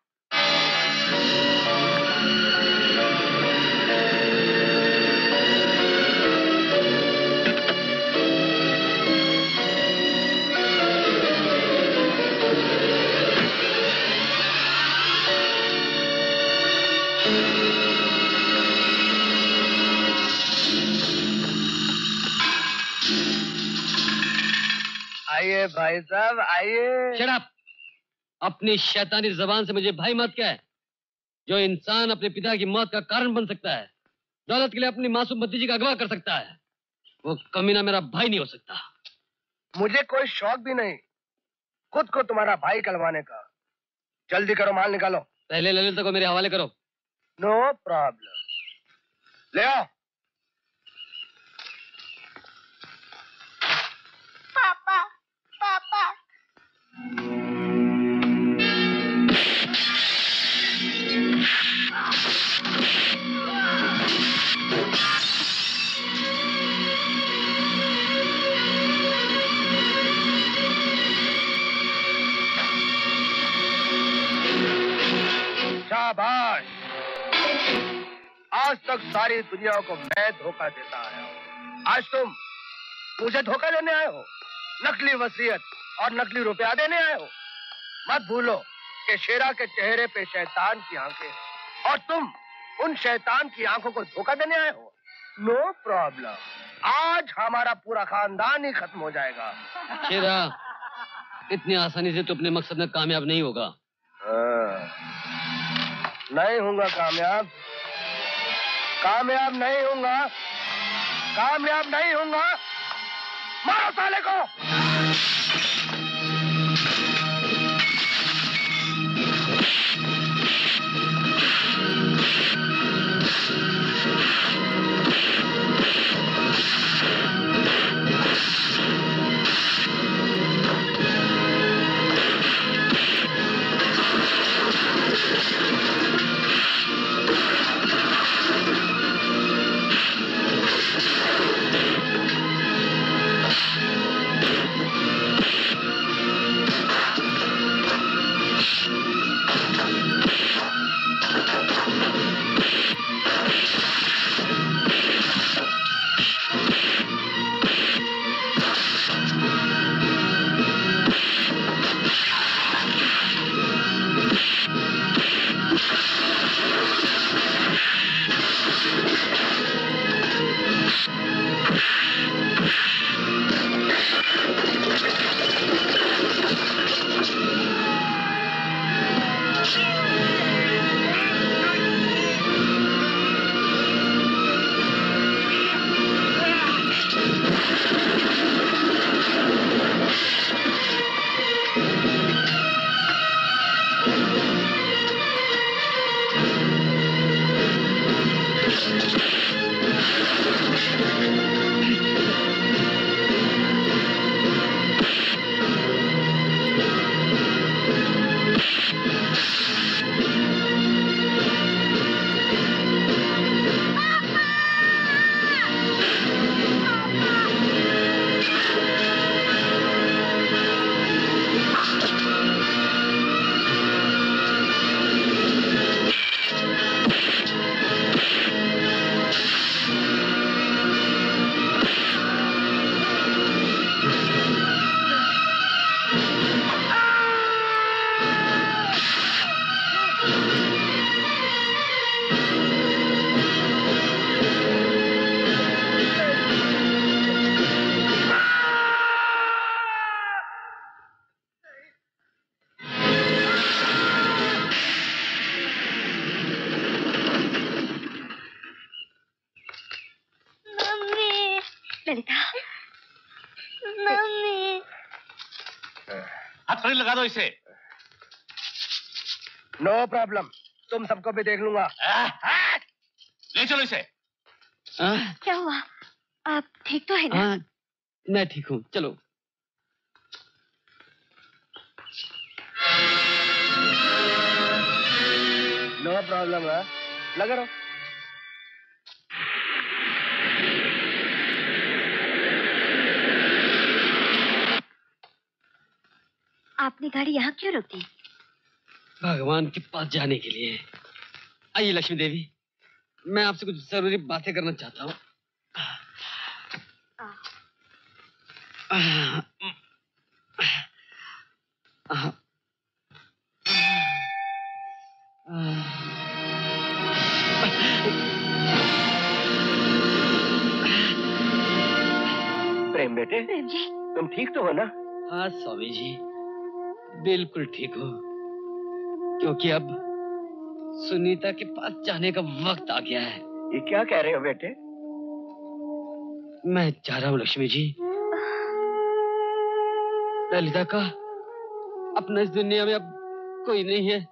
G: आइए भाई साहब, आइए।
N: Shut up! अपनी शैतानी जबान से मुझे भाई मत कह। जो इंसान अपने पिता की मौत का कारण बन सकता है, दौलत के लिए अपनी मासूम भतीजी का अगवा कर सकता है, वो कमीना मेरा भाई नहीं हो सकता।
G: मुझे कोई शौक भी नहीं खुद को तुम्हारा भाई कहलवाने का। जल्दी करो, माल निकालो।
N: पहले ललिता को मेरे हवाले करो।
G: नो प्रॉब्लम, ले आओ।
C: पापा, पापा।
G: शाबाश, आज तक सारी दुनिया को मैं धोखा देता आया हूँ, आज तुम मुझे धोखा देने आए हो। नकली वसीयत और नकली रुपया देने आए हो। मत भूलो कि शेरा के चेहरे पे शैतान की आंखें हैं और तुम उन शैतान की आंखों को धोखा देने आए हो। नो प्रॉब्लम, आज हमारा पूरा खानदान ही खत्म हो जाएगा।
N: शेरा, इतनी आसानी से तो अपने मकसद में कामयाब नहीं होगा।
G: नहीं होगा कामयाब, कामयाब नहीं होगा, कामयाब नहीं होगा। मारो साले को।
F: लगा दो इसे।
K: नो प्रॉब्लम, तुम सबको भी देख लूंगा।
F: ले चलो इसे।
C: क्या हुआ? आप ठीक तो है ना?
N: हाँ, मैं ठीक हूँ, चलो।
K: नो प्रॉब्लम है, लगा रहो।
C: आपने गाड़ी यहाँ क्यों रोक दी?
N: भगवान के पास जाने के लिए। आइए लक्ष्मी देवी, मैं आपसे कुछ जरूरी बातें करना चाहता हूँ।
K: प्रेम बेटे,
C: प्रेम जी,
K: तुम ठीक तो हो ना?
N: हाँ स्वामी जी, बिल्कुल ठीक हो, क्योंकि अब सुनीता के पास जाने का वक्त आ गया है।
K: ये क्या कह रहे हो बेटे?
N: मैं जा रहा हूँ लक्ष्मी जी। ललिता का अपना इस दुनिया में अब कोई नहीं है।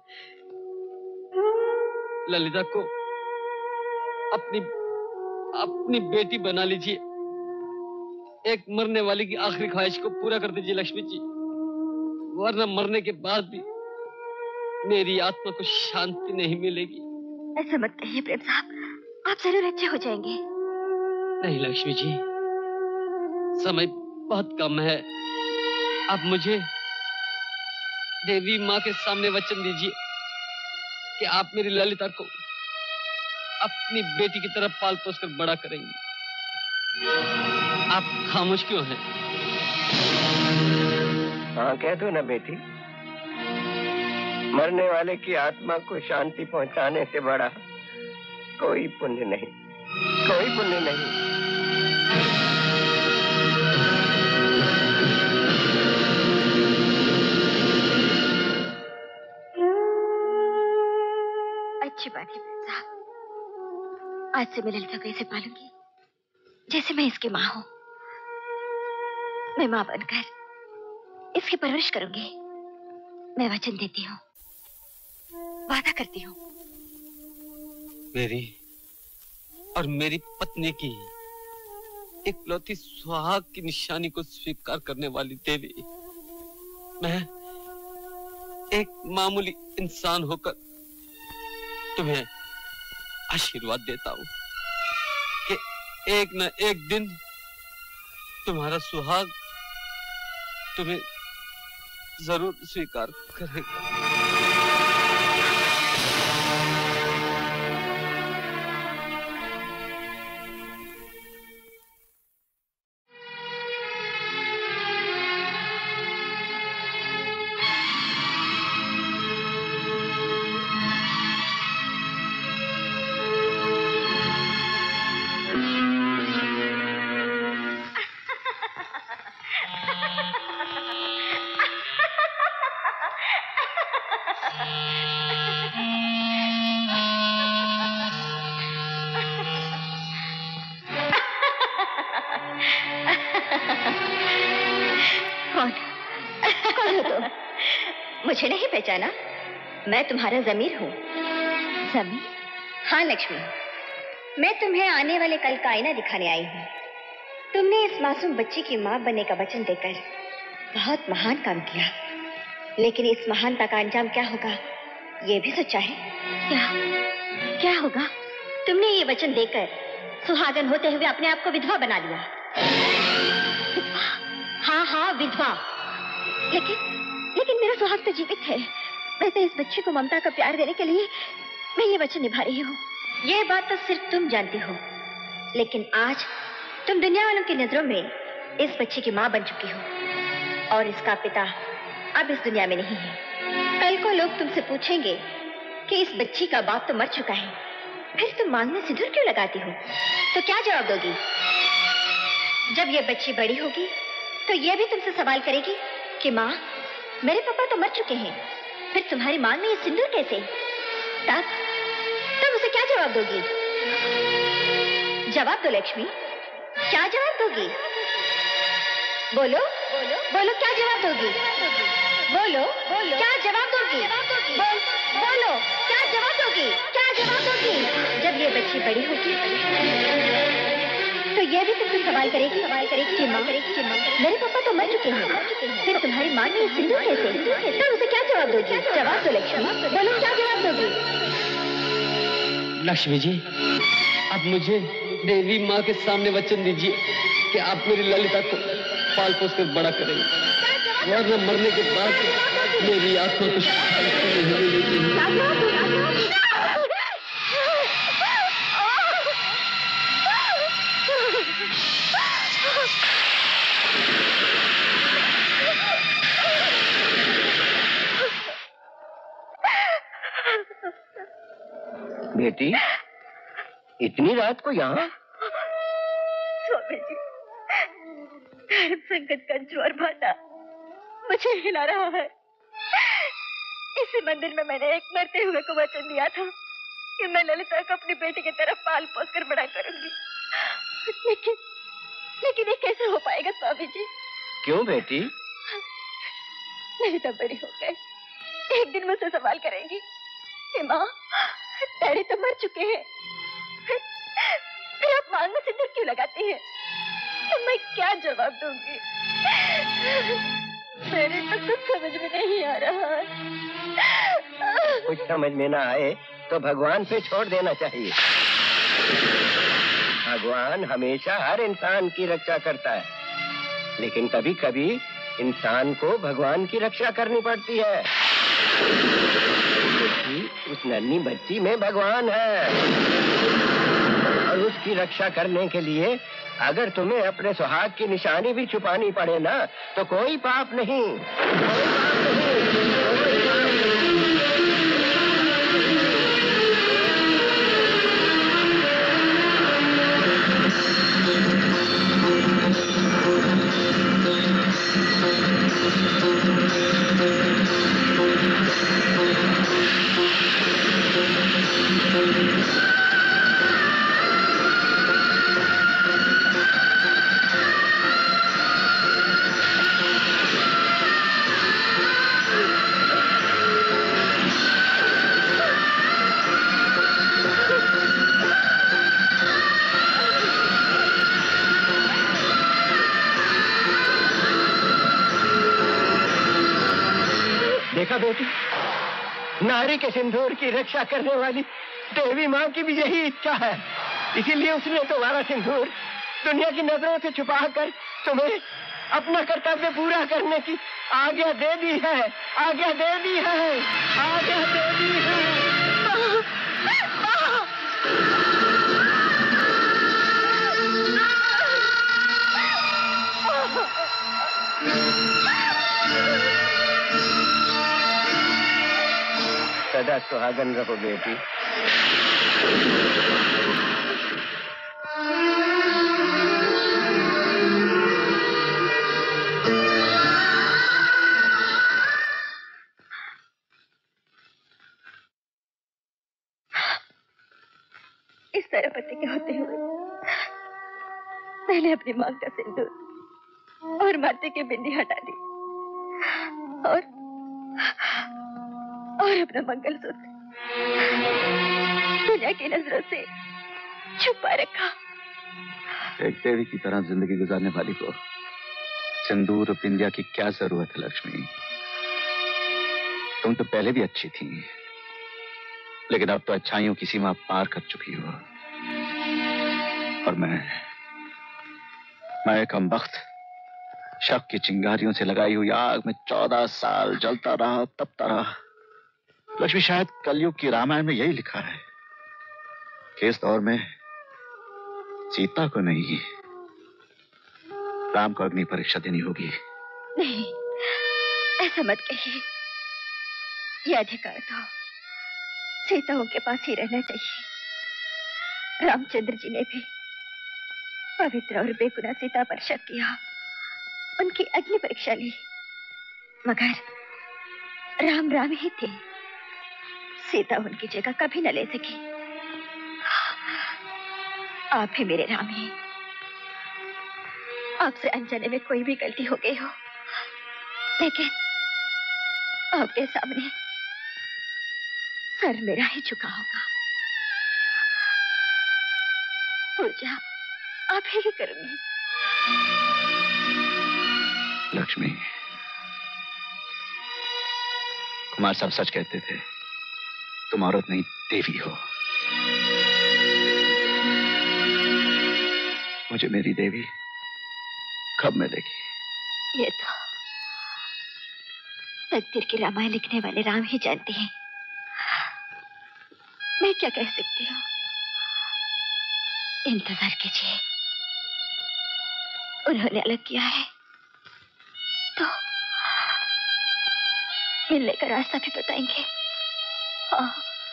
N: ललिता को अपनी अपनी बेटी बना लीजिए। एक मरने वाली की आखिरी ख्वाहिश को पूरा कर दीजिए लक्ष्मी जी, वरना मरने के बाद भी मेरी आत्मा को शांति नहीं मिलेगी।
C: ऐसा मत कहिए प्रेम साहब, आप जरूर अच्छे हो जाएंगे।
N: नहीं लक्ष्मी जी, समय बहुत कम है। आप मुझे देवी माँ के सामने वचन दीजिए कि आप मेरी ललिता को अपनी बेटी की तरह पाल पोस कर बड़ा करेंगी। आप खामोश क्यों हैं?
K: हाँ कह दो ना बेटी। मरने वाले की आत्मा को शांति पहुंचाने से बड़ा कोई पुण्य नहीं, कोई पुण्य नहीं।
C: अच्छी बात है प्रेम साहब, आज से मैं ललिता को ऐसे पालूंगी जैसे मैं इसकी माँ हूँ। मैं माँ बनकर इसकी परवरिश करूंगी। मैं वचन देती हूँ, वादा करती हूँ।
N: मेरी और मेरी पत्नी की इकलौती सुहाग की निशानी को स्वीकार करने वाली देवी, मैं एक मामूली इंसान होकर तुम्हें आशीर्वाद देता हूँ कि एक न एक दिन तुम्हारा सुहाग तुम्हें जरूर स्वीकार करेगा।
B: मुझे नहीं पहचाना? मैं तुम्हारा जमीर हूँ।
C: जमीर?
B: हाँ लक्ष्मी, मैं तुम्हें आने वाले कल का आईना दिखाने आई हूँ। तुमने इस मासूम बच्ची की माँ बनने का वचन देकर बहुत महान काम किया, लेकिन इस महानता का अंजाम क्या होगा ये भी सोचा है?
C: क्या क्या होगा?
B: तुमने ये वचन देकर सुहागन होते हुए अपने आप को विधवा बना लिया। हाँ हाँ विधवा।
C: लेकिन लेकिन मेरा सुहाग तो जीवित है। मैं तो इस बच्ची को ममता का प्यार देने के लिए मैं ये वचन निभा रही हूँ।
B: ये बात तो सिर्फ तुम जानती हो, लेकिन आज तुम दुनिया वालों की नजरों में इस बच्ची की माँ बन चुकी हो और इसका पिता अब इस दुनिया में नहीं है। कल को लोग तुमसे पूछेंगे कि इस बच्ची का बाप तो मर चुका है, फिर तुम मांग में सिंदूर क्यों लगाती हो? तो क्या जवाब दोगी? जब ये बच्ची बड़ी होगी तो ये भी तुमसे सवाल करेगी कि माँ मेरे पापा तो मर चुके हैं, फिर तुम्हारी मांग में ये सिंदूर कैसे? तब तुम उसे क्या जवाब दोगी? जवाब दो लक्ष्मी, क्या जवाब दोगी? बोलो बोलो बोलो, क्या जवाब दोगी? बोलो बोलो क्या जवाब दोगी? बोल बोलो क्या जवाब दोगी? क्या जवाब दोगी? जब ये बच्ची बड़ी होगी तो ये भी तुमसे सवाल करेगी सवाल करेगी कि माँ कि माँ मेरे पापा तो मर चुके हैं, फिर तुम्हारी माँ ने सिंदूर कैसे? तो उसे क्या जवाब दोगी? जवाब दो लक्ष्मी, बोलो क्या जवाब दोगी?
N: लक्ष्मी जी, अब मुझे देवी माँ के सामने वचन दीजिए कि आप मेरी ललिता को पाल पोस कर बड़ा करेंगे, वरना मरने के बाद मेरी आत्मा को शांति नहीं मिलेगी।
K: बेटी, इतनी रात को यहाँ?
B: स्वामी जी, धर्म संकट का ज्वर भाटा मुझे हिला रहा है। इसी मंदिर में मैंने एक मरते हुए को वचन दिया था कि मैं ललिता को अपनी बेटी की तरफ पाल पोस कर बड़ा करूंगी, लेकिन लेकिन ये कैसे हो पाएगा स्वामी जी?
K: क्यों बेटी?
B: ललिता बड़ी हो गई, एक दिन मुझसे सवाल करेंगी कि माँ डैडी तो मर चुके हैं, फिर, फिर आप मांग में सिंदूर क्यों लगाती हैं? तो मैं क्या जवाब दूंगी? मेरे तो कुछ समझ में नहीं आ रहा।
K: कुछ समझ में ना आए तो भगवान पे छोड़ देना चाहिए। भगवान हमेशा हर इंसान की रक्षा करता है, लेकिन कभी कभी इंसान को भगवान की रक्षा करनी पड़ती है। उस नन्ही बच्ची में भगवान है, और उसकी रक्षा करने के लिए अगर तुम्हें अपने सुहाग की निशानी भी छुपानी पड़े ना, तो कोई पाप नहीं, कोई पाप नहीं, कोई पाप नहीं। देखा बेटी, नारी के सिंदूर की रक्षा करने वाली देवी माँ की भी यही इच्छा है, इसीलिए उसने तुम्हारा सिंदूर दुनिया की नजरों से छुपाकर तुम्हें अपना कर्तव्य पूरा करने की आज्ञा दे दी है, आज्ञा दे दी है, आज्ञा दे दी है। सदा सुहागन रहो बेटी।
B: इस तरह पति के होते हुए मैंने अपनी मांग का सिंदूर और माथे की बिंदी हटा दी और और अपना मंगलसूत्र दुनिया की नजरों से छुपा रखा।
M: एक देवी की तरह जिंदगी गुजारने वाली को सिंदूर और बिंदिया की क्या जरूरत है लक्ष्मी? तुम तो पहले भी अच्छी थी, लेकिन अब तो अच्छाइयों की सीमा पार कर चुकी हो। और मैं मैं एक कमबख्त शक की चिंगारियों से लगाई हुई आग में चौदह साल जलता रहा, तपता रहा। लक्ष्मी, शायद कलयुग की रामायण में यही लिखा है कि इस दौर में सीता को नहीं, राम को अग्नि परीक्षा देनी होगी।
B: नहीं, ऐसा मत कहिए। यह अधिकार तो सीता उनके पास ही रहना चाहिए। रामचंद्र जी ने भी पवित्र और बेगुनाह सीता पर शक किया, उनकी अग्नि परीक्षा ली, मगर राम राम ही थे, सीता उनकी जगह कभी न ले सकी। आप ही मेरे राम हैं। आपसे अनजाने में कोई भी गलती हो गई हो, लेकिन
C: आपके सामने सर मेरा ही झुका होगा। पूजा आप ही करूंगी।
M: लक्ष्मी, कुमार साहब सच कहते थे, तुम औरत नहीं देवी हो। मुझे मेरी देवी कब मिलेगी?
C: ये तो तकदीर की रामायण लिखने वाले राम ही जानते हैं। मैं क्या कह सकती हूँ? इंतजार कीजिए, उन्होंने अलग किया है तो मिलने का रास्ता भी बताएंगे। हाँ।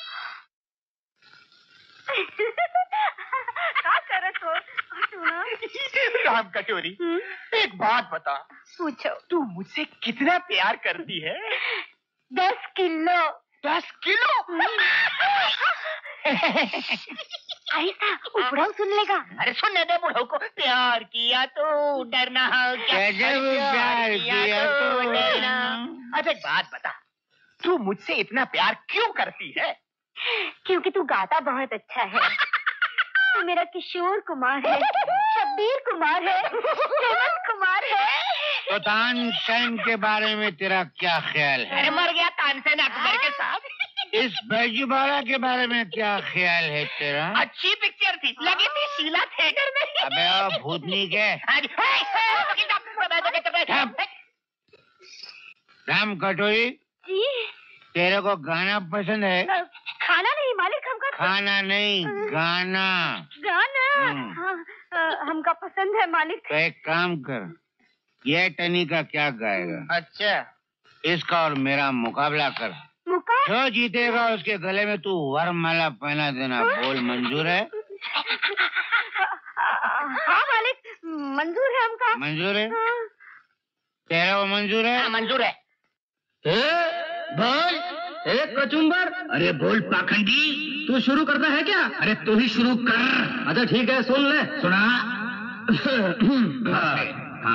B: क्या करत हो?
G: राम कटोरी, एक बात बता।
B: पूछो।
G: तू मुझसे कितना प्यार करती है?
B: दस किलो।
G: दस किलो?
B: ऐसा बुढ़ाऊ सुन लेगा।
G: अरे सुनने दे बुढ़ाऊ को। प्यार किया तो डरना क्या?
L: जब प्यार किया तो
G: डरना। अब एक बात बता, तू मुझसे इतना प्यार क्यों करती है?
B: क्योंकि तू गाता बहुत अच्छा है। तू मेरा किशोर कुमार है, शब्बीर कुमार है, हेमंत कुमार है।
L: तो तानसेन के बारे में तेरा क्या ख्याल है?
G: अरे मर गया तानसेन अकबर के साथ।
L: इस बैजूबाला के बारे में क्या ख्याल है तेरा?
G: अच्छी पिक्चर थी, लगी थी शीला थिएटर में।
L: अबे ओ भूतनी के। राम कटोरी
B: जी,
L: तेरे को गाना पसंद है?
B: खाना नहीं मालिक, हमका
L: खाना नहीं, गाना।
B: गाना हाँ, हमका पसंद है मालिक।
L: तो एक काम कर, ये टनी का क्या गाएगा?
G: अच्छा,
L: इसका और मेरा मुकाबला कर।
B: मुका?
L: जो जीतेगा उसके गले में तू वरमाला पहना देना। बोल मंजूर है?
B: हाँ मालिक, मंजूर है हमका।
L: मंजूर है? तेरा वो मंजूर है?
G: मंजूर है।
K: बोल एक कचुम्बर। अरे बोल पाखंडी, तू शुरू करना है क्या? अरे तू ही शुरू कर। अच्छा ठीक है, सुन ले। सुना। हाँ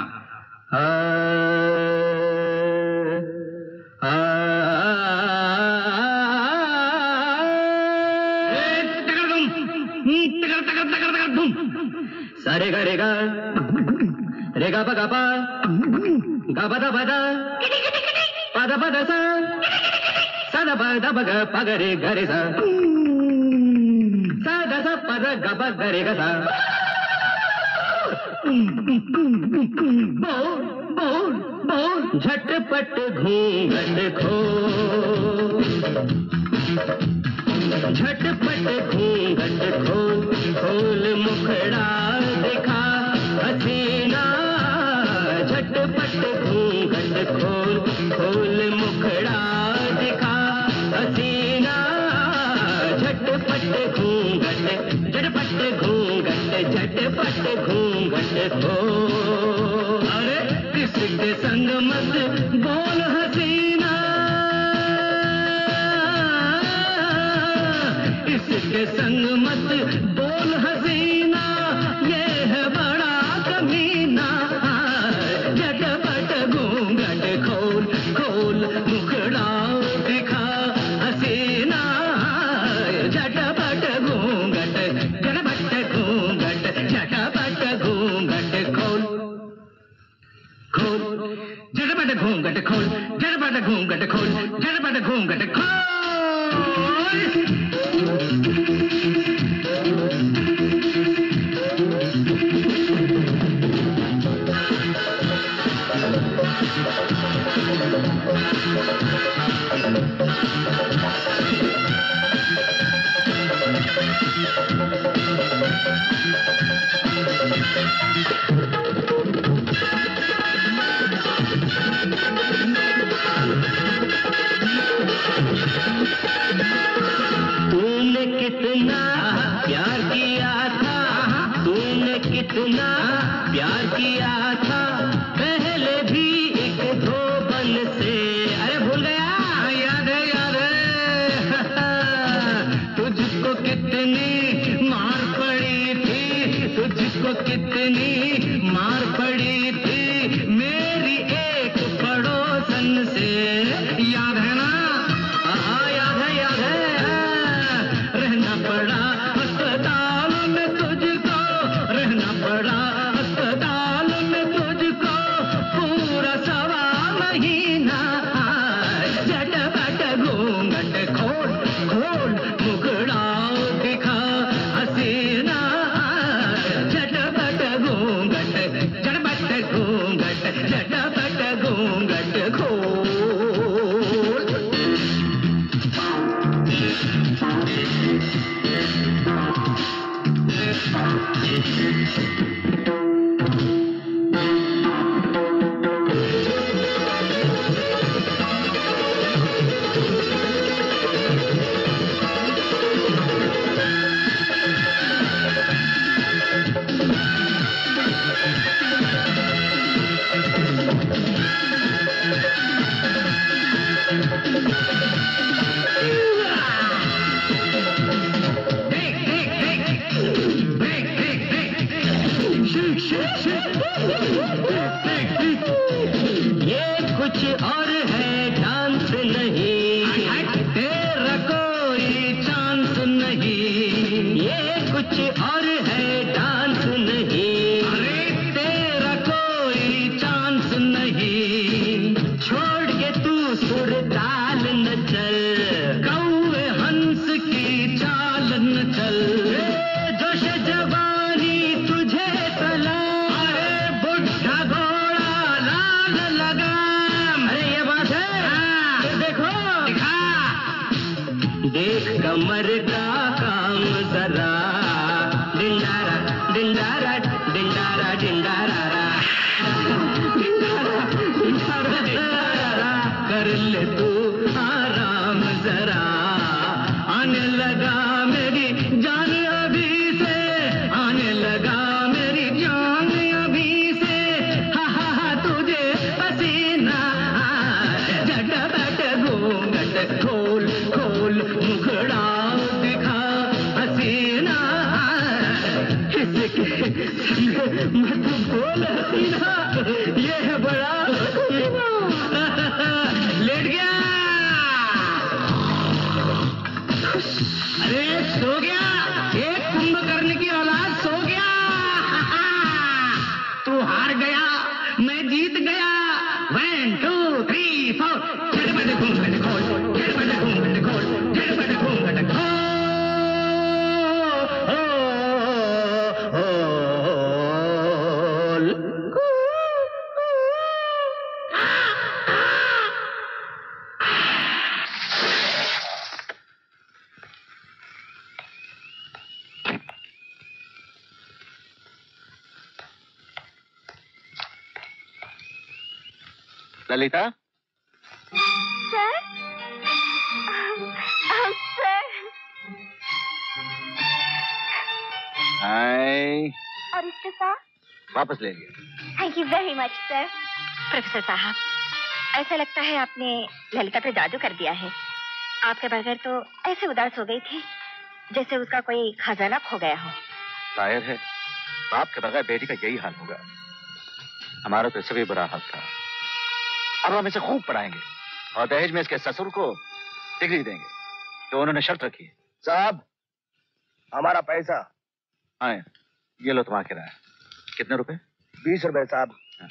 K: सारे गा रेगा रेगा पा गा पा गा पा दा पा दा पा दा पा दा सा सा दा पा दा पा गा पा गा रे गा रे सा सा दा सा पा दा गा पा गा रे गा सा। बोल बोल बोल झटपट घूंघट खो, झटपट घूंघट खोल, खोल मुखड़ा दिखा हसीना। झटपट घूंघट खोल, खोल मुखड़ा दिखा हसीना। झटपट घूंघट, झटपट घूंघट, झटपट घूंघट खोल। अरे किसके संग मत बोल हसीना, इसके संग मत बोल हसीना, ये है बड़ा कमीना। झटपट घूंघट खोल, खोल मुखड़ा दिखा हसीना। झटपट घूंघट, झटपट घूंघट, झटपट घूंघट खोल, खोल झटपट घूंघट खोल, झटपट घूंघट खोल, झटपट घूंघट खोल। तूने कितना प्यार किया था, तूने कितना प्यार किया था, पहले भी एक धोबन से। अरे भूल गया? याद है याद है। तुझको कितनी मार पड़ी थी, तुझको कितनी मार पड़ी थी मेरी एक पड़ोसन से। याद
I: ना? हाँ याद है याद है। रहना पड़ा अस्पताल में तुझको, रहना पड़ा अस्पताल में तुझको पूरा सवा महीना। झटपट घूंघट खोल खोल मुखड़ा दिखा हसीना। झटपट घूंघट झटपट घूंघट झटपट घूंघट खोल। ये कुछ और है डांस नहीं, तेरा कोई चांस नहीं। ये कुछ और है डांस नहीं, तेरा कोई चांस नहीं। छोड़ के तू सुर ताल न चल, कौवे हंस की चाल न चल। जोश जवानी तुझे तला, अरे बुढ़ा घोड़ा लाल लगाम। अरे ये बात है। हाँ, देखो दिखा, देख कमर का काम जरा। डिंडारा डिंडारा डिंडारा डिंडारा डिंडारा डिंडारा कर ले तू आराम जरा। आने लगा मेरी जान अभी से, आने लगा मेरी जान अभी से। हा हा हा तुझे पसीना। झटपट घूंघट खोल खोल मुखड़ा दिखा हसीना। किसके मत बोल हसीना, ये है बड़ा हसीना। लेट गया, अरे सो गया। एक कुंभकर्ण की औलाद सो गया। तू हार गया, मैं जीत गया। One two three four. झटपट घूंघट खोल, झटपट घूंघट खोल, झटपट घूंघट खोल।
M: Lalita,
C: sir sir.
M: हाय,
C: और इस्तीफा
M: वापस ले लिया।
C: Thank you very much sir.
B: Professor साहब, ऐसा लगता है आपने ललिता पे जादू कर दिया है। आपके बगैर तो ऐसे उदास हो गई थी जैसे उसका कोई खजाना खो गया हो।
M: जाहिर है बाप के बगैर बेटी का यही हाल होगा। हमारा तो इससे भी बुरा हाल था। अब हम इसे खूब पढ़ाएंगे और दहेज में इसके ससुर को डिग्री देंगे जो उन्होंने शर्त रखी है।
K: साहब, हमारा पैसा।
M: हाँ, ये लो तुम्हारा किराया। कितने रुपए?
K: बीस रुपए साहब।
M: हाँ।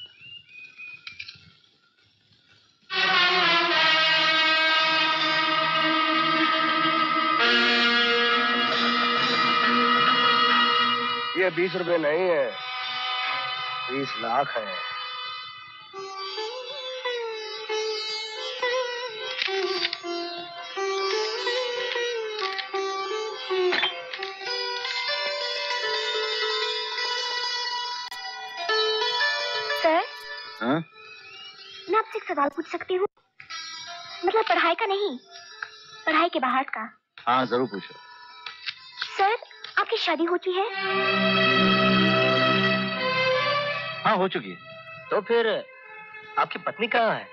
K: ये बीस रुपए नहीं है, बीस लाख है।
M: हाँ?
C: मैं आपसे एक सवाल पूछ सकती हूँ? मतलब पढ़ाई का नहीं, पढ़ाई के बाहर का।
M: हाँ जरूर पूछो।
C: सर, आपकी शादी हो चुकी है?
M: हाँ हो चुकी है।
E: तो फिर आपकी पत्नी कहाँ है?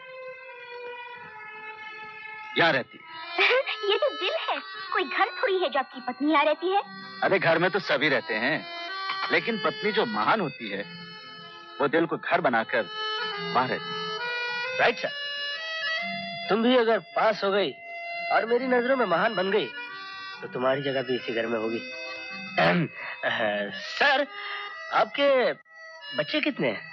M: यहाँ रहती है।
C: ये तो दिल है, कोई घर थोड़ी है जो आपकी पत्नी यहाँ रहती है।
M: अरे घर में तो सभी रहते हैं, लेकिन पत्नी जो महान होती है वो दिल को घर बनाकर बाहर रहती है।
E: Right sir. तुम भी अगर पास हो गई और मेरी नजरों में महान बन गई तो तुम्हारी जगह भी इसी घर में होगी। सर, आपके बच्चे कितने हैं?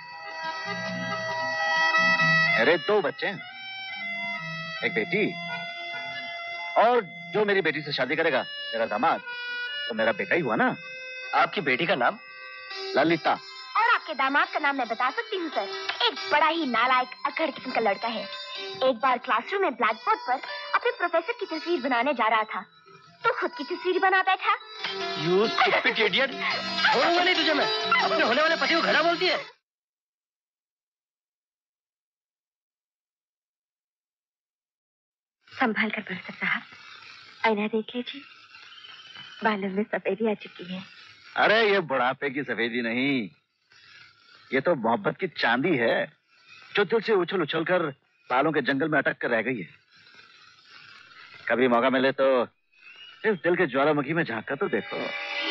M: मेरे दो बच्चे हैं, एक बेटी, और जो मेरी बेटी से शादी करेगा मेरा दामाद तो मेरा बेटा ही हुआ ना।
E: आपकी बेटी का नाम?
M: ललिता।
C: और आपके दामाद का नाम मैं बता सकती हूँ सर। एक बड़ा ही नालायक अकड़ किस्म का लड़का है। एक बार क्लासरूम में ब्लैक बोर्ड पर अपने प्रोफेसर की तस्वीर बनाने जा रहा था तो खुद की तस्वीर बना बैठा।
E: You stupid idiot! छोड़ूंगा नहीं तुझे मैं। अपने होने वाले पति को घड़ा बोलती है।
B: संभाल कर बरसत साहब, आईना देख लीजिए, बालों में सफेदी आ चुकी है।
M: अरे ये बुढ़ापे की सफेदी नहीं, ये तो मोहब्बत की चांदी है जो दिल से उछल उछल कर बालों के जंगल में अटक कर रह गई है। कभी मौका मिले तो इस दिल के ज्वालामुखी में झांक कर तो देखो।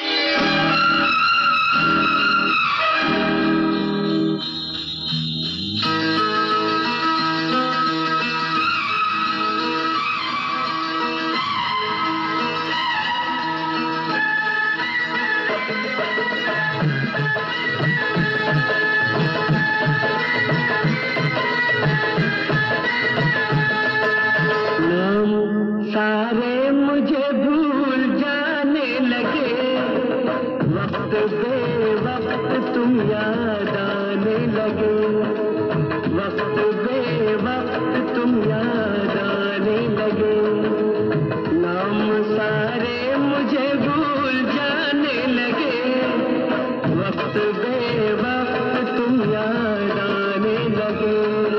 I: सारे मुझे भूल जाने लगे, वक्त बे वक्त तुम याद आने लगे, वक्त बे वक्त तुम याद आने लगे। नाम सारे मुझे भूल जाने लगे, वक्त बे वक्त तुम याद आने लगे।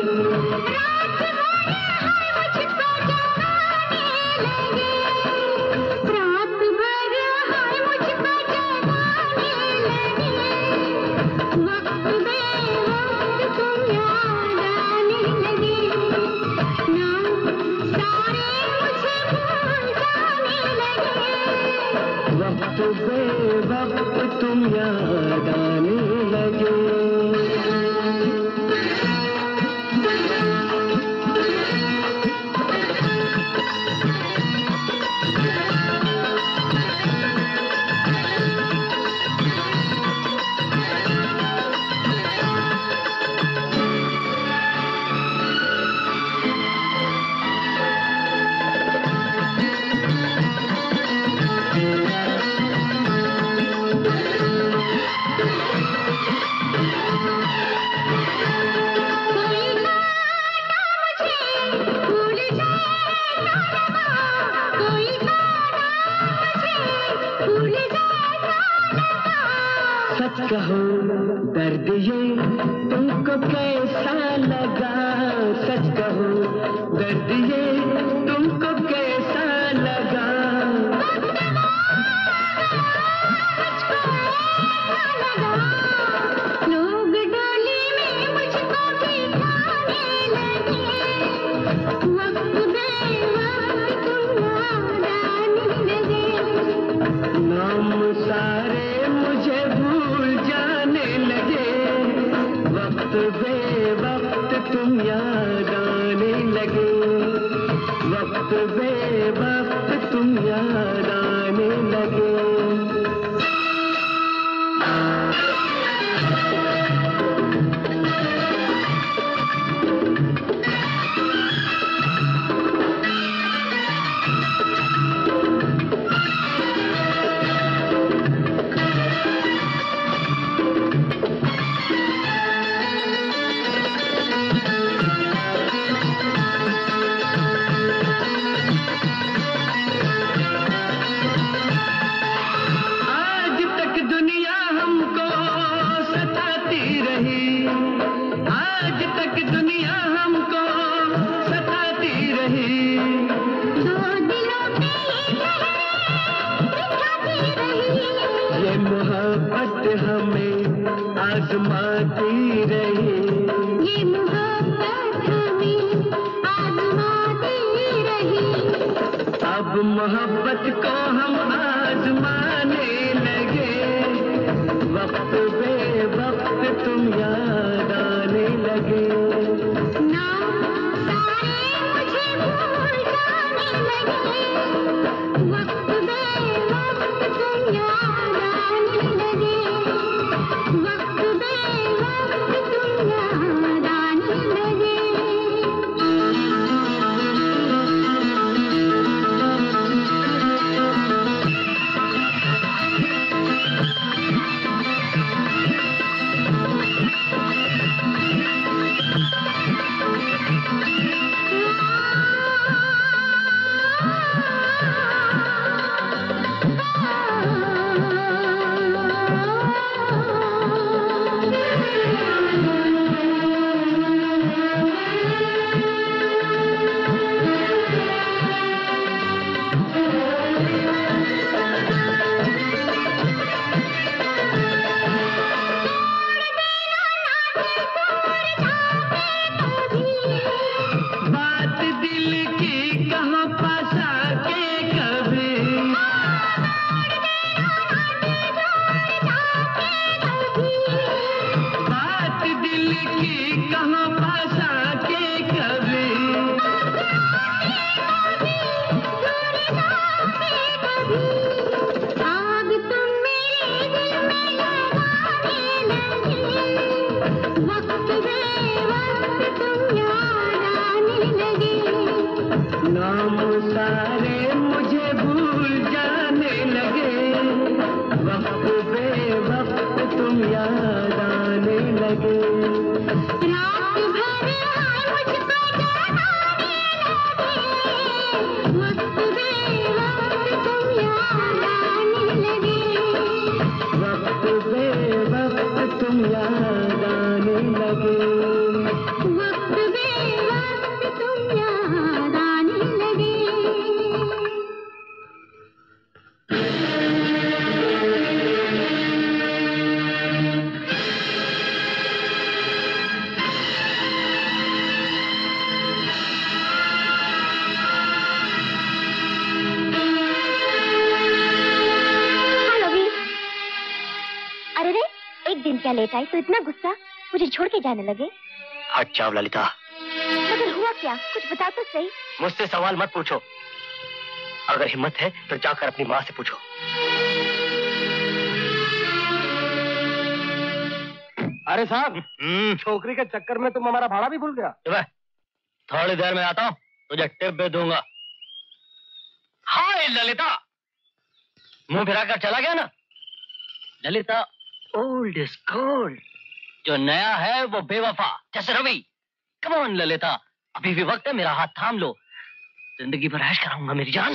I: वक्त तुम याद आने लगे। सच कहो दर्द ये तुमको कैसा लगा, सच कहो दर्द ये तुमको कैसा लगा। लोग डोली में मुझको बिठाने लगे, वक्त बे वक्त तुम याद आने लगे। नाम सारे मुझे भूल जाने लगे, वक्त बे वक्त तुम याद आने लगे, वक्त बे वक्त तुम याद आने लगे। हमें आजमाती रही, ये मोहब्बत हमें आजमाती रही। अब मोहब्बत को हम आजमाने लगे, वक्त बे वक्त तुम याद आने लगे। नाम सारे मुझे
C: लेट आई तो इतना गुस्सा, मुझे छोड़ के जाने लगे।
K: हट जाओ ललिता।
C: मगर हुआ क्या, कुछ बता तो सही।
K: मुझसे सवाल मत पूछो, अगर हिम्मत है तो जाकर अपनी माँ से पूछो।
J: अरे साहब, छोकरी के चक्कर में तुम हमारा भाड़ा भी भूल गया।
E: थोड़ी देर में आता हूँ, तुझे टिप भी दूंगा। हाय ललिता, मुंह फिराकर चला गया ना। ललिता ओल्ड इज गोल्ड, जो नया है वो बेवफा जैसे रवि। कम ऑन ललिता, अभी भी वक्त है, मेरा हाथ थाम लो, जिंदगी भर ऐश कराऊंगा मेरी जान।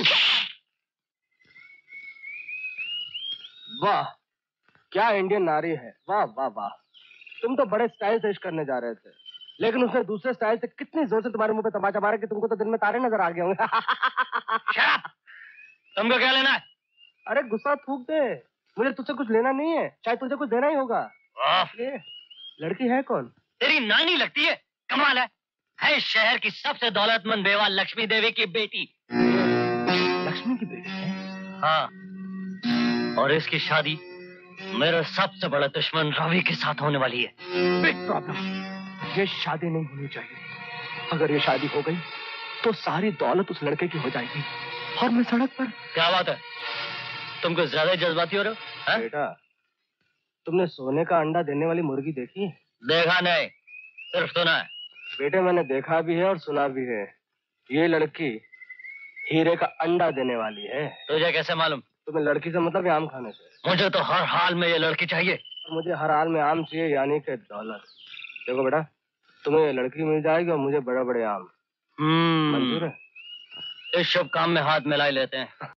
J: वाह क्या इंडियन नारी है, वाह वाह वाह। तुम तो बड़े स्टाइल से इश्क करने जा रहे थे, लेकिन उसने दूसरे स्टाइल से कितनी जोर से तुम्हारे मुंह पे तमाचा मारा कि तुमको तो दिन में तारे नजर आ गए होंगे।
E: तुमको क्या लेना है?
J: अरे गुस्सा थूक दे, मुझे तुझसे कुछ लेना नहीं है, शायद तुझे कुछ देना ही होगा। ये लड़की है कौन?
E: तेरी नानी लगती है, कमाल है। है शहर की सबसे दौलतमंद बेवा लक्ष्मी देवी की बेटी।
J: लक्ष्मी की बेटी है?
E: हाँ, और इसकी शादी मेरे सबसे बड़ा दुश्मन रवि के साथ होने वाली है।
J: बिग प्रॉब्लम, ये शादी नहीं होनी चाहिए। अगर ये शादी हो गई तो सारी दौलत उस लड़के की हो जाएगी और मैं सड़क पर।
E: क्या बात है, तुमको ज्यादा जज्बाती हो रहे हो?
J: बेटा, तुमने सोने का अंडा देने वाली मुर्गी देखी?
E: देखा नहीं, सिर्फ सुना है।
J: बेटे मैंने देखा भी है और सुना भी है, ये लड़की हीरे का अंडा देने वाली है।
E: तुझे कैसे मालूम?
J: तुम्हें लड़की से मतलब है आम खाने से?
E: मुझे तो हर हाल में ये लड़की चाहिए।
J: और मुझे हर हाल में आम चाहिए, यानी कि दौलत। देखो बेटा, तुम्हें ये लड़की मिल जाएगी और मुझे बड़े बड़े आम। मंजूर है?
E: इस शुभ काम में हाथ मिला लेते हैं।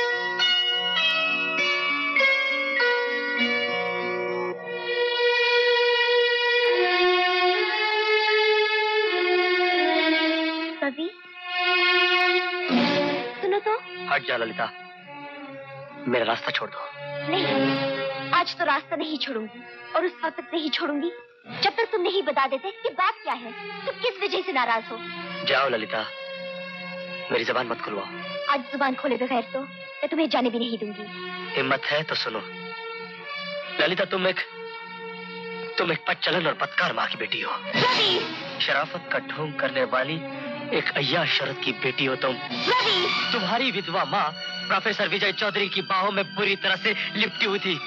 C: सुनो तो।
K: हट जा ललिता, मेरा रास्ता छोड़ दो।
C: नहीं, आज तो रास्ता नहीं छोड़ूंगी और उस वक्त तक नहीं छोड़ूंगी जब तक तुम नहीं बता देते कि बात क्या है, तुम किस वजह से नाराज हो।
K: जाओ ललिता, मेरी जबान मत खुलवाओ।
C: आज जुबान खोले बगैर तो मैं तुम्हें जाने भी नहीं दूंगी।
K: हिम्मत है तो सुनो ललिता, तुम एक तुम एक पच्चलन और पत्कार माँ की बेटी हो। शराफत का ढोंग करने वाली
E: एक अय्या शरद की बेटी हो तुम। तुम्हारी विधवा माँ प्रोफेसर विजय चौधरी की बाहों में बुरी तरह से लिपटी हुई थी।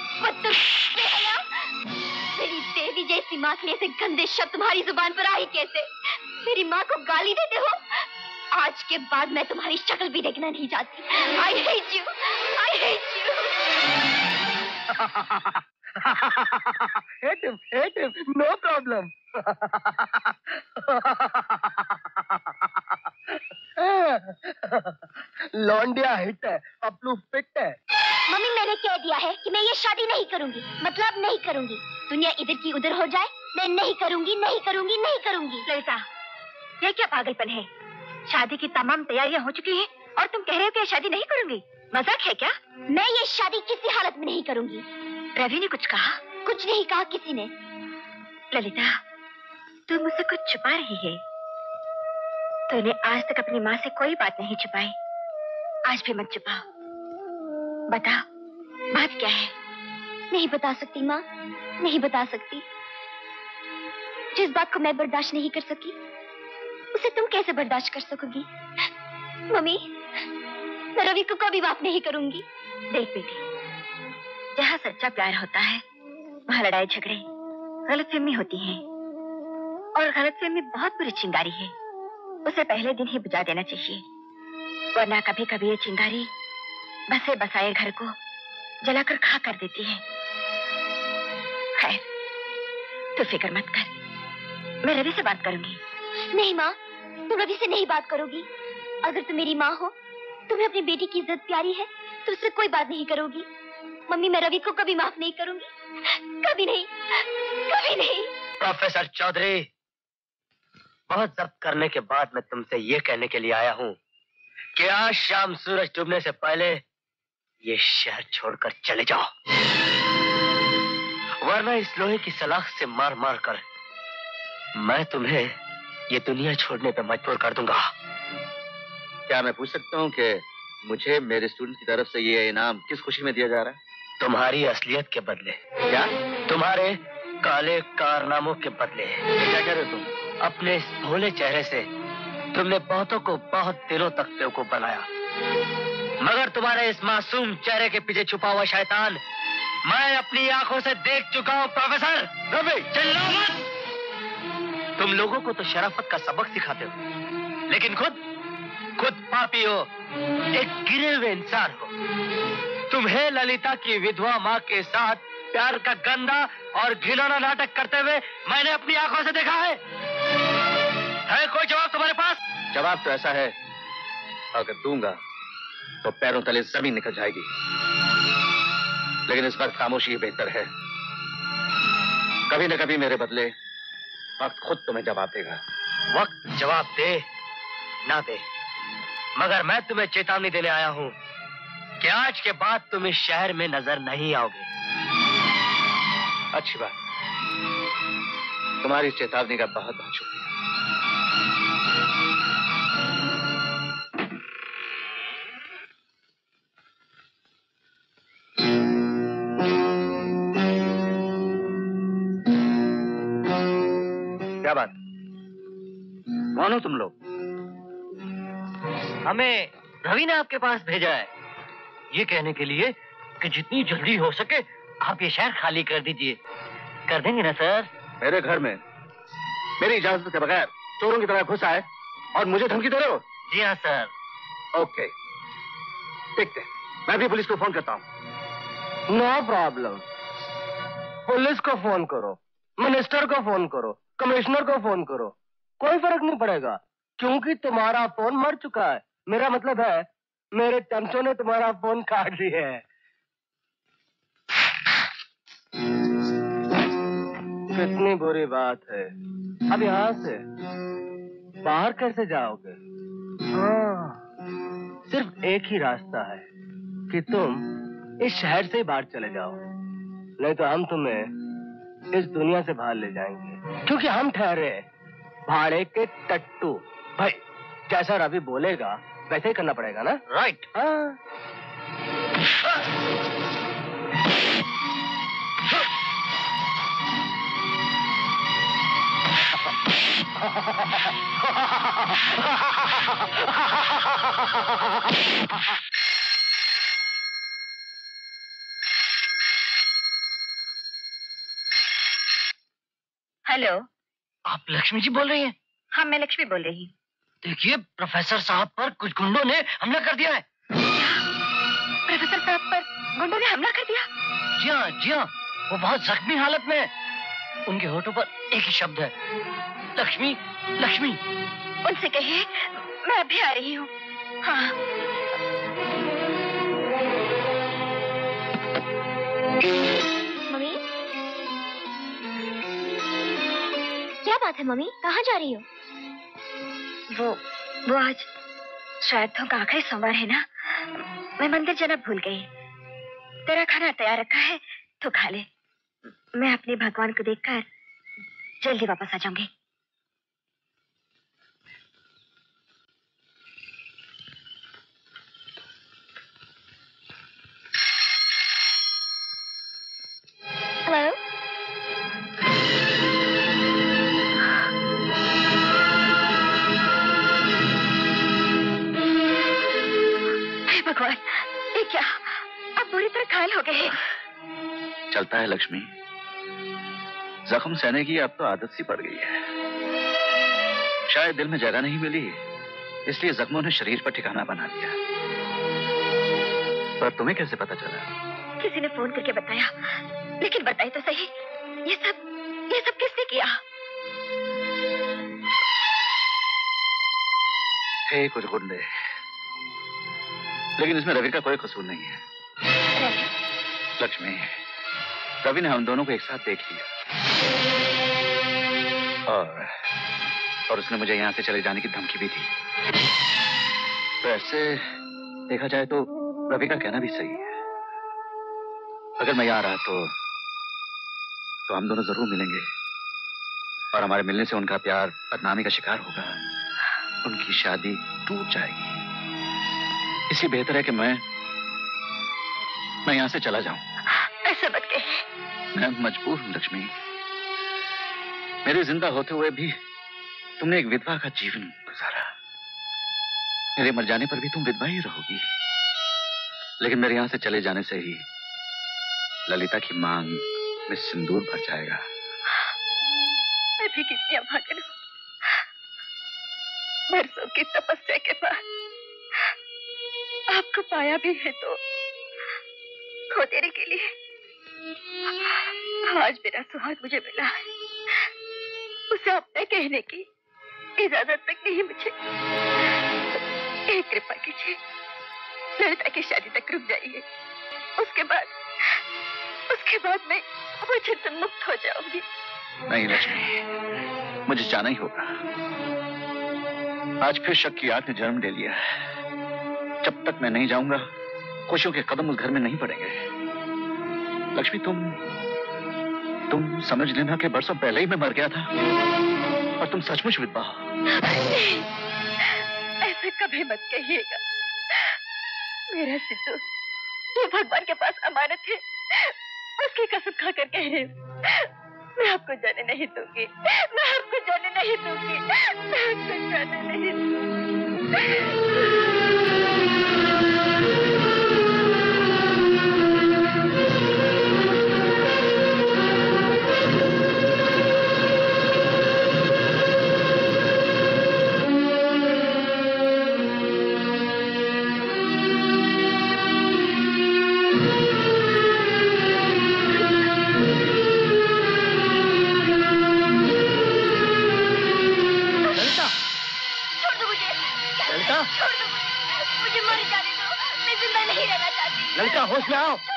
C: मेरी देवी जैसी माँ के लिए ऐसे गंदे शब्द तुम्हारी जुबान पर आई कैसे? मेरी माँ को गाली देते हो? आज के बाद मैं तुम्हारी शक्ल भी देखना नहीं चाहती। I hate you, I hate you.
J: hate him, hate him, no problem. लौंडिया हिट है, पपलू फिट है।
C: मम्मी मैंने कह दिया है कि मैं ये शादी नहीं करूंगी, मतलब नहीं करूंगी। दुनिया इधर की उधर हो जाए, मैं नहीं करूंगी, नहीं करूंगी, नहीं करूंगी।
B: ललिता, ये क्या पागलपन है? शादी की तमाम तैयारियां हो चुकी हैं और तुम कह रहे हो कि शादी नहीं करूंगी? मजाक है क्या?
C: मैं ये शादी किसी हालत में नहीं करूंगी।
B: रवि ने कुछ कहा?
C: कुछ नहीं कहा किसी ने।
B: ललिता, तू मुझसे कुछ छुपा रही है। तूने आज तक अपनी माँ से कोई बात नहीं छुपाई, आज भी मत छुपाओ। बता, बात क्या है?
C: नहीं बता सकती माँ, नहीं बता सकती। जिस बात को मैं बर्दाश्त नहीं कर सकी, उसे तुम कैसे बर्दाश्त कर सकोगी? मम्मी, मैं रवि को कभी माफ नहीं करूंगी।
B: देख बेटी, जहाँ सच्चा प्यार होता है वहाँ लड़ाई झगड़े, गलतफहमी होती है, और गलतफहमी बहुत बुरी चिंगारी है। उसे पहले दिन ही बुझा देना चाहिए, वरना कभी कभी ये चिंगारी बसे बसाए घर को जलाकर खा कर देती है। खैर, तू फिक्र मत कर, मैं रवि से बात करूंगी।
C: नहीं माँ, तुम रवि से नहीं बात करोगी। अगर तुम मेरी माँ हो, तुम्हें अपनी बेटी की इज्जत प्यारी है, तो उससे कोई बात नहीं करोगी। मम्मी, मैं रवि को कभी माफ नहीं करूंगी, कभी नहीं, कभी नहीं।
E: प्रोफेसर चौधरी, बहुत जब्त करने के बाद मैं तुमसे ये कहने के लिए आया हूँ कि आज शाम सूरज डूबने से पहले ये शहर छोड़कर चले जाओ, वरना इस लोहे की सलाख से मार मार कर मैं तुम्हें ये दुनिया छोड़ने पे मजबूर कर दूंगा।
M: क्या मैं पूछ सकता हूँ कि मुझे मेरे स्टूडेंट की तरफ से ये इनाम किस खुशी में दिया जा रहा है?
E: तुम्हारी असलियत के बदले।
M: क्या?
E: तुम्हारे काले कारनामों के बदले।
M: क्या कह रहे हो तुम?
E: अपने इस भोले चेहरे से तुमने बहुतों को बहुत दिनों तक बेवकूफ बनाया, मगर तुम्हारे इस मासूम चेहरे के पीछे छुपा हुआ शैतान मैं अपनी आंखों से देख चुका हूँ। प्रोफेसर रवि, चिल्लाओ मत। तुम लोगों को तो शराफत का सबक सिखाते हो, लेकिन खुद खुद पापी हो, एक गिरे हुए इंसान हो। तुम्हें ललिता की विधवा माँ के साथ प्यार का गंदा और घिनौना नाटक करते हुए मैंने अपनी आंखों से देखा है। है कोई जवाब तुम्हारे पास?
M: जवाब तो ऐसा है, अगर दूंगा तो पैरों तले जमीन निकल जाएगी, लेकिन इस वक्त खामोशी ही बेहतर है। कभी न कभी मेरे बदले वक्त खुद तुम्हें जवाब देगा।
E: वक्त जवाब दे ना दे, मगर मैं तुम्हें चेतावनी देने आया हूँ कि आज के बाद तुम इस शहर में नजर नहीं आओगे।
M: अच्छी बात, तुम्हारी चेतावनी का बहुत बहुत शुक्रिया। क्या बात, कौन हो तुम लोग?
E: हमें रवि ने आपके पास भेजा है ये कहने के लिए कि जितनी जल्दी हो सके आप ये शहर खाली कर दीजिए। कर देंगे ना सर?
M: मेरे घर में मेरी इजाजत के बगैर चोरों की तरह घुस आए और मुझे धमकी दे रहे हो?
E: जी हाँ सर।
M: ओके, देखते हैं, मैं भी पुलिस को फोन करता हूँ।
J: नो प्रॉब्लम, पुलिस को फोन करो, मिनिस्टर को फोन करो, कमिश्नर को फोन करो, कोई फर्क नहीं पड़ेगा, क्योंकि तुम्हारा फोन मर चुका है। मेरा मतलब है मेरे चमचों ने तुम्हारा फोन काट दिया है। कितनी बुरी बात है। अब यहाँ से बाहर कैसे जाओगे? हाँ, सिर्फ एक ही रास्ता है कि तुम इस शहर से बाहर चले जाओ, नहीं तो हम तुम्हें इस दुनिया से बाहर ले जाएंगे, क्योंकि हम ठहरे भाड़े के टट्टू। भाई, जैसा रवि बोलेगा वैसे ही करना पड़ेगा ना?
E: राइट।
J: हाँ।
B: हेलो,
E: आप लक्ष्मी जी बोल रही हैं?
B: हाँ, मैं लक्ष्मी बोल रही हूँ।
E: देखिए, प्रोफेसर साहब पर कुछ गुंडों ने हमला कर दिया है।
B: प्रोफेसर साहब पर गुंडों ने हमला कर दिया?
E: जी हाँ, जी हाँ, वो बहुत जख्मी हालत में है। उनके होठों पर एक ही शब्द है, लक्ष्मी, लक्ष्मी।
B: उनसे कहिए मैं अभी आ रही हूँ। हाँ।
C: मम्मी, क्या बात है मम्मी, कहाँ जा रही हो?
B: वो वो आज श्राद्धों का आखिरी सोमवार है ना, मैं मंदिर जाना भूल गई। तेरा खाना तैयार रखा है तो खा ले। मैं अपने भगवान को देखकर जल्दी वापस आ जाऊंगी।
C: हेलो,
B: भगवान, ये क्या? आप बुरी तरह घायल हो गए।
M: चलता है लक्ष्मी, जख्म सहने की अब तो आदत सी पड़ गई है। शायद दिल में जगह नहीं मिली, इसलिए जख्मों ने शरीर पर ठिकाना बना दिया। पर तुम्हें कैसे पता चला?
B: किसी ने फोन करके बताया, लेकिन बताई तो सही, ये सब ये सब किसने किया?
M: थे कुछ गुंडे, लेकिन इसमें रवि का कोई कसूर नहीं है। लक्ष्मी, रवि ने हम दोनों को एक साथ देख लिया और और उसने मुझे यहाँ से चले जाने की धमकी भी दी। तो ऐसे देखा जाए तो रवि का कहना भी सही है। अगर मैं यहाँ रहा तो तो हम दोनों जरूर मिलेंगे और हमारे मिलने से उनका प्यार बदनामी का शिकार होगा, उनकी शादी टूट जाएगी। इसलिए बेहतर है कि मैं मैं यहाँ से चला जाऊं।
B: ऐसा मत कहिए।
M: मैं मजबूर हूँ लक्ष्मी। मेरे जिंदा होते हुए भी तुमने एक विधवा का जीवन गुजारा। मेरे मर जाने पर भी तुम विधवा ही रहोगी। लेकिन मेरे यहाँ से चले जाने से ही ललिता की मांग में सिंदूर भर जाएगा।
B: मैं भी कितनी अभागन हूँ। बरसों की तपस्या के बाद आपको पाया भी है तो खो देने के लिए आज मेरा सुहाग मुझे मिला है, उसे अपने कहने की इजाजत तक नहीं मुझे। एक कृपा कीजिए, ललिता की शादी तक रुक जाइए। उसके बाद उसके बाद मैं वो चिंतन मुक्त हो जाऊंगी।
M: नहीं लक्ष्मी, मुझे जाना ही होगा। आज फिर शक की आग ने जन्म ले लिया है। जब तक मैं नहीं जाऊंगा, खुशियों के कदम उस घर में नहीं पड़ेंगे। लक्ष्मी, तुम तुम समझ लेना कि बरसों पहले ही मैं मर गया था और तुम सचमुच विधवा हो।
B: ऐसे कभी मत कहिएगा। मेरा सिद्धू जो भगवान के पास अमानत है, उसकी कसम खाकर कह रही हूँ, मैं आपको जाने नहीं दूंगी। मैं आपको जाने नहीं दूंगी। मैं आपको जाने नहीं दूंगी।
E: ललिता, होश में आओ।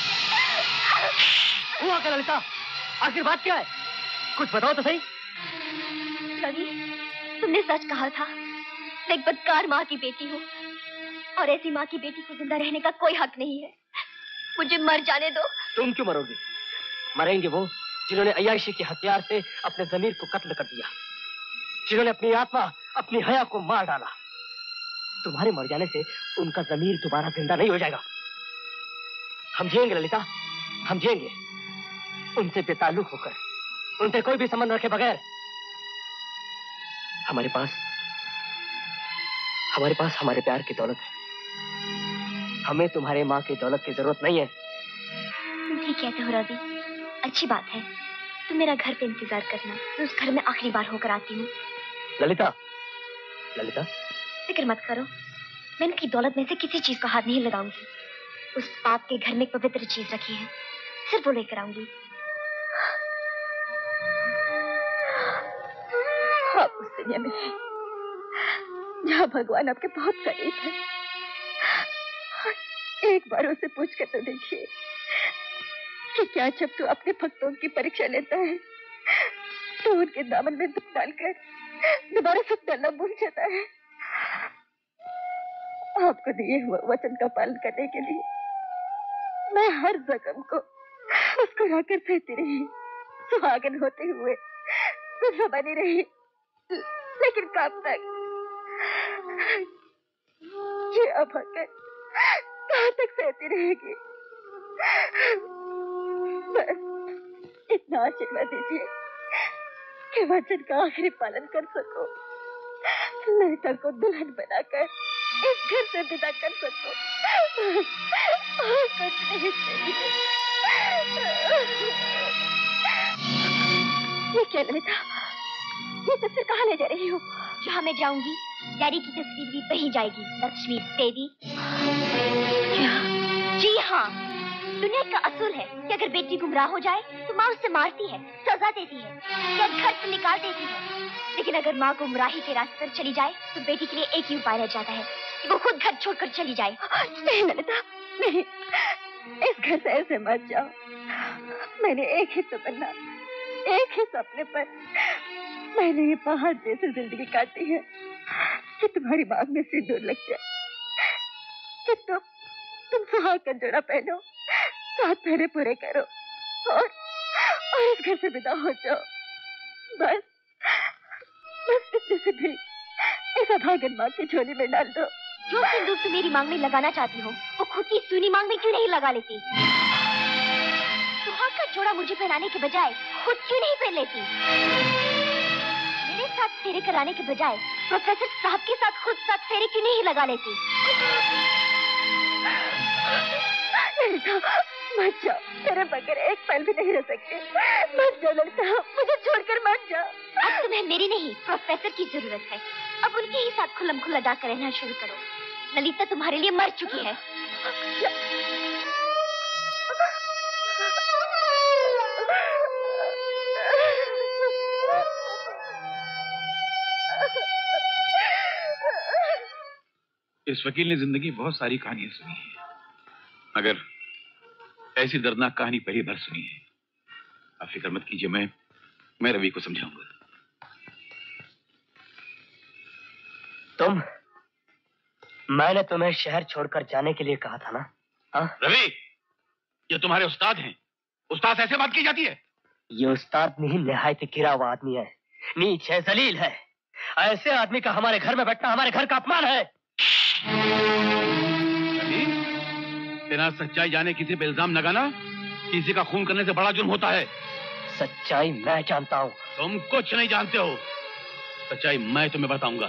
E: हुआ क्या ललिता? आखिर बात क्या है? कुछ बताओ तो सही।
C: रवि, तुमने सच कहा था। मैं एक बदकार माँ की बेटी हूँ और ऐसी माँ की बेटी को जिंदा रहने का कोई हक नहीं है। मुझे मर जाने दो।
E: तुम क्यों मरोगे? मरेंगे वो जिन्होंने अय्याशी के हथियार से अपने जमीर को कत्ल कर दिया, जिन्होंने अपनी आत्मा, अपनी हया को मार डाला। तुम्हारे मर जाने से उनका जमीर दोबारा जिंदा नहीं हो जाएगा। हम जिएंगे ललिता, हम जिएंगे उनसे बेताल्लुक होकर, उनसे कोई भी संबंध रखे बगैर।
K: हमारे पास हमारे पास हमारे प्यार की दौलत है। हमें तुम्हारे माँ की दौलत की जरूरत नहीं है।
C: तुम ठीक कहते हो रवि, अच्छी बात है। तुम मेरा घर पे इंतजार करना, मैं उस घर में आखिरी बार होकर आती हूँ।
K: ललिता, ललिता,
C: फिक्र मत करो, मैं इनकी दौलत में से किसी चीज का हाथ नहीं लगाऊंगी। उस पाप के घर में एक पवित्र चीज रखी है, सिर्फ वो लेकर आऊंगी।
B: आप उस दुनिया में हैं जहाँ भगवान आपके बहुत करीब है। एक बार उसे पूछ कर तो देखिए कि क्या जब तू अपने भक्तों की परीक्षा लेता है तो उनके दामन में दुख डालकर दोबारा सुख डालना भूल जाता है। आपको दिए हुए वचन का पालन करने के लिए मैं हर जख्म को मुस्कुराकर सहती रही, सुहागन होते हुए गुस्सा बनी रही, लेकिन कब तक? ये अभागन कहाँ तक सहती रहेगी? बस इतना आशीर्वाद दीजिए कि वचन का आखिरी पालन कर सको, ललिता को दुल्हन बनाकर इस घर से विदा कर सको। और कुछ नहीं चाहिए। ये क्या ललिता, ये तस्वीर कहाँ ले जा रही हो?
C: जहाँ मैं जाऊंगी डैडी की तस्वीर भी वहीं जाएगी। लक्ष्मी देवी। जी हाँ, दुनिया का असूल है कि अगर बेटी गुमराह हो जाए तो माँ उसे मारती है, सजा देती है या घर से निकाल देती है। लेकिन अगर माँ गुमराही के रास्ते पर चली जाए तो बेटी के लिए एक ही उपाय रह जाता है कि वो खुद घर छोड़कर चली जाए।
B: नहीं ललिता, नहीं, इस घर से ऐसे मत जाओ। मैंने एक ही तमन्ना, एक ही सपने पर मैंने ये पहाड़ जैसी जिंदगी काटी है कि तुम्हारी बाग में सिंदूर लग जाए, कि तुम तुम सुहाग का जोड़ा पहनो, सात फेरे पूरे करो और और इस घर से विदा हो जाओ। बस बस इतने से भी इस अभागन माँ की झोली में डाल दो।
C: जो सिंदूर तुम मेरी मांग में लगाना चाहती हो वो खुद की सूनी मांग में क्यों नहीं लगा लेती? सुहाग का जोड़ा मुझे पहनाने के बजाय खुद क्यों नहीं पहन लेती? मेरे साथ फेरे कराने के बजाय प्रोफेसर साहब के साथ खुद साथ फेरे क्यों नहीं लगा लेती?
B: मत जाओ, तेरे बगैर एक पल भी नहीं रह सकते। मत जाओ ललिता, मुझे छोड़कर मत जाओ।
C: अब तुम्हें मेरी नहीं प्रोफेसर की जरूरत है। अब उनके ही साथ खुल्लम खुल्ला जाकर रहना शुरू करो। ललिता तुम्हारे लिए मर चुकी है।
F: इस वकील ने जिंदगी बहुत सारी कहानियां सुनी है, मगर ऐसी दर्दनाक कहानी पहली बार सुनी है। आप फिक्र मत कीजिए, मैं मैं रवि को समझाऊंगा।
K: तुम मैंने तुम्हें शहर छोड़कर जाने के लिए कहा था ना? हाँ
F: रवि, ये तुम्हारे उस्ताद हैं। उस्ताद ऐसे बात की जाती है?
K: ये उस्ताद नहीं, निहायत गिरा हुआ आदमी है, नीच है, जलील है। ऐसे आदमी का हमारे घर में बैठना हमारे घर का अपमान है।
F: बिना सच्चाई जाने किसी पे इल्जाम लगाना किसी का खून करने से बड़ा जुर्म होता है।
K: सच्चाई मैं जानता हूँ।
F: तुम कुछ नहीं जानते हो, सच्चाई मैं तुम्हें बताऊंगा।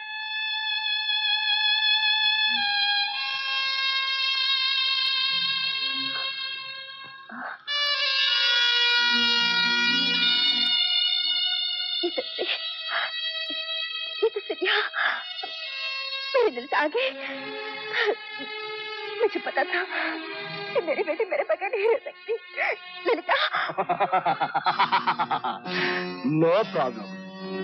B: ये तो सिरिया मेरे दिल से आगे। मुझे पता था कि मेरी बेटी मेरे बगैर नहीं रह सकती। ललिता।
K: No problem.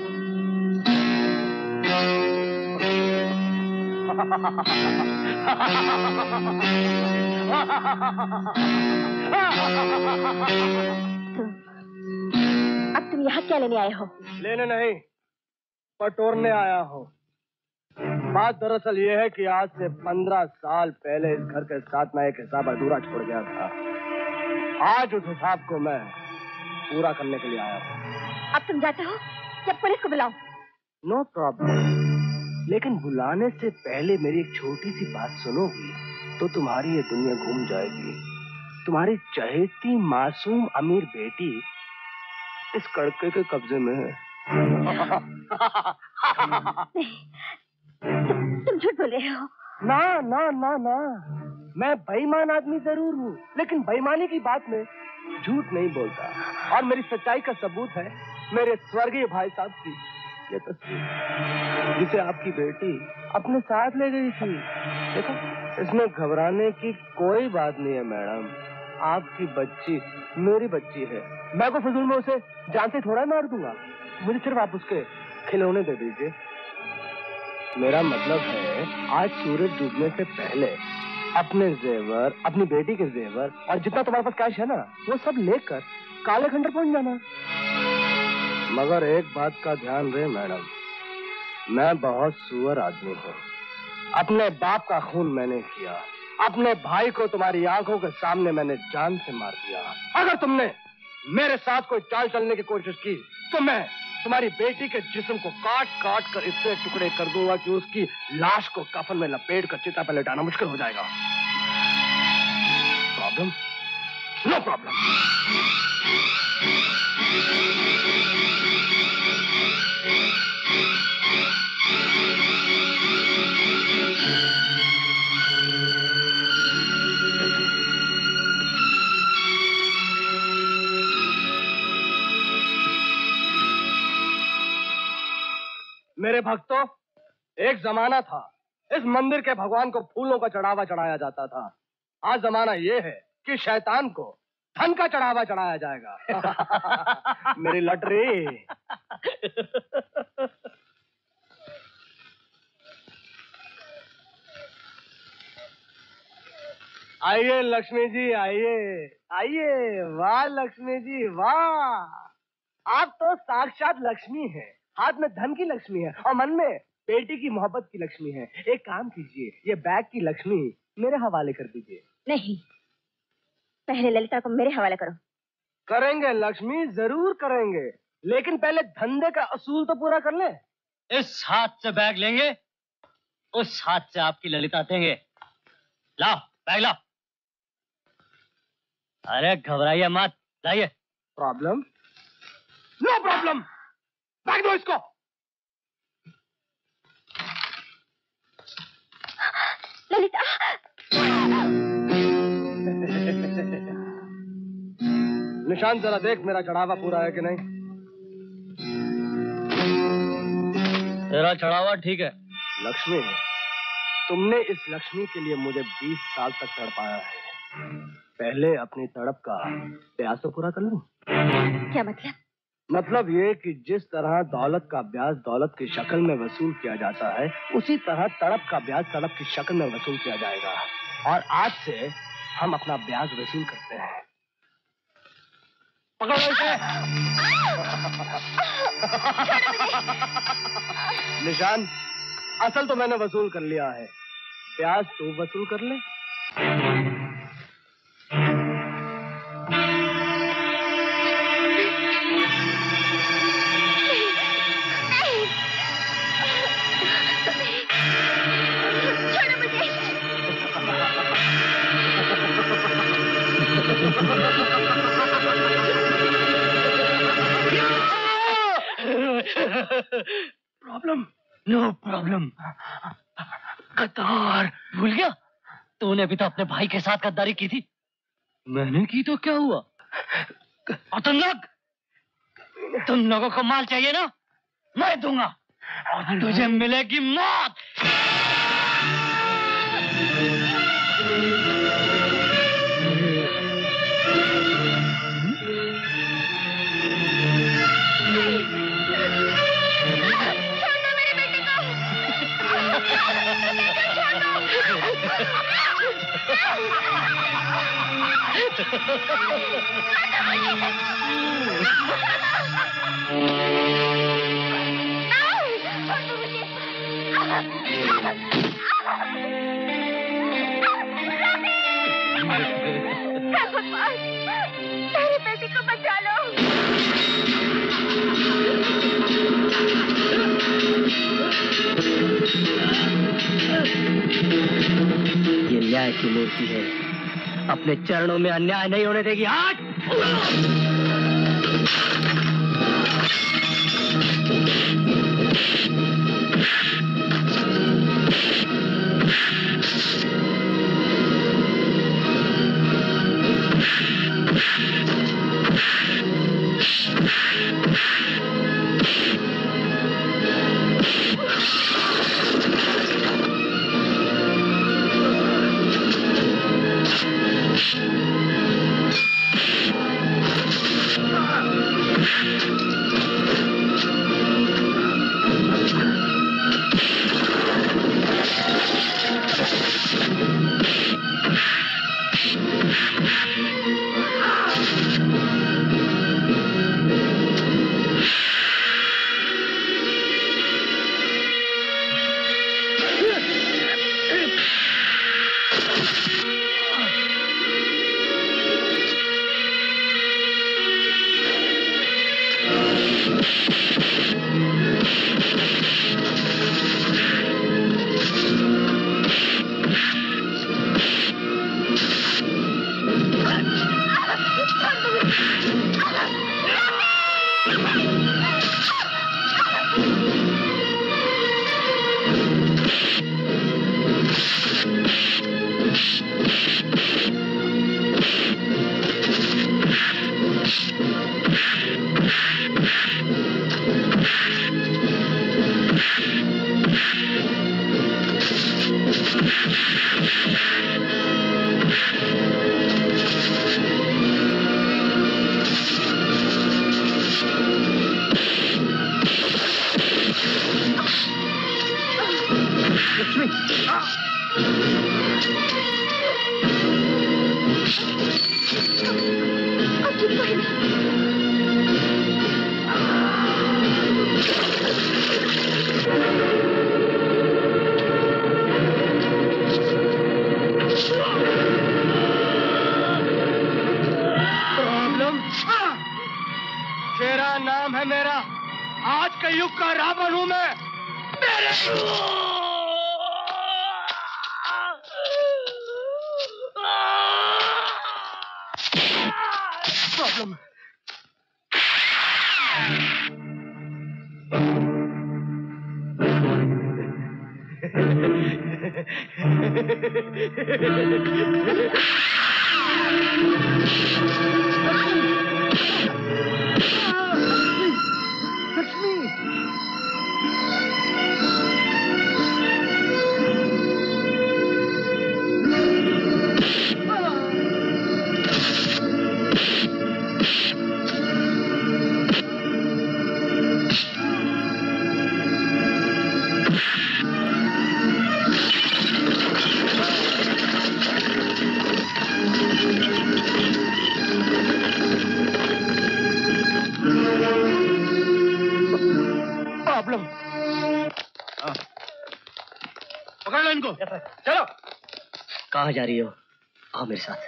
B: अब तुम यहाँ क्या लेने आए हो?
J: लेने नहीं, पटोरने आया हूँ। बात दरअसल ये है कि आज से पंद्रह साल पहले इस घर के साथ मैं एक हिसाब अधूरा छोड़ गया था। आज उस हिसाब को मैं पूरा करने के लिए आया हूँ।
B: अब तुम जाते हो या पुलिस को बुलाऊं?
J: नो प्रॉब्लम, लेकिन बुलाने से पहले मेरी एक छोटी सी बात सुनोगी तो तुम्हारी ये दुनिया घूम जाएगी। तुम्हारी चहेती मासूम अमीर बेटी इस कड़के के कब्जे में है।
B: तुम, तुम झूठ बोल रहे हो।
J: ना ना ना ना, मैं बेईमान आदमी जरूर हूँ, लेकिन बेईमानी की बात में झूठ नहीं बोलता। और मेरी सच्चाई का सबूत है मेरे स्वर्गीय भाई साहब की ये तस्वीर, जिसे आपकी बेटी अपने साथ ले गई थी। देखो, इसमें घबराने की कोई बात नहीं है मैडम। आपकी बच्ची मेरी बच्ची है। मैं को फजूल में उसे जान से थोड़ा मार दूंगा। मुझे सिर्फ आप उसके खिलौने दे दीजिए। मेरा मतलब है, आज सूरज डूबने से पहले अपने जेवर, अपनी बेटी के जेवर और जितना तुम्हारे पास कैश है ना, वो सब लेकर काले खंडर पहुंच जाना। मगर एक बात का ध्यान रहे मैडम, मैं बहुत सुअर आदमी हूँ। अपने बाप का खून मैंने किया, अपने भाई को तुम्हारी आंखों के सामने मैंने जान से मार दिया। अगर तुमने मेरे साथ कोई चाल चलने की कोशिश की तो मैं तुम्हारी बेटी के जिस्म को काट काट कर इससे टुकड़े कर दूंगा कि उसकी लाश को कफन में लपेट कर चिता पर लेटाना मुश्किल हो जाएगा। प्रॉब्लम? No problem. मेरे भक्तों, एक जमाना था इस मंदिर के भगवान को फूलों का चढ़ावा चढ़ाया जाता था। आज जमाना ये है कि शैतान को धन का चढ़ावा चढ़ाया जाएगा। मेरी लटरी। आइए लक्ष्मी जी, आइए आइए। वाह लक्ष्मी जी वाह, आप तो साक्षात लक्ष्मी हैं। हाथ में धन की लक्ष्मी है और मन में बेटी की मोहब्बत की लक्ष्मी है। एक काम कीजिए, ये बैग की लक्ष्मी मेरे हवाले कर दीजिए।
B: नहीं, पहले ललिता को मेरे हवाले करो।
J: करेंगे लक्ष्मी, जरूर करेंगे, लेकिन पहले धंधे का असूल तो पूरा कर ले।
E: इस हाथ से बैग लेंगे, उस हाथ से आपकी ललिता देंगे। लाओ बैग लाओ। अरे घबराइए मत, लाइए।
J: प्रॉब्लम? No problem. बैग दो इसको।
B: ललिता।
J: निशान जरा देख, मेरा चढ़ावा पूरा है कि नहीं।
E: तेरा चढ़ावा ठीक है।
J: लक्ष्मी, तुमने इस लक्ष्मी के लिए मुझे बीस साल तक तड़पाया है। पहले अपनी तड़प का प्यास तो पूरा कर लूं।
B: क्या मतलब?
J: मतलब ये कि जिस तरह दौलत का ब्याज दौलत की शक्ल में वसूल किया जाता है, उसी तरह तड़प का ब्याज तड़प की शक्ल में वसूल किया जाएगा। और आज से हम अपना ब्याज वसूल करते हैं। पकड़ो इसे। निशान, असल तो मैंने वसूल कर लिया है, ब्याज तू वसूल कर ले।
E: प्रॉब्लम? No problem. गद्दार, भूल गया? तूने भी तो अपने भाई के साथ गद्दारी की थी। मैंने की तो क्या हुआ? और तुम लोग, तुम लोगों को माल चाहिए ना, मैं दूंगा और तुझे मिलेगी मौत।
B: मेरी बेटी को बचा लो।
E: ये न्याय की मूर्ति है, अपने चरणों में अन्याय नहीं होने देगी। हाथ
J: प्रॉब्लम शेरा नाम है मेरा, आज के युग का रावण हूं मैं। मेरे प्रॉब्लम
F: पकड़ लो इनको।
J: चलो।
E: कहाँ जा रही हो? आओ मेरे साथ।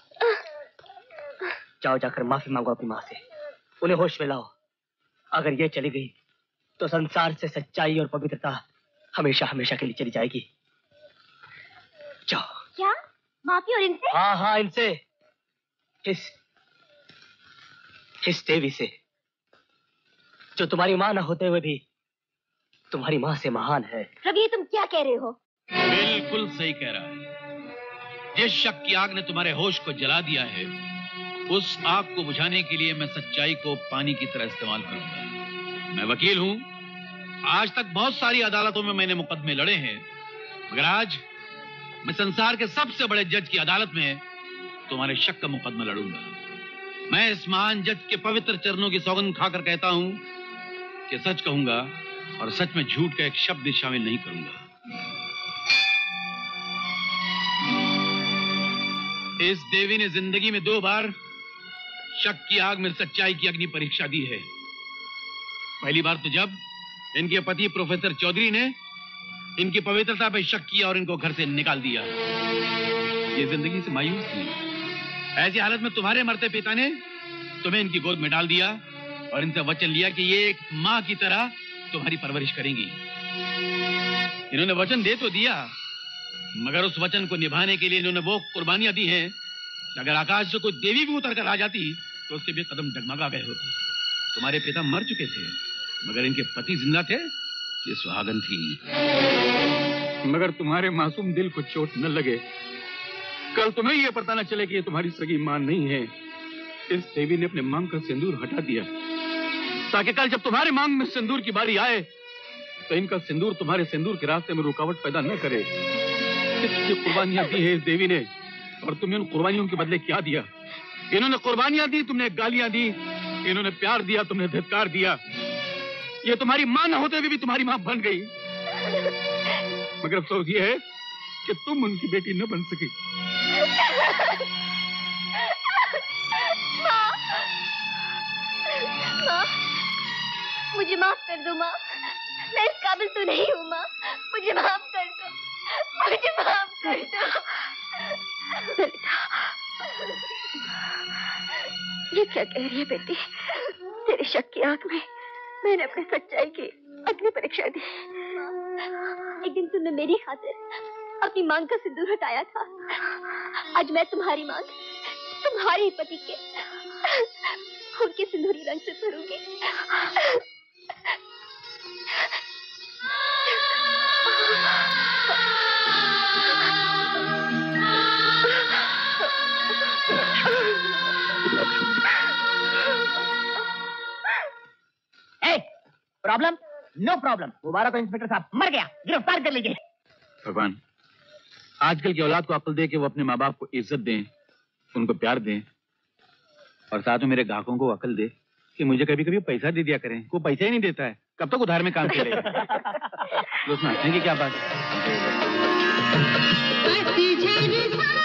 E: जाओ जाकर माफी मांगो अपनी माँ से, उन्हें होश में लाओ। अगर ये चली गई तो संसार से सच्चाई और पवित्रता हमेशा हमेशा के लिए चली जाएगी। जाओ।
C: क्या? माफी और इनसे?
E: हाँ हाँ इनसे, इस इस देवी से जो तुम्हारी माँ न होते हुए भी तुम्हारी माँ से महान है।
C: रवि तुम क्या कह रहे हो?
F: बिल्कुल सही कह रहा है। जिस शक की आग ने तुम्हारे होश को जला दिया है, उस आग को बुझाने के लिए मैं सच्चाई को पानी की तरह इस्तेमाल करूंगा। मैं वकील हूं। आज तक बहुत सारी अदालतों में मैंने मुकदमे लड़े हैं, मगर आज मैं संसार के सबसे बड़े जज की अदालत में तुम्हारे शक का मुकदमा लड़ूंगा। मैं इस महान जज के पवित्र चरणों की सौगंध खाकर कहता हूं कि सच कहूंगा और सच में झूठ का एक शब्द भी शामिल नहीं करूंगा। इस देवी ने जिंदगी में दो बार शक की आग में सच्चाई की अग्नि परीक्षा दी है। पहली बार तो जब इनके पति प्रोफेसर चौधरी ने इनकी पवित्रता पर शक किया और इनको घर से निकाल दिया। ये जिंदगी से मायूस थी। ऐसी हालत में तुम्हारे मरते पिता ने तुम्हें इनकी गोद में डाल दिया और इनसे वचन लिया कि ये एक माँ की तरह तुम्हारी परवरिश करेंगी। इन्होंने वचन दे तो दिया, मगर उस वचन को निभाने के लिए इन्होंने वो कुर्बानियां दी हैं कि अगर आकाश से कोई देवी भी उतर कर आ जाती तो उसके भी कदम डगमगा गए होते। तुम्हारे पिता मर चुके थे, मगर इनके पति जिंदा थे। ये सुहागन थी, मगर तुम्हारे मासूम दिल को चोट न लगे, कल तुम्हें यह पता न चले कि ये तुम्हारी सगी मां नहीं है। इस देवी ने अपने मांग का सिंदूर हटा दिया ताकि कल जब तुम्हारे मांग में सिंदूर की बारी आए तो इनका सिंदूर तुम्हारे सिंदूर के रास्ते में रुकावट पैदा न करे। कितनी कुर्बानियां दी है इस देवी ने, और तुमने उन कुर्बानियों के बदले क्या दिया? इन्होंने कुर्बानियां दी, तुमने गालियां दी। इन्होंने प्यार दिया, तुमने धिक्कार दिया। ये तुम्हारी मां न होते हुए भी तुम्हारी मां बन गई, मगर अफसोस ये है कि तुम उनकी बेटी न बन सकी।
C: माँ, माँ, मुझे माफ कर दो माँ, मैं इस काबिल तो नहीं हूँ माँ, मुझे माफ कर दो, मुझे माफ कर दो। ललिता, ये क्या कह रही है बेटी? तेरे शक की आंख में मैंने अपनी सच्चाई की अग्नि परीक्षा दी। एक दिन तुमने मेरी खातिर अपनी मांग का सिंदूर हटाया था। आज मैं तुम्हारी मांग तुम्हारे पति के खून के सिंदूरी रंग से भरूंगी।
O: प्रॉब्लम? No problem. दोबारा तो इंस्पेक्टर साहब मर गया, गिरफ्तार कर लीजिए।
F: भगवान, आजकल की औलाद को अक्ल दे के वो अपने माँ बाप को इज्जत दें, उनको प्यार दें, और साथ में मेरे ग्राहकों को अक्ल दे कि मुझे कभी कभी पैसा दे दिया करें। वो पैसा ही नहीं देता है, कब तक उधार में काम करेगा? तो उसमें हंसने की क्या बात?